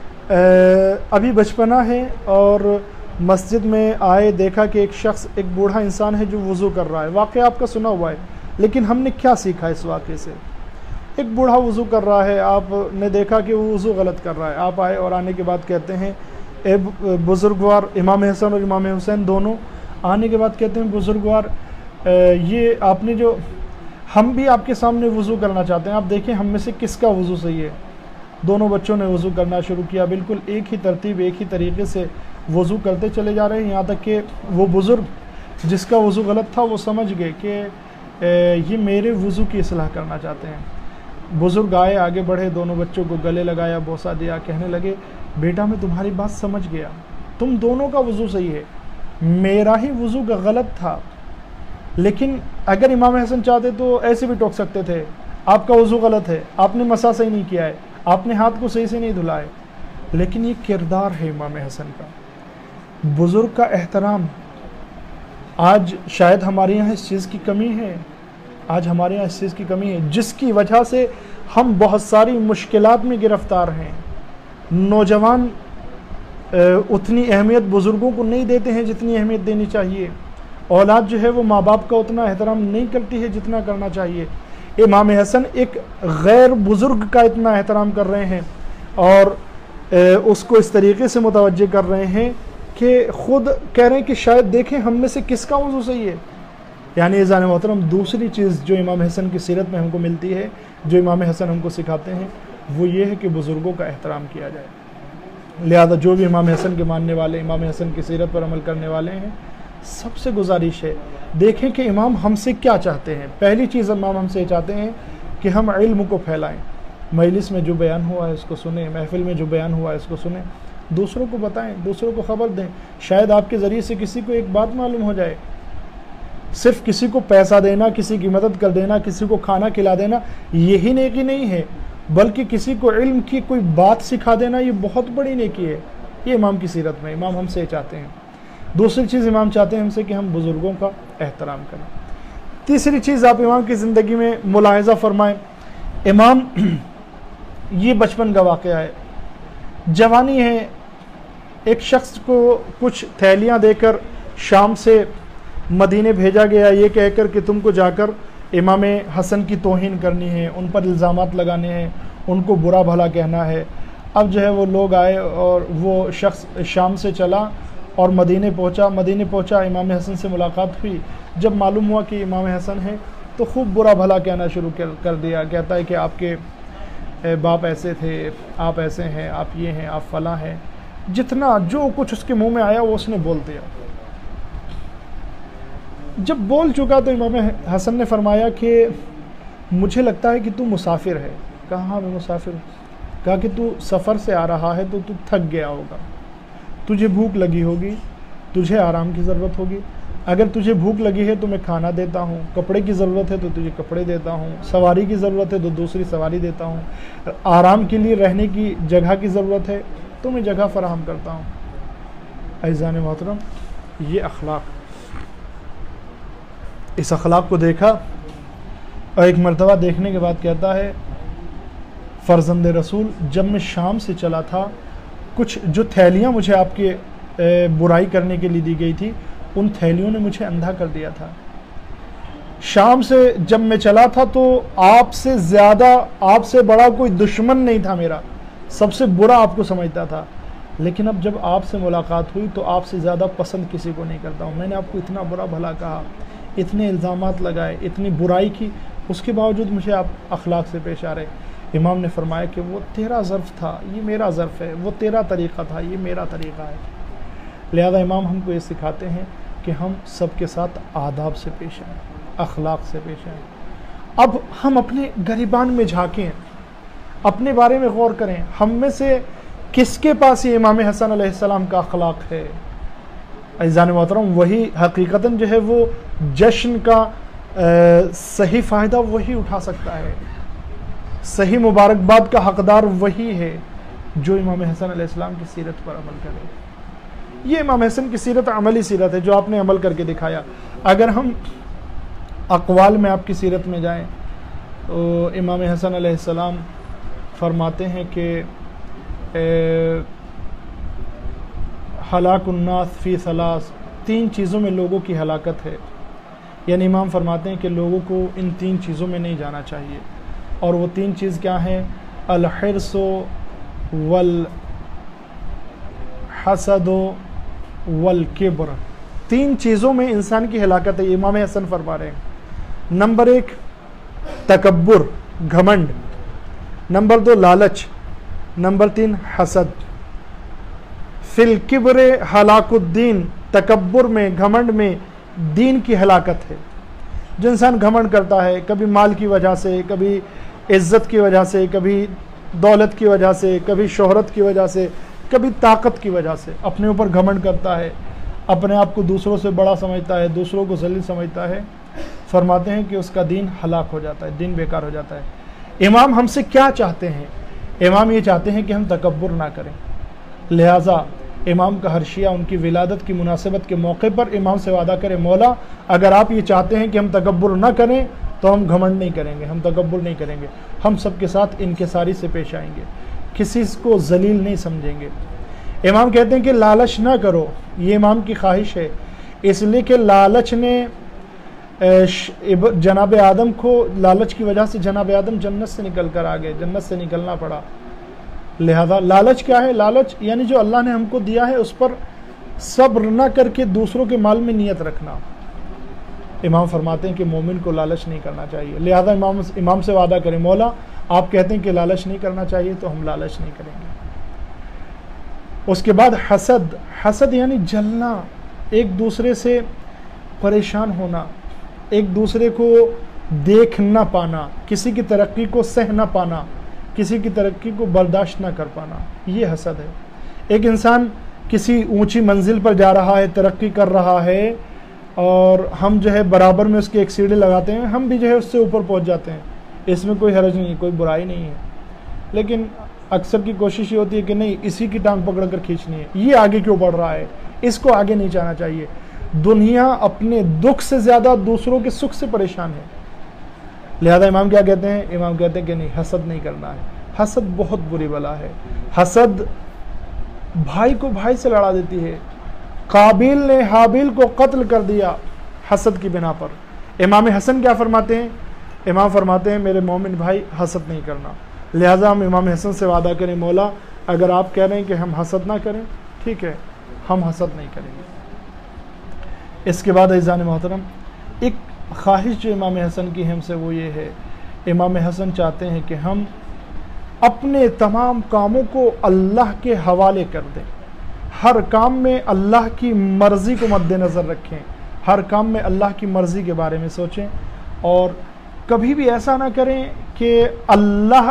ابھی بچپنا ہے اور مسجد میں آئے، دیکھا کہ ایک شخص، ایک بوڑھا انسان ہے جو وضو کر رہا ہے. واقعہ آپ کا سنا ہوا ہے، لیکن ہم نے کیا سیکھا اس واقعے سے؟ ایک بوڑھا وضو کر رہا ہے، آپ نے دیکھا کہ وہ وضو غلط کر رہا ہے. آپ آئے اور آنے کے بعد کہتے ہیں اے بزرگوار، امام حسن اور امام حسین دونوں آنے کے بعد کہتے ہیں بزرگوار یہ آپ نے جو ہم بھی آپ کے سامنے وضو کرنا چاہتے ہیں، آپ دیکھیں ہم میں سے کس کا وضو صحیح ہے۔ دونوں بچوں نے وضو کرنا شروع کیا، بالکل ایک ہی ترتیب ایک ہی طریقے سے وضو کرتے چلے جا رہے ہیں، یہاں تک کہ وہ بزرگ جس کا وضو غلط تھا وہ سمجھ گئے کہ یہ میرے وضو کی اصلاح کرنا چاہتے ہیں۔ بزرگ آئے، آگے بڑھے، دونوں بچوں کو گلے لگایا، بوسہ دیا، کہنے لگے بیٹا میں تمہاری بات سمجھ گیا، تم دونوں کا وضو صحیح ہے، میرا ہی وضو کا غلط تھا، لیکن اگر امام حسن چاہتے تو ایسے بھی ٹوک سکتے تھے، آپ کا وضو غلط ہے، آپ نے مسح صحیح نہیں کیا ہے، آپ نے ہاتھ کو صحیح سے نہیں دھلا ہے۔ لیکن یہ کردار ہے امام حسن کا، بزرگ کا احترام۔ آج شاید ہمارے یہاں اس چیز کی کمی ہے، آج ہمارے یہاں اس چیز کی کمی ہے جس کی وجہ سے ہم بہت ساری مشکلات میں گرفتار ہیں۔ نوجوان اتنی اہمیت بزرگوں کو نہیں دیتے ہیں جتنی اہمیت دینی چاہیے، اولاد جو ہے وہ ماں باپ کا اتنا احترام نہیں کرتی ہے جتنا کرنا چاہیے۔ امام حسن ایک غیر بزرگ کا اتنا احترام کر رہے ہیں اور اس کو اس طریقے سے متوجہ کر رہے ہیں کہ خود کہہ رہے ہیں کہ شاید دیکھیں ہم میں سے کس کا وضو صحیح ہے۔ یعنی عزیزان محترم، دوسری چیز جو امام حسن کی سیرت میں ہم کو ملتی ہے، جو امام حسن ہم کو سکھاتے ہیں، وہ یہ ہے کہ بزرگوں کا احترام کیا جائے۔ لہذا جو بھی امام حسن کے ماننے والے، امام حسن کی سیرت پر عمل کرنے والے ہیں، سب سے گزارش ہے دیکھیں کہ امام ہم سے کیا چاہتے ہیں۔ پہلی چیز امام ہم سے چاہتے ہیں کہ ہم علم کو پھیلائیں، مجلس میں جو بیان ہوا ہے اس کو سنیں، محفل میں جو بیان ہوا ہے اس کو سنیں، دوسروں کو بتائیں، دوسروں کو خبر دیں، شاید آپ کے ذریعے سے کسی کو ایک بات معلوم ہو جائے۔ صرف کسی کو پیسہ دینا، کسی کی مدد کر دینا، کسی کو کھانا کھلا دینا، یہی نیکی نہیں ہے، بلکہ کسی کو علم کی کوئی بات سکھا دینا یہ بہت بڑی نیکی ہے۔ یہ امام کی سیرت میں امام ہم سے چاہتے ہیں۔ دوسری چیز امام چاہتے ہیں ہم سے کہ ہم بزرگوں کا احترام کریں۔ تیسری چیز آپ امام کی زندگی میں ملاحظہ فرمائیں، امام یہ بچپن کا واقعہ ہے، جوانی ہے، ایک شخص کو کچھ تھیلیاں دے کر شام سے مدینے بھیجا گیا، یہ کہہ کر کہ تم کو جا کر امام حسن کی توہین کرنی ہے، ان پر الزامات لگانے ہیں، ان کو برا بھلا کہنا ہے۔ اب جو ہے وہ لوگ آئے اور وہ شخص شام سے چلا اور مدینے پہنچا، امام حسن سے ملاقات ہوئی۔ جب معلوم ہوا کہ امام حسن ہیں تو خوب برا بھلا کہنا شروع کر دیا، کہتا ہے کہ آپ کے باپ ایسے تھے، آپ ایسے ہیں، آپ یہ ہیں، آپ فلاں ہیں، جتنا جو کچھ اس کے منہ میں آیا وہ اس نے بول دیا۔ جب بول چکا تو امام حسن نے فرمایا کہ مجھے لگتا ہے کہ تو مسافر ہے۔ کہا ہاں میں مسافر ہوں۔ کہا کہ تو سفر سے آ رہا ہے تو تھک گیا ہوگا، تجھے بھوک لگی ہوگی، تجھے آرام کی ضرورت ہوگی۔ اگر تجھے بھوک لگی ہے تو میں کھانا دیتا ہوں، کپڑے کی ضرورت ہے تو تجھے کپڑے دیتا ہوں، سواری کی ضرورت ہے تو دوسری سواری دیتا ہوں، آرام کے لیے رہنے کی جگہ کی ضرورت ہے تو میں جگہ فراہم کرتا ہوں۔ عزیزان محترم، یہ اخلاق، اس اخلاق کو دیکھا اور ایک مرتبہ دیکھنے کے بعد کہتا ہے فرزند رسول، جب میں شام سے چلا تھا، کچھ جو تھیلیاں مجھے آپ کے برائی کرنے کے لیے دی گئی تھی، ان تھیلیوں نے مجھے اندھا کر دیا تھا۔ شام سے جب میں چلا تھا تو آپ سے زیادہ، آپ سے بڑا کوئی دشمن نہیں تھا میرا، سب سے برا آپ کو سمجھتا تھا، لیکن اب جب آپ سے ملاقات ہوئی تو آپ سے زیادہ پسند کسی کو نہیں کرتا ہوں۔ میں نے آپ کو اتنا برا بھلا کہا، اتنے الزامات لگائے، اتنی برائی کی، اس کے باوجود مجھے آپ اخلاق سے پیش آ رہے۔ امام نے فرمایا کہ وہ تیرا ظرف تھا، یہ میرا ظرف ہے، وہ تیرا طریقہ تھا، یہ میرا طریقہ ہے۔ لہذا امام ہم کو یہ سکھاتے ہیں کہ ہم سب کے ساتھ آداب سے پیش آئیں، اخلاق سے پیش آئیں۔ اب ہم اپنے گریبان میں جھانکیں، اپنے بارے میں غور کریں، ہم میں سے کس کے پاس یہ امام حسن علیہ السلام کا اخلاق ہے؟ عزیزان محترم، وہی حقیقتاً جو ہے وہ جشن کا صحیح فائدہ وہی اٹھا سکتا ہے، صحیح مبارکباد کا حقدار وہی ہے جو امام حسن علیہ السلام کی سیرت پر عمل کرے۔ یہ امام حسن کی سیرت عملی سیرت ہے جو آپ نے عمل کر کے دکھایا۔ اگر ہم اقوال میں آپ کی سیرت میں جائیں تو امام حسن علیہ السلام فرماتے ہیں کہ ہلاک الناس فی ثلاث، تین چیزوں میں لوگوں کی ہلاکت ہے۔ یعنی امام فرماتے ہیں کہ لوگوں کو ان تین چیزوں میں نہیں جانا چاہیے، اور وہ تین چیز کیا ہیں؟ الحرص والحسد والکبر۔ 3 چیزوں میں انسان کی ہلاکت ہے، امام حسن فرما رہے ہیں۔ نمبر 1 تکبر، گھمنڈ، نمبر 2 لالچ، نمبر 3 حسد۔ فی الکبر ہلاک الدین، تکبر میں، گھمنڈ میں دین کی ہلاکت ہے۔ جو انسان گھمنڈ کرتا ہے، کبھی مال کی وجہ سے، کبھی عزت کی وجہ سے، کبھی دولت کی وجہ سے، کبھی شہرت کی وجہ سے، کبھی طاقت کی وجہ سے اپنے اوپر گھمنڈ کرتا ہے، اپنے آپ کو دوسروں سے بڑا سمجھتا ہے، دوسروں کو ذلیل سمجھتا ہے، فرماتے ہیں کہ اس کا دین ہلاک ہو جاتا ہے، دین بیکار ہو جاتا ہے۔ امام ہم سے کیا چاہتے ہیں؟ امام یہ چاہتے ہیں کہ ہم تکبر نہ کریں، لہٰذا امام کا ہرشیہ ان کی ولادت کی مناسبت کے موقع پر امام سے وعدہ کرے، مولا اگر آپ یہ چاہتے ہیں کہ ہم تکبر نہ کریں تو ہم گھمنڈ نہیں کریں گے، ہم تکبر نہیں کریں گے، ہم سب کے ساتھ انکساری سے پیش آئیں گے، کسی کو ذلیل نہیں سمجھیں گے۔ امام کہتے ہیں کہ لالچ نہ کرو، یہ امام کی خواہش ہے، اس لیے کہ لالچ نے جناب آدم کو، لالچ کی وجہ سے جناب آدم جنت سے نکل کر آگئے، جنت سے نکلنا پڑا۔ لہذا لالچ کیا ہے؟ لالچ یعنی جو اللہ نے ہم کو دیا ہے اس پر صبر نہ کر کے دوسروں کے مال میں نیت رکھنا۔ امام فرماتے ہیں کہ مومن کو لالچ نہیں کرنا چاہیے، لہذا امام سے وعدہ کریں، مولا آپ کہتے ہیں کہ لالچ نہیں کرنا چاہیے تو ہم لالچ نہیں کریں گے۔ اس کے بعد حسد، حسد یعنی جلنا، ایک دوسرے سے پریشان ہونا، ایک دوسرے کو دیکھ نہ پانا، کسی کی ترقی کو سہ نہ پانا، کسی کی ترقی کو برداشت نہ کر پانا، یہ حسد ہے۔ ایک انسان کسی اونچی منزل پر جا رہا ہے، ترقی کر رہا ہے، اور ہم جو ہے برابر میں اس کے ایک سیڑھی لگاتے ہیں، ہم بھی جو ہے اس سے اوپر پہنچ جاتے ہیں، اس میں کوئی حرج نہیں، کوئی برائی نہیں ہے، لیکن اکثر کی کوشش یہ ہوتی ہے کہ نہیں اسی کی ٹانگ پکڑ کر کھینچنی ہے، یہ آگے کیوں بڑھ رہا ہے، اس کو آگے نہیں جانا چاہیے۔ دنیا اپنے دکھ سے زیادہ دوسروں کے سکھ سے پریشان ہے، لہذا امام کیا کہتے ہیں؟ امام کہتے ہیں کہ نہیں، حسد نہیں کرنا ہے۔ حسد بہت بری بلا ہے، حسد بھائی کو بھائی سے لڑا دیتی ہے۔ قابیل نے حابیل کو قتل کر دیا حسد کی بنا پر۔ امام حسن کیا فرماتے ہیں؟ امام فرماتے ہیں میرے مومن بھائی حسد نہیں کرنا، لہٰذا ہم امام حسن سے وعدہ کریں، مولا اگر آپ کہہ رہے ہیں کہ ہم حسد نہ کریں، ٹھیک ہے، ہم حسد نہیں کریں گے۔ اس کے بعد عزیزان محترم، ایک خواہش جو امام حسن کی ہم سے وہ یہ ہے، امام حسن چاہتے ہیں کہ ہم اپنے تمام کاموں کو اللہ کے حوالے کر دیں، ہر کام میں اللہ کی مرضی کو مد نظر رکھیں، ہر کام میں اللہ کی مرضی کے بارے میں سوچیں، اور کبھی بھی ایسا نہ کریں کہ اللہ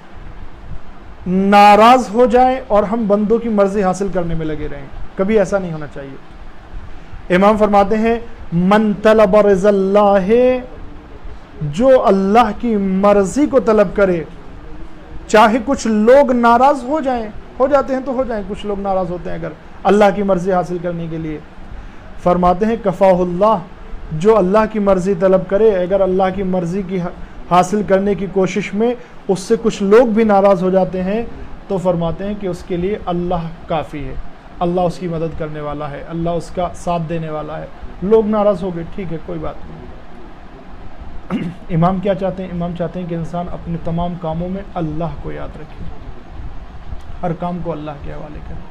ناراض ہو جائے اور ہم بندوں کی مرضی حاصل کرنے میں لگے رہیں، کبھی ایسا نہیں ہونا چاہیے۔ امام فرماتے ہیں من طلب رضا اللہ، جو اللہ کی مرضی کو طلب کرے، چاہے کچھ لوگ ناراض ہو جاتے ہیں تو ہو جائیں، کچھ لوگ ناراض ہوتے ہیں اگر اللہ کی مرضی حاصل کرنے کے لیے، فرماتے ہیں کفاہ اللہ، جو اللہ کی مرضی طلب کرے، اگر اللہ کی مرضی کی حاصل کرنے کی کوشش میں اس سے کچھ لوگ بھی ناراض ہو جاتے ہیں تو فرماتے ہیں کہ اس کے لیے اللہ کافی ہے، اللہ اس کی مدد کرنے والا ہے، اللہ اس کا ساتھ دینے والا ہے۔ لوگ ناراض ہو گئے، ٹھیک ہے، کوئی بات نہیں۔ امام کیا چاہتے ہیں؟ امام چاہتے ہیں کہ انسان اپنے تمام کاموں میں اللہ کو یاد رکھے، ہر کام کو اللہ کے حوالے کرے،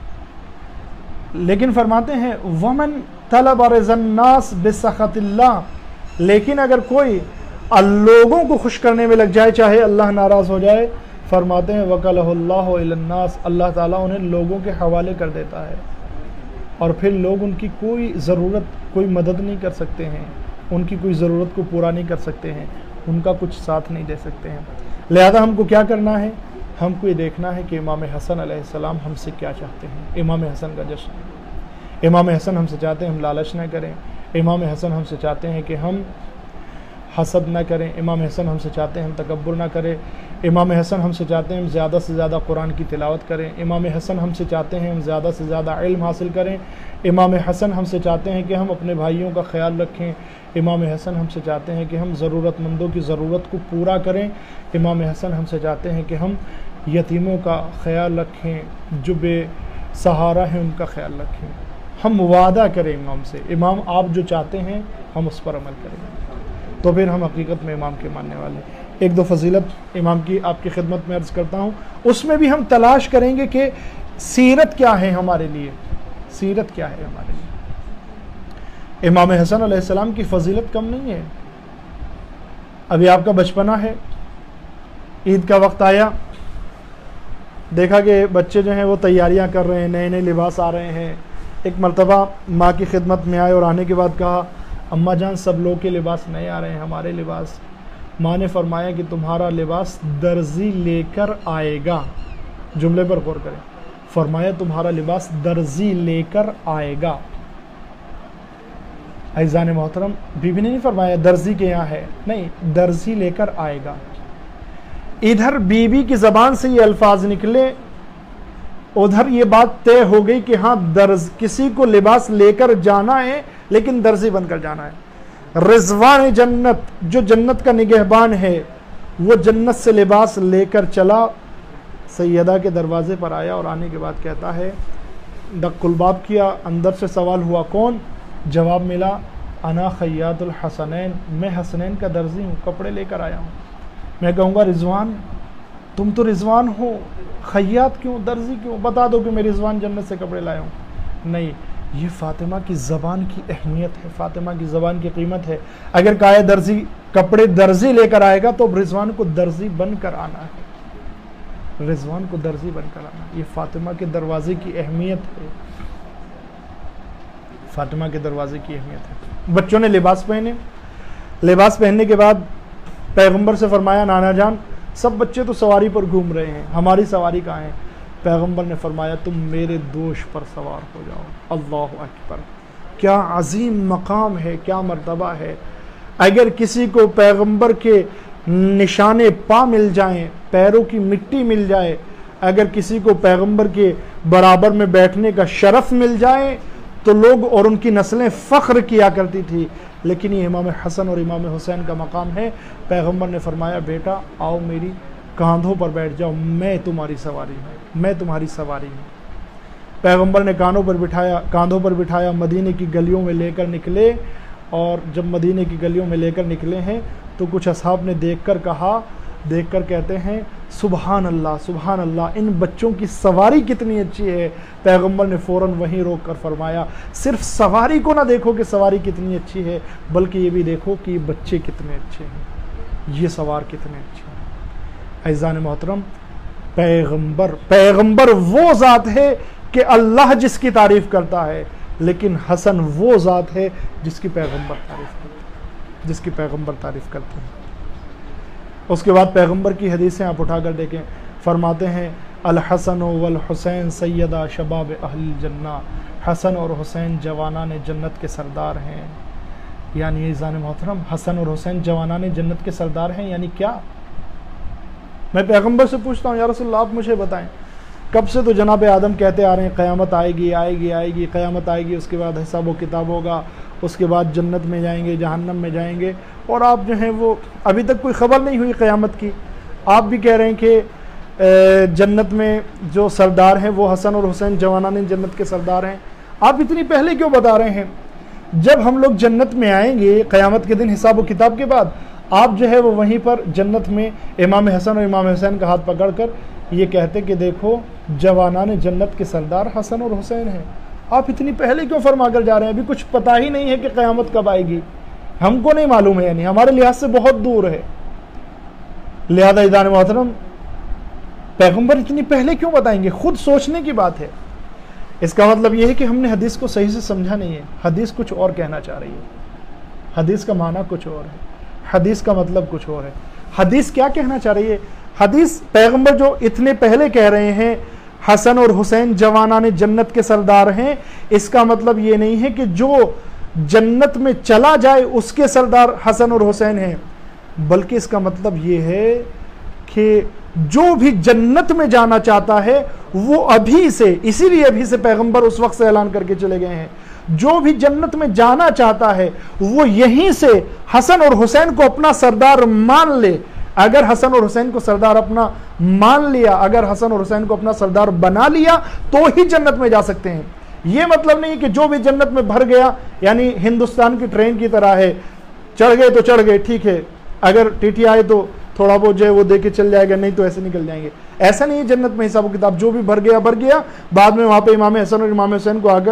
لیکن فرماتے ہیں ومن طلب رضا الناس بسخط اللہ، لیکن اگر کوئی لوگوں کو خوش کرنے میں لگ جائے چاہے اللہ ناراض ہو جائے، فرماتے ہیں وکلہ اللہ الی الناس، اللہ تعالیٰ انہیں لوگوں کے حوالے کر دیتا ہے، اور پھر لوگ ان کی کوئی ضرورت، کوئی مدد نہیں کر سکتے ہیں، ان کی کوئی ضرورت کو پورا نہیں کر سکتے ہیں، ان کا کچھ ساتھ نہیں دے سکتے ہیں۔ لہذا ہم کو کیا کرنا ہے؟ ہم کو یہ دیکھنا ہے کہ امام حسن علیہ السلام ہم سے کیا چاہتے ہیں۔ امام حسن کا جشن، امام حسن ہم سے چاہتے ہیں ہم لالچ نہ کریں، امام حسن ہم سے چاہتے ہیں کہ ہم حسد نہ کریں، امام حسن ہم سے چاہتے ہیں ہم تکبر نہ کریں، امام حسن ہم سے چاہتے ہیں ہم زیادہ سے زیادہ قرآن کی تلاوت کریں، امام حسن ہم سے چاہتے ہیں ہم زیادہ سے زیادہ علم حاصل کریں، امام حسن ہم سے چاہتے ہیں کہ ہم اپنے بھائیوں کا خیال رکھیں، امام حسن ہم سے چاہتے ہیں کہ ہم ضرورت مندوں کی ضرورت کو پورا کریں، امام حسن ہم سے چاہتے ہیں کہ ہم یتیموں کا خیال رکھیں، جو بے سہارا ہیں ان کا خیال رکھیں۔ ہم وعدہ کریں امام سے، امام آپ جو چاہتے ہیں ہم اس پر عمل کریں، تو پھر ہم حقیقت میں امام کے ماننے والے۔ ایک دو فضیلت امام کی آپ کی خدمت میں عرض کرتا ہوں، اس میں بھی ہم تلاش کریں گے کہ سیرت کیا ہے ہمارے لیے، سیرت کیا ہے ہمارے لیے۔ امام حسن علیہ السلام کی فضیلت کم نہیں ہے. ابھی آپ کا بچپنا ہے، عید کا وقت آیا، دیکھا کہ بچے جو ہیں وہ تیاریاں کر رہے ہیں، نئے نئے لباس آ رہے ہیں. ایک مرتبہ ماں کی خدمت میں آئے اور آنے کے بعد کہا اماں جان سب لوگ کے لباس نئے آ رہے ہیں، ہمارے لباس. ماں نے فرمایا کہ تمہارا لباس درزی لے کر آئے گا. جملے پر غور کریں، فرمایا تمہارا لباس درزی لے کر آئے گا. عزیزان محترم، بی بی نے نہیں فرمایا درزی کے یہاں ہے، نہیں، درزی لے کر آئے گا. ادھر بی بی کی زبان سے یہ الفاظ نکلے، ادھر یہ بات طے ہو گئی کہ ہاں کسی کو لباس لے کر جانا ہے لیکن درزی بن کر جانا ہے. رضوان جنت جو جنت کا نگہبان ہے وہ جنت سے لباس لے کر چلا، سیدہ کے دروازے پر آیا اور آنے کے بعد کہتا ہے، دق الباب کیا، اندر سے سوال ہوا کون؟ جواب ملا انا خیاط الحسنین، میں حسنین کا درزی ہوں، کپڑے لے کر آیا ہوں. میں کہوں گا رضوان، تم تو رضوان ہو، خیاط کیوں، درزی کیوں؟ بتا دو کہ میں رضوان جنت سے کپڑے لایا ہوں. نہیں، یہ فاطمہ کی زبان کی اہمیت ہے، فاطمہ کی زبان کی قیمت ہے. اگر کہا درزی کپڑے درزی لے کر آئے گا تو رضوان کو درزی بن کر آنا ہے، رضوان کو درزی بن کر آنا. یہ فاطمہ کے دروازے کی اہمیت ہے، فاطمہ کے دروازے کی اہمیت ہے. بچوں نے لباس پہنے، لباس پہننے کے بعد پیغمبر سے فرمایا نانا جان سب بچے تو سواری پر گھوم رہے ہیں، ہماری سواری کہاں ہے؟ پیغمبر نے فرمایا تم میرے دوش پر سوار ہو جاؤ. اللہ اکبر، کیا عظیم مقام ہے، کیا مرتبہ ہے. اگر کسی کو پیغمبر کے نشانے پا مل جائیں، پیروں کی مٹی مل جائے، اگر کسی کو پیغمبر کے برابر میں بیٹھنے کا شرف مل جائے تو لوگ اور ان کی نسلیں فخر کیا کرتی تھی. لیکن یہ امام حسن اور امام حسین کا مقام ہے. پیغمبر نے فرمایا بیٹا آؤ میری کاندھوں پر بیٹھ جاؤ، میں تمہاری سواری ہوں، میں تمہاری سواری ہوں. پیغمبر نے کاندھوں پر بٹھایا، مدینے کی گلیوں میں لے کر نکلے. اور جب مدینے کی گلیوں میں لے کر نکلے ہیں تو کچھ اصحاب نے دیکھ کر کہتے ہیں سبحان اللہ سبحان اللہ، ان بچوں کی سواری کتنی اچھی ہے. پیغمبر نے فوراً وہیں روک کر فرمایا صرف سواری کو نہ دیکھو کہ سواری کتنی اچھی ہے، بلکہ یہ بھی دیکھو کہ یہ بچے کتنے اچھے ہیں، یہ سوار کتنے اچھے ہیں. عزیزان محترم، پیغمبر وہ ذات ہے کہ اللہ جس کی تعریف کرتا ہے، لیکن حسن وہ ذات ہے جس کی پیغمبر تعریف کرتے ہیں. اس کے بعد پیغمبر کی حدیثیں آپ اٹھا کر دیکھیں، فرماتے ہیں الحسن والحسین سیدہ شباب اہل الجنہ، حسن اور حسین جوانان جنت کے سردار ہیں. یعنی عزیزان محترم، حسن اور حسین جوانان جنت کے سردار ہیں یعنی کیا؟ میں پیغمبر سے پوچھتا ہوں یا رسول اللہ آپ مجھے بتائیں، کب سے تو جناب آدم کہتے آ رہے ہیں قیامت آئے گی، قیامت آئے گی، اس کے بعد حساب و کتاب ہوگا، اس کے بعد جنت میں جائیں گے، جہنم میں جائیں گے، اور آپ جو ہیں وہ ابھی تک کوئی خبر نہیں ہوئی قیامت کی. آپ بھی کہہ رہے ہیں کہ جنت میں جو سردار ہیں وہ حسن اور حسین جوانان جنت کے سردار ہیں. آپ اتنی پہلے کیوں بتا رہے ہیں؟ جب ہم لوگ جنت میں آئیں گے قیامت کے دن حساب و کتاب کے بعد، آپ جو ہے وہ وہیں پر جنت میں امام حسن اور امام حسین کا ہاتھ پکڑ کر یہ کہتے کہ دیکھو جوانان جنت کے سردار حسن اور حسین ہیں. آپ اتنی پہلے کیوں فرما کر جا رہے ہیں؟ ابھی کچھ پتہ ہی نہیں ہے کہ قیامت کب آئے گی، ہم کو نہیں معلوم ہے، یعنی ہمارے لحاظ سے بہت دور ہے. لہذا عزیزان محترم، پیغمبر اتنی پہلے کیوں بتائیں گے؟ خود سوچنے کی بات ہے. اس کا مطلب یہ ہے کہ ہم نے حدیث کو صحیح سے سمجھا نہیں ہے. حدیث کچھ اور کہنا چاہ رہی ہے، حدیث کا معنی کچھ اور ہے، حدیث کا مطلب کچھ اور ہے. حدیث کیا کہنا چاہ رہی ہے؟ حدیث پیغمبر جو اتنے پہلے کہہ رہے ہیں حسن اور حسین جوانان جنت کے سردار ہیں، اس کا مطلب یہ نہیں ہے کہ جو جنت میں چلا جائے اس کے سردار حسن اور حسین ہیں، بلکہ اس کا مطلب یہ ہے کہ جو بھی جنت میں جانا چاہتا ہے وہ ابھی سے، اسی لیے ابھی سے پیغمبر اس وقت سے اعلان کر کے چلے گئے ہیں، جو بھی جنت میں جانا چاہتا ہے وہ یہیں سے حسن اور حسین کو اپنا سردار مان لے. اگر حسن اور حسین کو سردار اپنا مان لیا، اگر حسن اور حسین کو اپنا سردار بنا لیا تو ہی جنت میں جا سکتے ہیں. یہ مطلب نہیں کہ جو بھی جنت میں بھر گیا، یعنی ہندوستان کی ٹرین کی طرح ہے، چڑھ گئے تو چڑھ گئے ٹھیک ہے، اگر ٹی ٹی آئے تو تھوڑا بہت جو ہے وہ دے کے چل جائے گا، نہیں تو ایسے نکل جائیں گے. ایسا نہیں ہے جنت میں حساب و کتاب، جو بھی بھر گیا، بعد میں وہاں پہ امام حسن اور امام حسین کو آ کر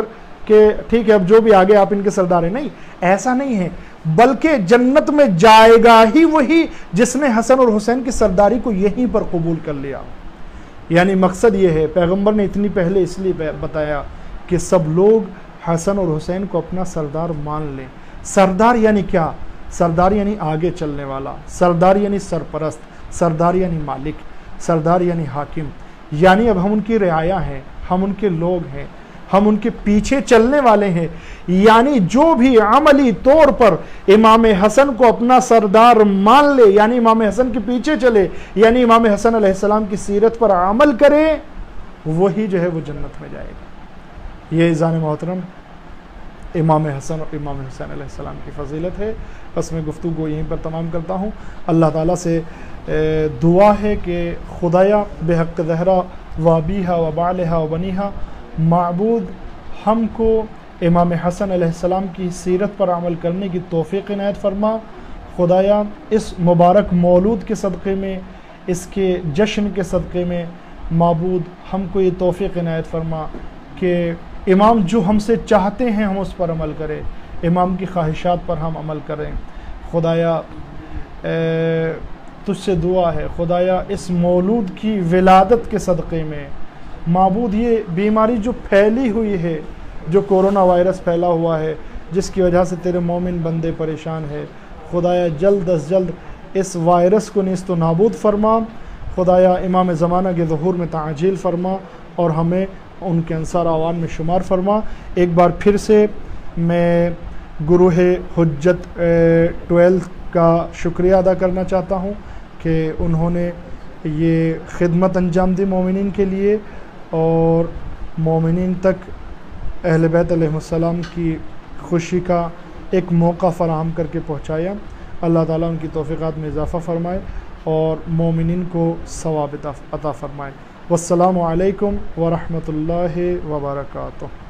کہ ٹھیک ہے اب جو بھی آگے آپ ان کے سردار ہیں. نہیں، ایسا نہیں ہے، بلکہ جنت میں جائے گا ہی وہی جس نے حسن اور حسین کی سرداری کو یہیں پر قبول کر لیا. یعنی مقصد یہ ہے، پیغمبر نے اتنی پہلے اس لیے بتایا کہ سب لوگ حسن اور حسین کو اپنا سردار مان لیں. سردار یعنی کیا؟ سردار یعنی آگے چلنے والا، سردار یعنی سرپرست، سردار یعنی مالک، سردار یعنی حاکم. یعنی اب ہم ان کی رعایا ہیں، ہم ان کے لوگ ہیں، ہم ان کے پیچھے چلنے والے ہیں. یعنی جو بھی عملی طور پر امام حسن کو اپنا سردار مان لے، یعنی امام حسن کے پیچھے چلے، یعنی امام حسن علیہ السلام کی سیرت پر عمل کرے، وہی جو ہے وہ جنت میں جائے گا. یہ عزیزان محترم امام حسن اور امام حسین علیہ السلام کی فضیلت ہے. بس میں گفتگو یہیں پر تمام کرتا ہوں. اللہ تعالیٰ سے دعا ہے کہ خدایا بحق زہرا و ابیہا و بالہا و بنیہا، معبود ہم کو امام حسن علیہ السلام کی سیرت پر عمل کرنے کی توفیق عنایت فرما. خدایا اس مبارک مولود کے صدقے میں، اس کے جشن کے صدقے میں معبود ہم کو یہ توفیق عنایت فرما کہ امام جو ہم سے چاہتے ہیں ہم اس پر عمل کریں، امام کی خواہشات پر ہم عمل کریں. خدایا تجھ سے دعا ہے، خدایا اس مولود کی ولادت کے صدقے میں معبود یہ بیماری جو پھیلی ہوئی ہے، جو کورونا وائرس پھیلا ہوا ہے، جس کی وجہ سے تیرے مومن بندے پریشان ہے، خدایا جلد از جلد اس وائرس کو نیست و نابود فرما. خدایا امام زمانہ کے ظہور میں تعجیل فرما اور ہمیں ان کے انصار اعوان میں شمار فرما. ایک بار پھر سے میں گروہ حجت 12 کا شکریہ ادا کرنا چاہتا ہوں کہ انہوں نے یہ خدمت انجام دی مومنین کے لیے اور مومنین تک اہل بیت علیہ السلام کی خوشی کا ایک موقع فراہم کر کے پہنچایا. اللہ تعالیٰ ان کی توفیقات میں اضافہ فرمائے اور مومنین کو ثواب عطا فرمائے. والسلام علیکم ورحمۃ اللہ وبرکاتہ.